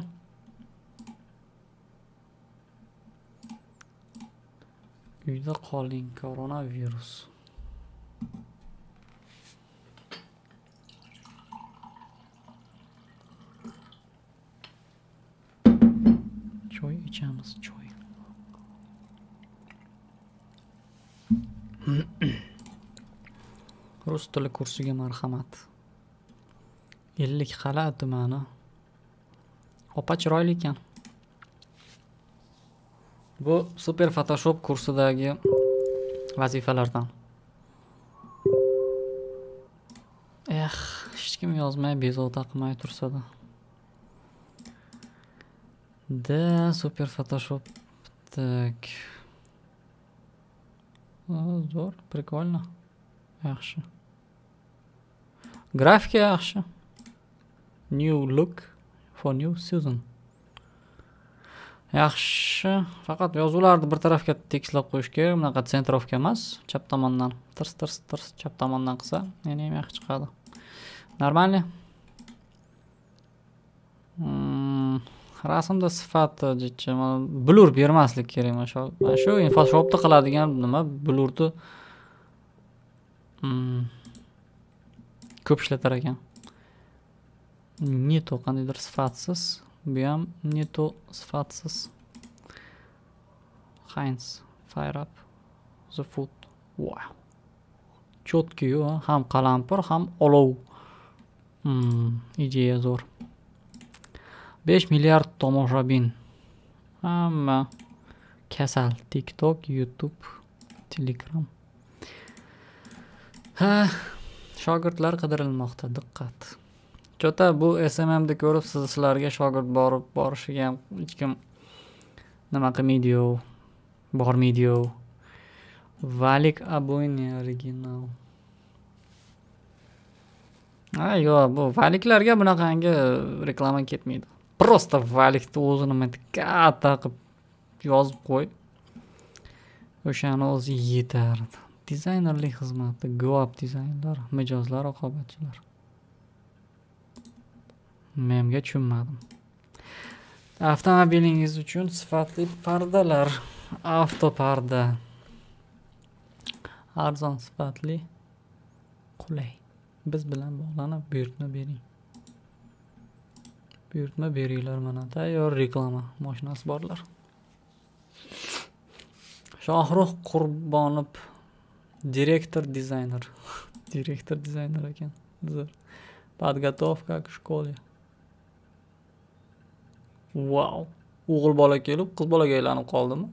Uyda qoling, koronavirus. Choy ichamiz, choy. Rus tili kursiga marhamat. Ellikqal'a tumani. Opa chiroyli ekan. Bu super Photoshop kursidagi vazifalardan. Eh, hech kim yozmay bezovta qilmay tursa-da. Da super Photoshop. Так. Zo'r, прикольно. Yaxshi. Grafika yaxshi. New look for new season. Yaxshi, faqat yozuvlarni bir tarafga tekislab qo'yish kerak, bunaqa sentrovka emas, chap tomondan tirs tirs tirs chap tomondan qilsa, yana ham yaxshi chiqadi. Normalniy. Hmm, rasmda sifati jicha, blur bermaslik kerak mana shu. Mana shu Photoshopda qiladigan nima, blurni hmm ko'p ishlatar ekan. Neto qandaydir sifatsiz. Bu ham neto sifatsiz. Heinz fire up the food. Wow. Chotki-yu, ham qalampir, ham olov. Hmm, ideya zo'r. besh milliard tomoshabin. Hamma kasal. TikTok, YouTube, Telegram. Ha, shogirdlar qidirilmoqda, diqqat. Chota bu S M M da ko'rib sizlarga shogird borib borishiga ham hech kim nima qilmaydi-yu, bormaydi-yu. Valik Aboyne original. Ha, yo'q, bu valiklarga bunaqangi reklama ketmaydi. Просто valikni o'zini nima katta qilib yozib qo'y. O'shani o'zi yetardi. Dizaynerlik xizmati, Goap dizaynlar, mijozlar, raqobatchilar. Menga tushunmadim. Avtomobilingiz uchun sifatli pardalar, avtoparda. Arzon, sifatli, qulay. Biz bilan bog'lanib buyurtma bering. Buyurtma beringlar, mana tayyor reklama mashinasi borlar. Shohrux Qurbonov, direktor dizayner. Direktor dizayner ekan. Подготовка к школе. Wow. O'g'il bola kelib, qiz bolaga aylanib qoldimi?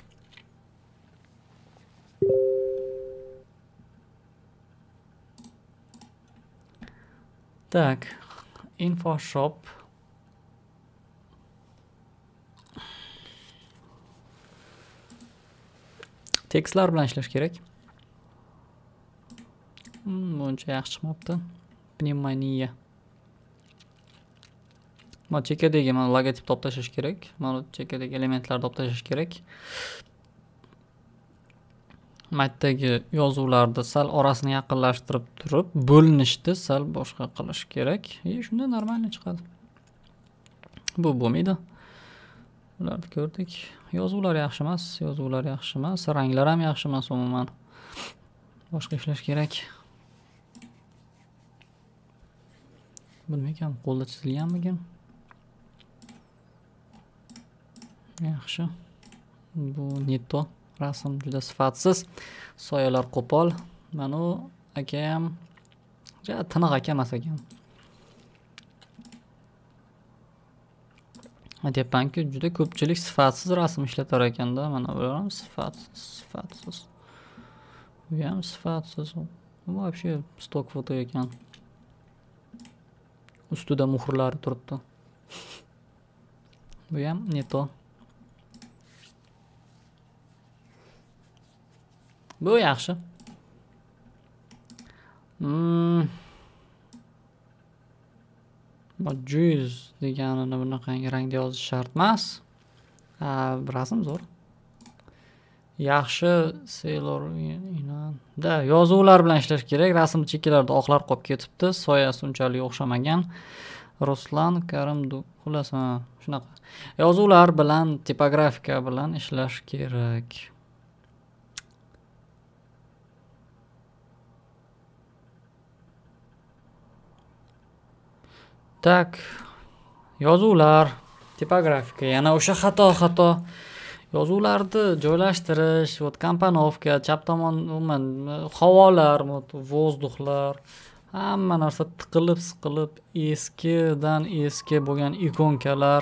Tak, InfoShop. Tekstlar bilan ishlash kerak. Hmm, buncha yaxshi chiqmabdi. Pnevmoniya. Mana chekkadagi mana logotip olib tashlash kerak. Mana chekkadagi elementlarni olib tashlash kerak. Matdagi yozuvlarni sal orasini yaqinlashtirib turib, bo'linishni sal boshqa qilish kerak. E, shunda normalniy chiqadi. Bu bo'lmaydi. Ularni ko'rdik. Yozuvlar yaxshi emas, yozuvlar yaxshi emas, ranglar ham yaxshi emas umuman. Boshqa ishlash kerak. Bilmayman, qo'lda chizilganmikan? Yaxshi. Bu netto rasm juda sifatsiz. Soyalar qo'pol. Mana u akam juda tiniq aka emas ekan. Aytyapmanki, juda ko'pchilik sifatsiz rasm ishlatar ekanda, mana bular ham sifatsiz, sifatsiz. Bu ham sifatsiz. Bu вообще stok foto ekan. Ustida muhrlari turibdi. Bu ham netto. Bu yaxshi. Hmm. Juice deganini bunaqangi rangda yozish shart emas. Ha, rasm zo'r. Yaxshi Sailor da yozuvlar bilan ishlash kerak. Rasm chekkalarda oqlar qolib ketibdi, soyasi unchalik o'xshamagan. Ruslan Karimdu xullas shunaqa. Yozuvlar bilan, tipografika bilan ishlash kerak. Tak, yozuvlar, tipografika, yana o'sha xato-xato yozuvlarni joylashtirish, вот komponovka, chap tomon umuman havolar, vozdухlar, hamma narsa tiqilib, siqilib, eskidan eski bo'lgan ikonkalar.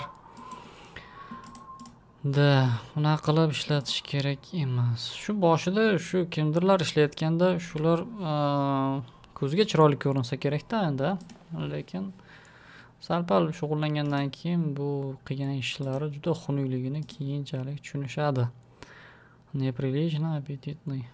Da, unaqa qilib ishlatish kerak emas. Shu boshida shu kimdirlar ishlayotganda shular ko'zga chiroyli ko'rinsa kerak-da endi, lekin sal-pal shug'ullangandan keyin bu qilgan ishlari juda xunukligini keyinchalik tushunishadi. Неприлично аппетитный.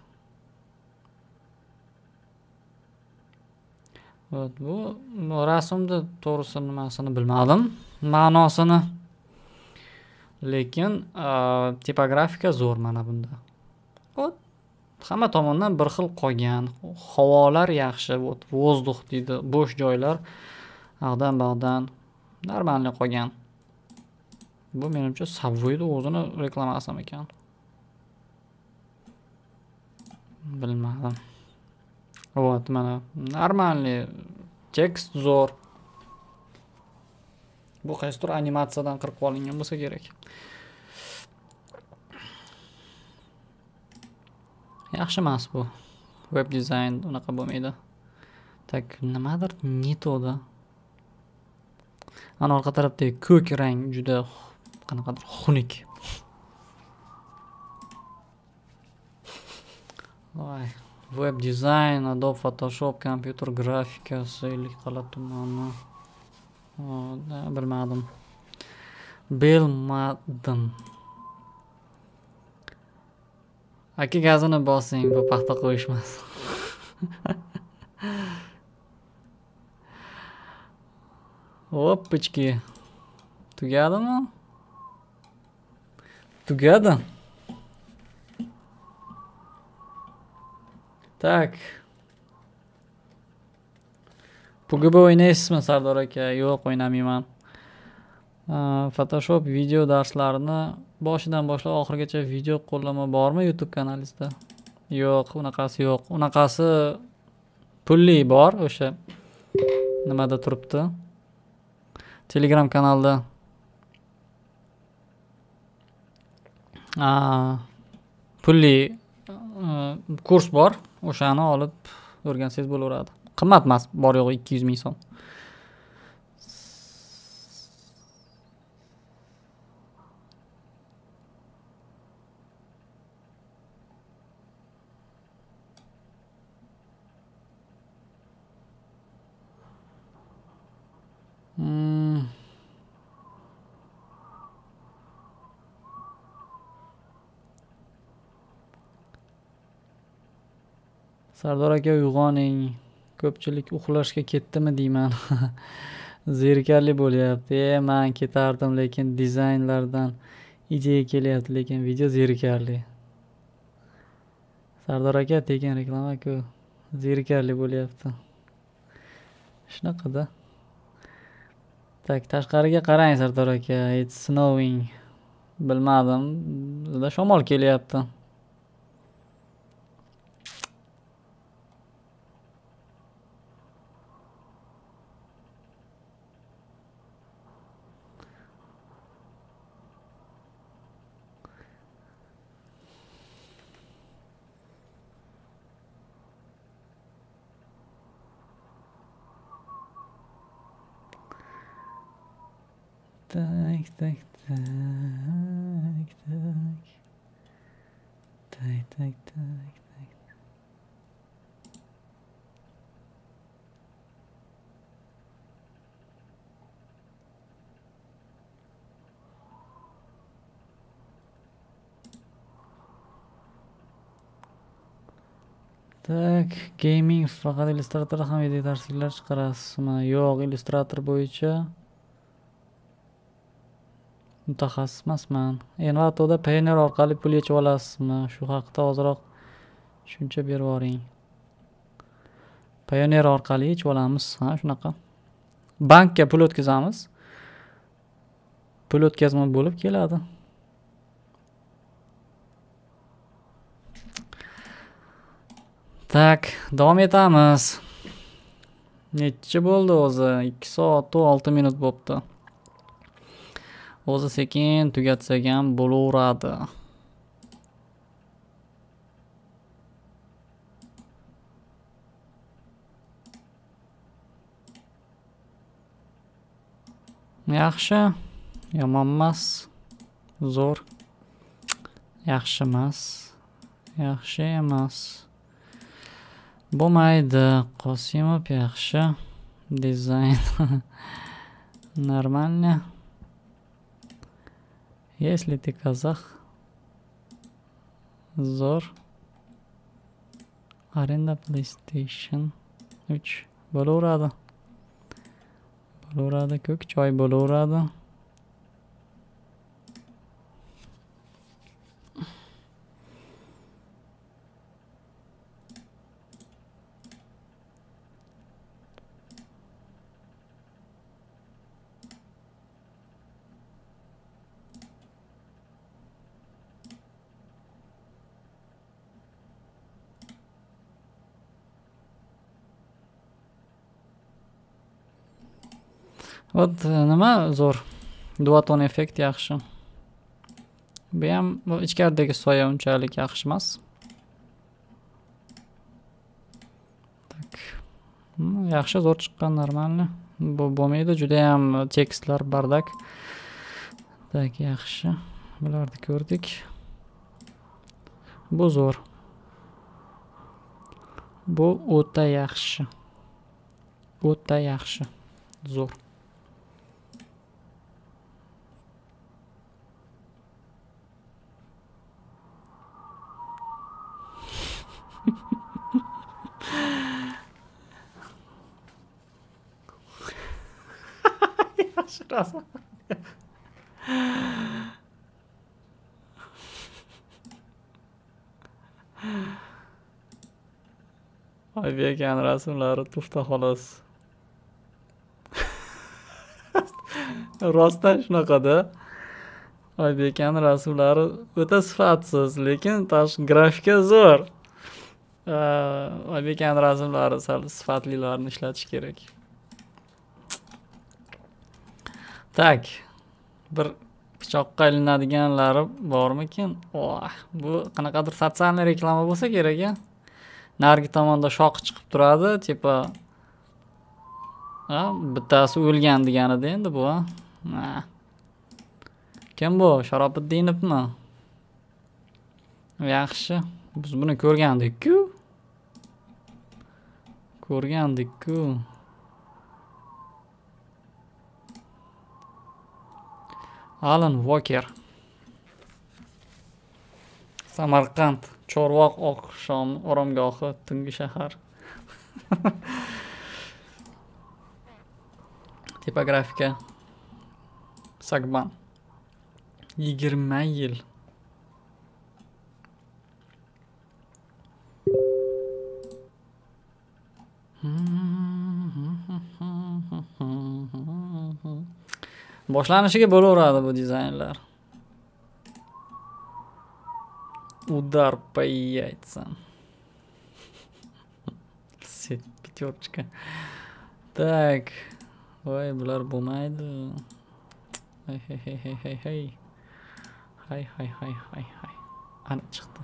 Вот, bu rasmda to'g'risi nimasini bilmadim, ma'nosini. Lekin tipografika zo'r mana bunda. Вот, hamma tomondan bir xil qolgan. Havolar yaxshi, вот, воздух deydi, bo'sh joylar ag'dan bag'dan normalniy qolgan. Bu menimcha Subway'ni o'zini reklamasi ekan. Bilmadim. Вот, mana normalniy tekst zo'r. Bu qaysidir animatsiyadan qirib olingan bo'lsa kerak. Yaxshi emas bu. Web dizayn unaqa bo'lmaydi. Tak, nimadir neto'da. Ana orqa tarafdagi ko'k rang juda qanaqadir xunuk. Voy, web dizayn, Adobe Photoshop, kompyuter grafikasi, ilikqal'a tumani. O, da bilmadim. Bilmadim. Aka gazini bosing, bu paxta qo'yishmas. Oppochki. Tugadimi? Tugadi. Tak. P G B o'ynaysizmi, Sardor aka? Yo'q, o'ynamayman. Photoshop video darslarini boshidan boshlab oxirigacha video qo'llanma bormi YouTube kanalingizda? Yo'q, unaqasi yo'q. Unaqasi pulli bor, o'sha nimada turibdi? Telegram kanalda. Pulli kurs bor, o'shani olib o'rgansangiz bo'laveradi. Qimmat emas, bor yo'g'i ikki yuz ming so'm. Hmm. Sardor aka, uyg'oning. Ko'pchilik uxlashga ketdimi deyman. Zerikarli bo'lyapti. E, men ketardim, lekin dizaynlardan ideya kelyapti, lekin video zerikarli. Sardor aka, tekin reklama-ku. Zerikarli bo'lyapti. Shunaqa-da. Tak, tashqariga qarang Sardor aka. It's snowing. Bilmadim. Bizda shamol kelyapti. Tak, tak, tak, tak. Tak, tak, tak, tak. Tak, gaming faqat illystrator ham video darsliklar chiqarasizmi? Yo'q, illystrator bo'yicha mutaxassis emasman. Envatoda Payoneer orqali pul yechib olasizmi? Shu haqida ozroq tushuncha berib yuboring. Payoneer orqali yechib olamiz, ha, shunaqa. Bankka pul o'tkazamiz. Pul o'tkazma bo'lib keladi. Tak, davom etamiz. Necha bo'ldi o'zi? ikki soat olti minut bo'libdi. O'zi sekin tugatsak ham bo'laveradi. Yaxshi, yomon emas, zo'r. Yaxshi emas, yaxshi emas. Bo'lmaydi, Qosimov yaxshi. Dizayn нормально. Если ты казах. Zo'r. Arenda PlayStation uch bo'laveradi. Bo'laveradi, ko'k choy bo'laveradi. Вот nima zo'r. Duaton effekt yaxshi. Bu ham bu ichkaridagi soya unchalik yaxshi emas. Tak. Yaxshi zo'r chiqqan, normalni. Bu bo'lmaydi, juda ham tekstlar bardak. Tak, yaxshi. Bularni ko'rdik. Bu zo'r. Bu o'ta yaxshi. O'ta yaxshi. Zo'r. Rasm. Oybek aka rasmlari tufta xolos. Rostdan shunaqada. Oybek aka rasmlari o'ta sifatsiz, lekin tashqi grafika zo'r. Oybek aka rasmlari sal sifatlilarini ishlatish kerak. Tak, bir pichoqqa ilinadiganlari bormikin? Oh, bu qanaqadir sotsialniy reklama bo'lsa kerak a. Narigi tomonda shoqi chiqib turadi, tipa ha, bittasi o'lgan deganida endi bu. Ha. Kim bu? Sharobiddinovmi? Yaxshi. Biz buni ko'rgandik-ku. Ko'rgandik-ku. Alan Walker. Samarqand, Chorvoq oqshom oromgohi, tungi shahar. Tipografika. Sagban. yigirma yil. Boshlanishiga bo'laveradi bu dizaynlar. Uдар по яйцам. Пятерочка. Так. Voy, bular bo'lmaydi. Hay hay hay hay hay hay. Hay hay hay hay hay. Ana chiqdi.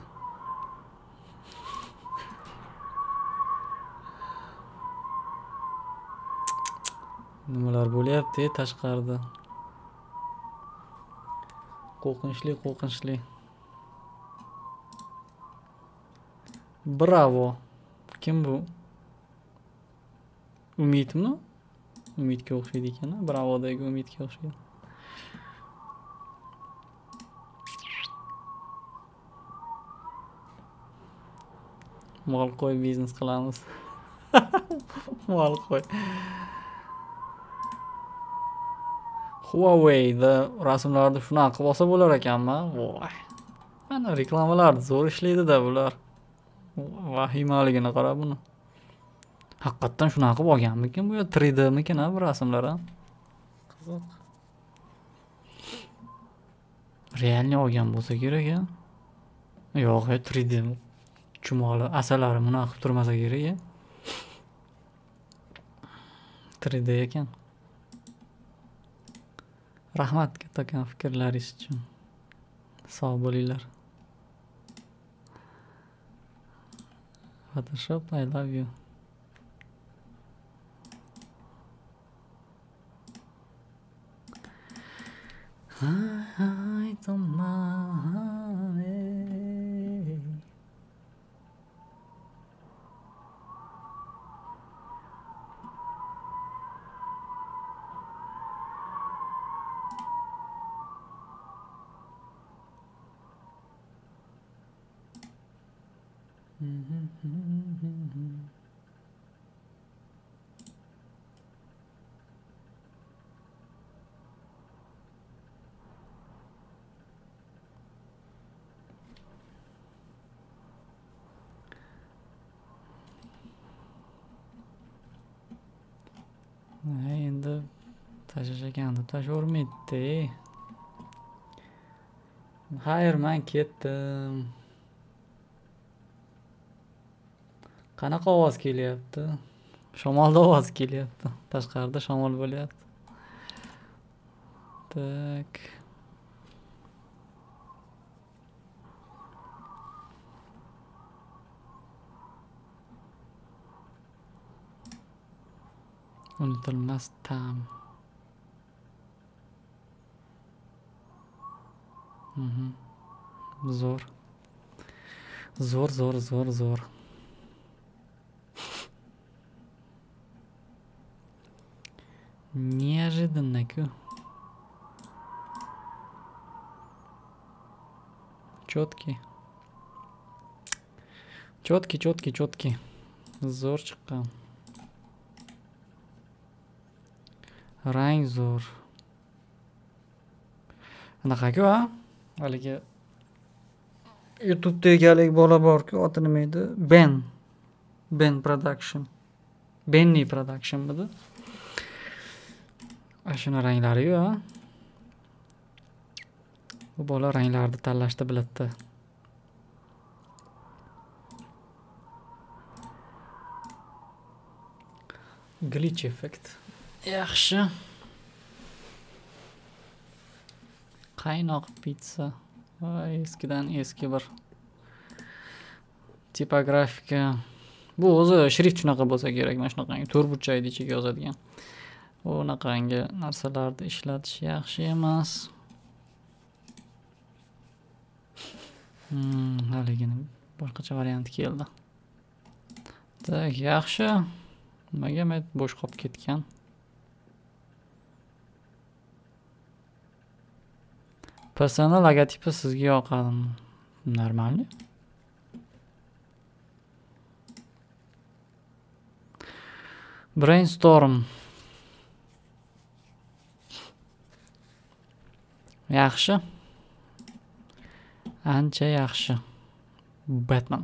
Nimalar bo'lyapti tashqarida? Qo'rqinchli, qo'rqinchli. Bravo. Kim bu? Umidmi? Umidga o'xshaydi ekan. Bravodagi Umidga o'xshaydi. Mol qo'y biznes qilamiz. Mol qo'y. Huawei'da rasmlarni shunaqa qilib olsa bo'lar ekanmi? Voy. Mana reklamalarni zo'r ishlaydi-da bular. Vahimaligini qara buni. Haqiqatan shunaqa qilib olganmikin bu? uch D mikin bu rasmlar ham? Qiziq. Realni olgan bo'lsa kerak a? Yo'q, uch D chumoli asalari bunaqa qilib turmasa kerak a? uch D ekan. Rahmat kattakon fikrlaringiz uchun. Sog' bo'linglar. Photoshop, I love you. Ay, tomare. Endi tashlashgan deb tashavermaydi. Xayr, men ketdim. Qanaqa ovoz kelyapti? Shamolda ovoz kelyapti. Tashqarida shamol bo'lyapti. Tak. Unutilmas ta'm. Mhm. Zo'r. Zo'r, zo'r, zo'r, zo'r. Неожиданно-ку. Четкий. Четкий, четкий, четкий. Zo'r chiqqan. Rang zo'r. Anaqa-ku a? Haligi YouTube'da egalik bola bor-ku, oti nima edi? Ben. Ben Production. Benny Production budi. Ashuna ranglari-yu a? Bu bola ranglarni tanlashni biladi. Glitch effect. Yaxshi. Qaynoq pizza. Voy, eskidan eski bir tipografika. Bu o'zi shrift shunaqa bo'lsa kerak, mana shunaqangi to'rt burchakni ichiga yozadigan. Unaqangi narsalarni ishlatish yaxshi emas. Hmm, haligini boshqacha variant keldi. Tak, yaxshi. Nimaga men bo'sh qolib ketgan? Personal logotipi sizga yoqadimi? Normalmi? Brainstorm. Yaxshi. Ancha yaxshi. Batman.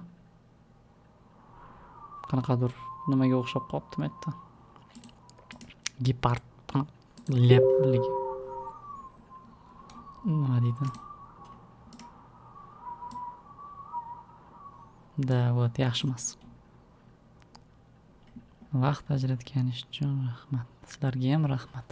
Qanaqadir nimaga o'xshab qoptimi aytdi. Gepard. Lepligi. Nima deydi? Da, вот, yaxshi emas. Vaqt ajratganingiz uchun rahmat. Sizlarga ham rahmat.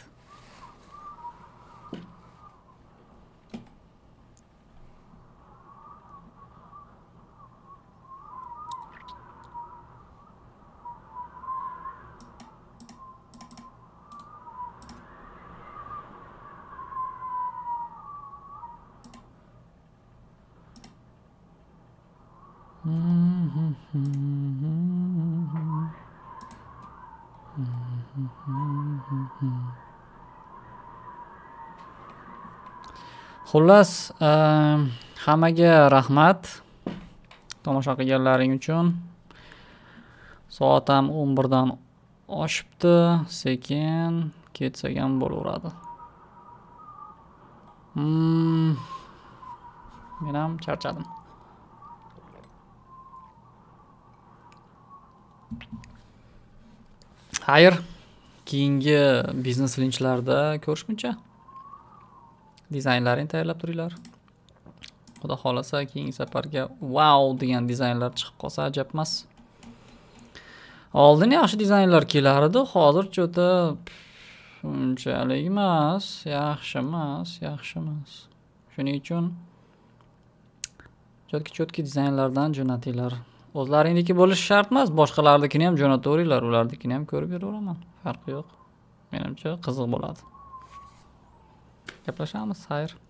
Xullas, hammaga rahmat tomosha qilganlaring uchun. Soat ham o'n birdan oshibdi, sekin ketsak ham bo'laveradi. Hmm. Men ham charchadim. Xayr, keyingi biznes linchlarda ko'rishguncha dizaynlarini tayyorlab turinglar. Xudo xolasa keyingi safarga wow degan dizaynlar chiqib qolsa ajab emas. Oldin yaxshi dizaynlar kelardi, hozircha o'ta unchalik emas, yaxshi emas, yaxshi emas. Shuning uchun cho'tki-cho'tki dizaynlardan jo'natinglar. O'zlaringniki bo'lishi shart emas, boshqalarnikini ham jo'nataveringlar, ularnikini ham ko'rib yuraveraman. Farqi yo'q. Menimcha qiziq bo'ladi. Gaplashamiz, xayr.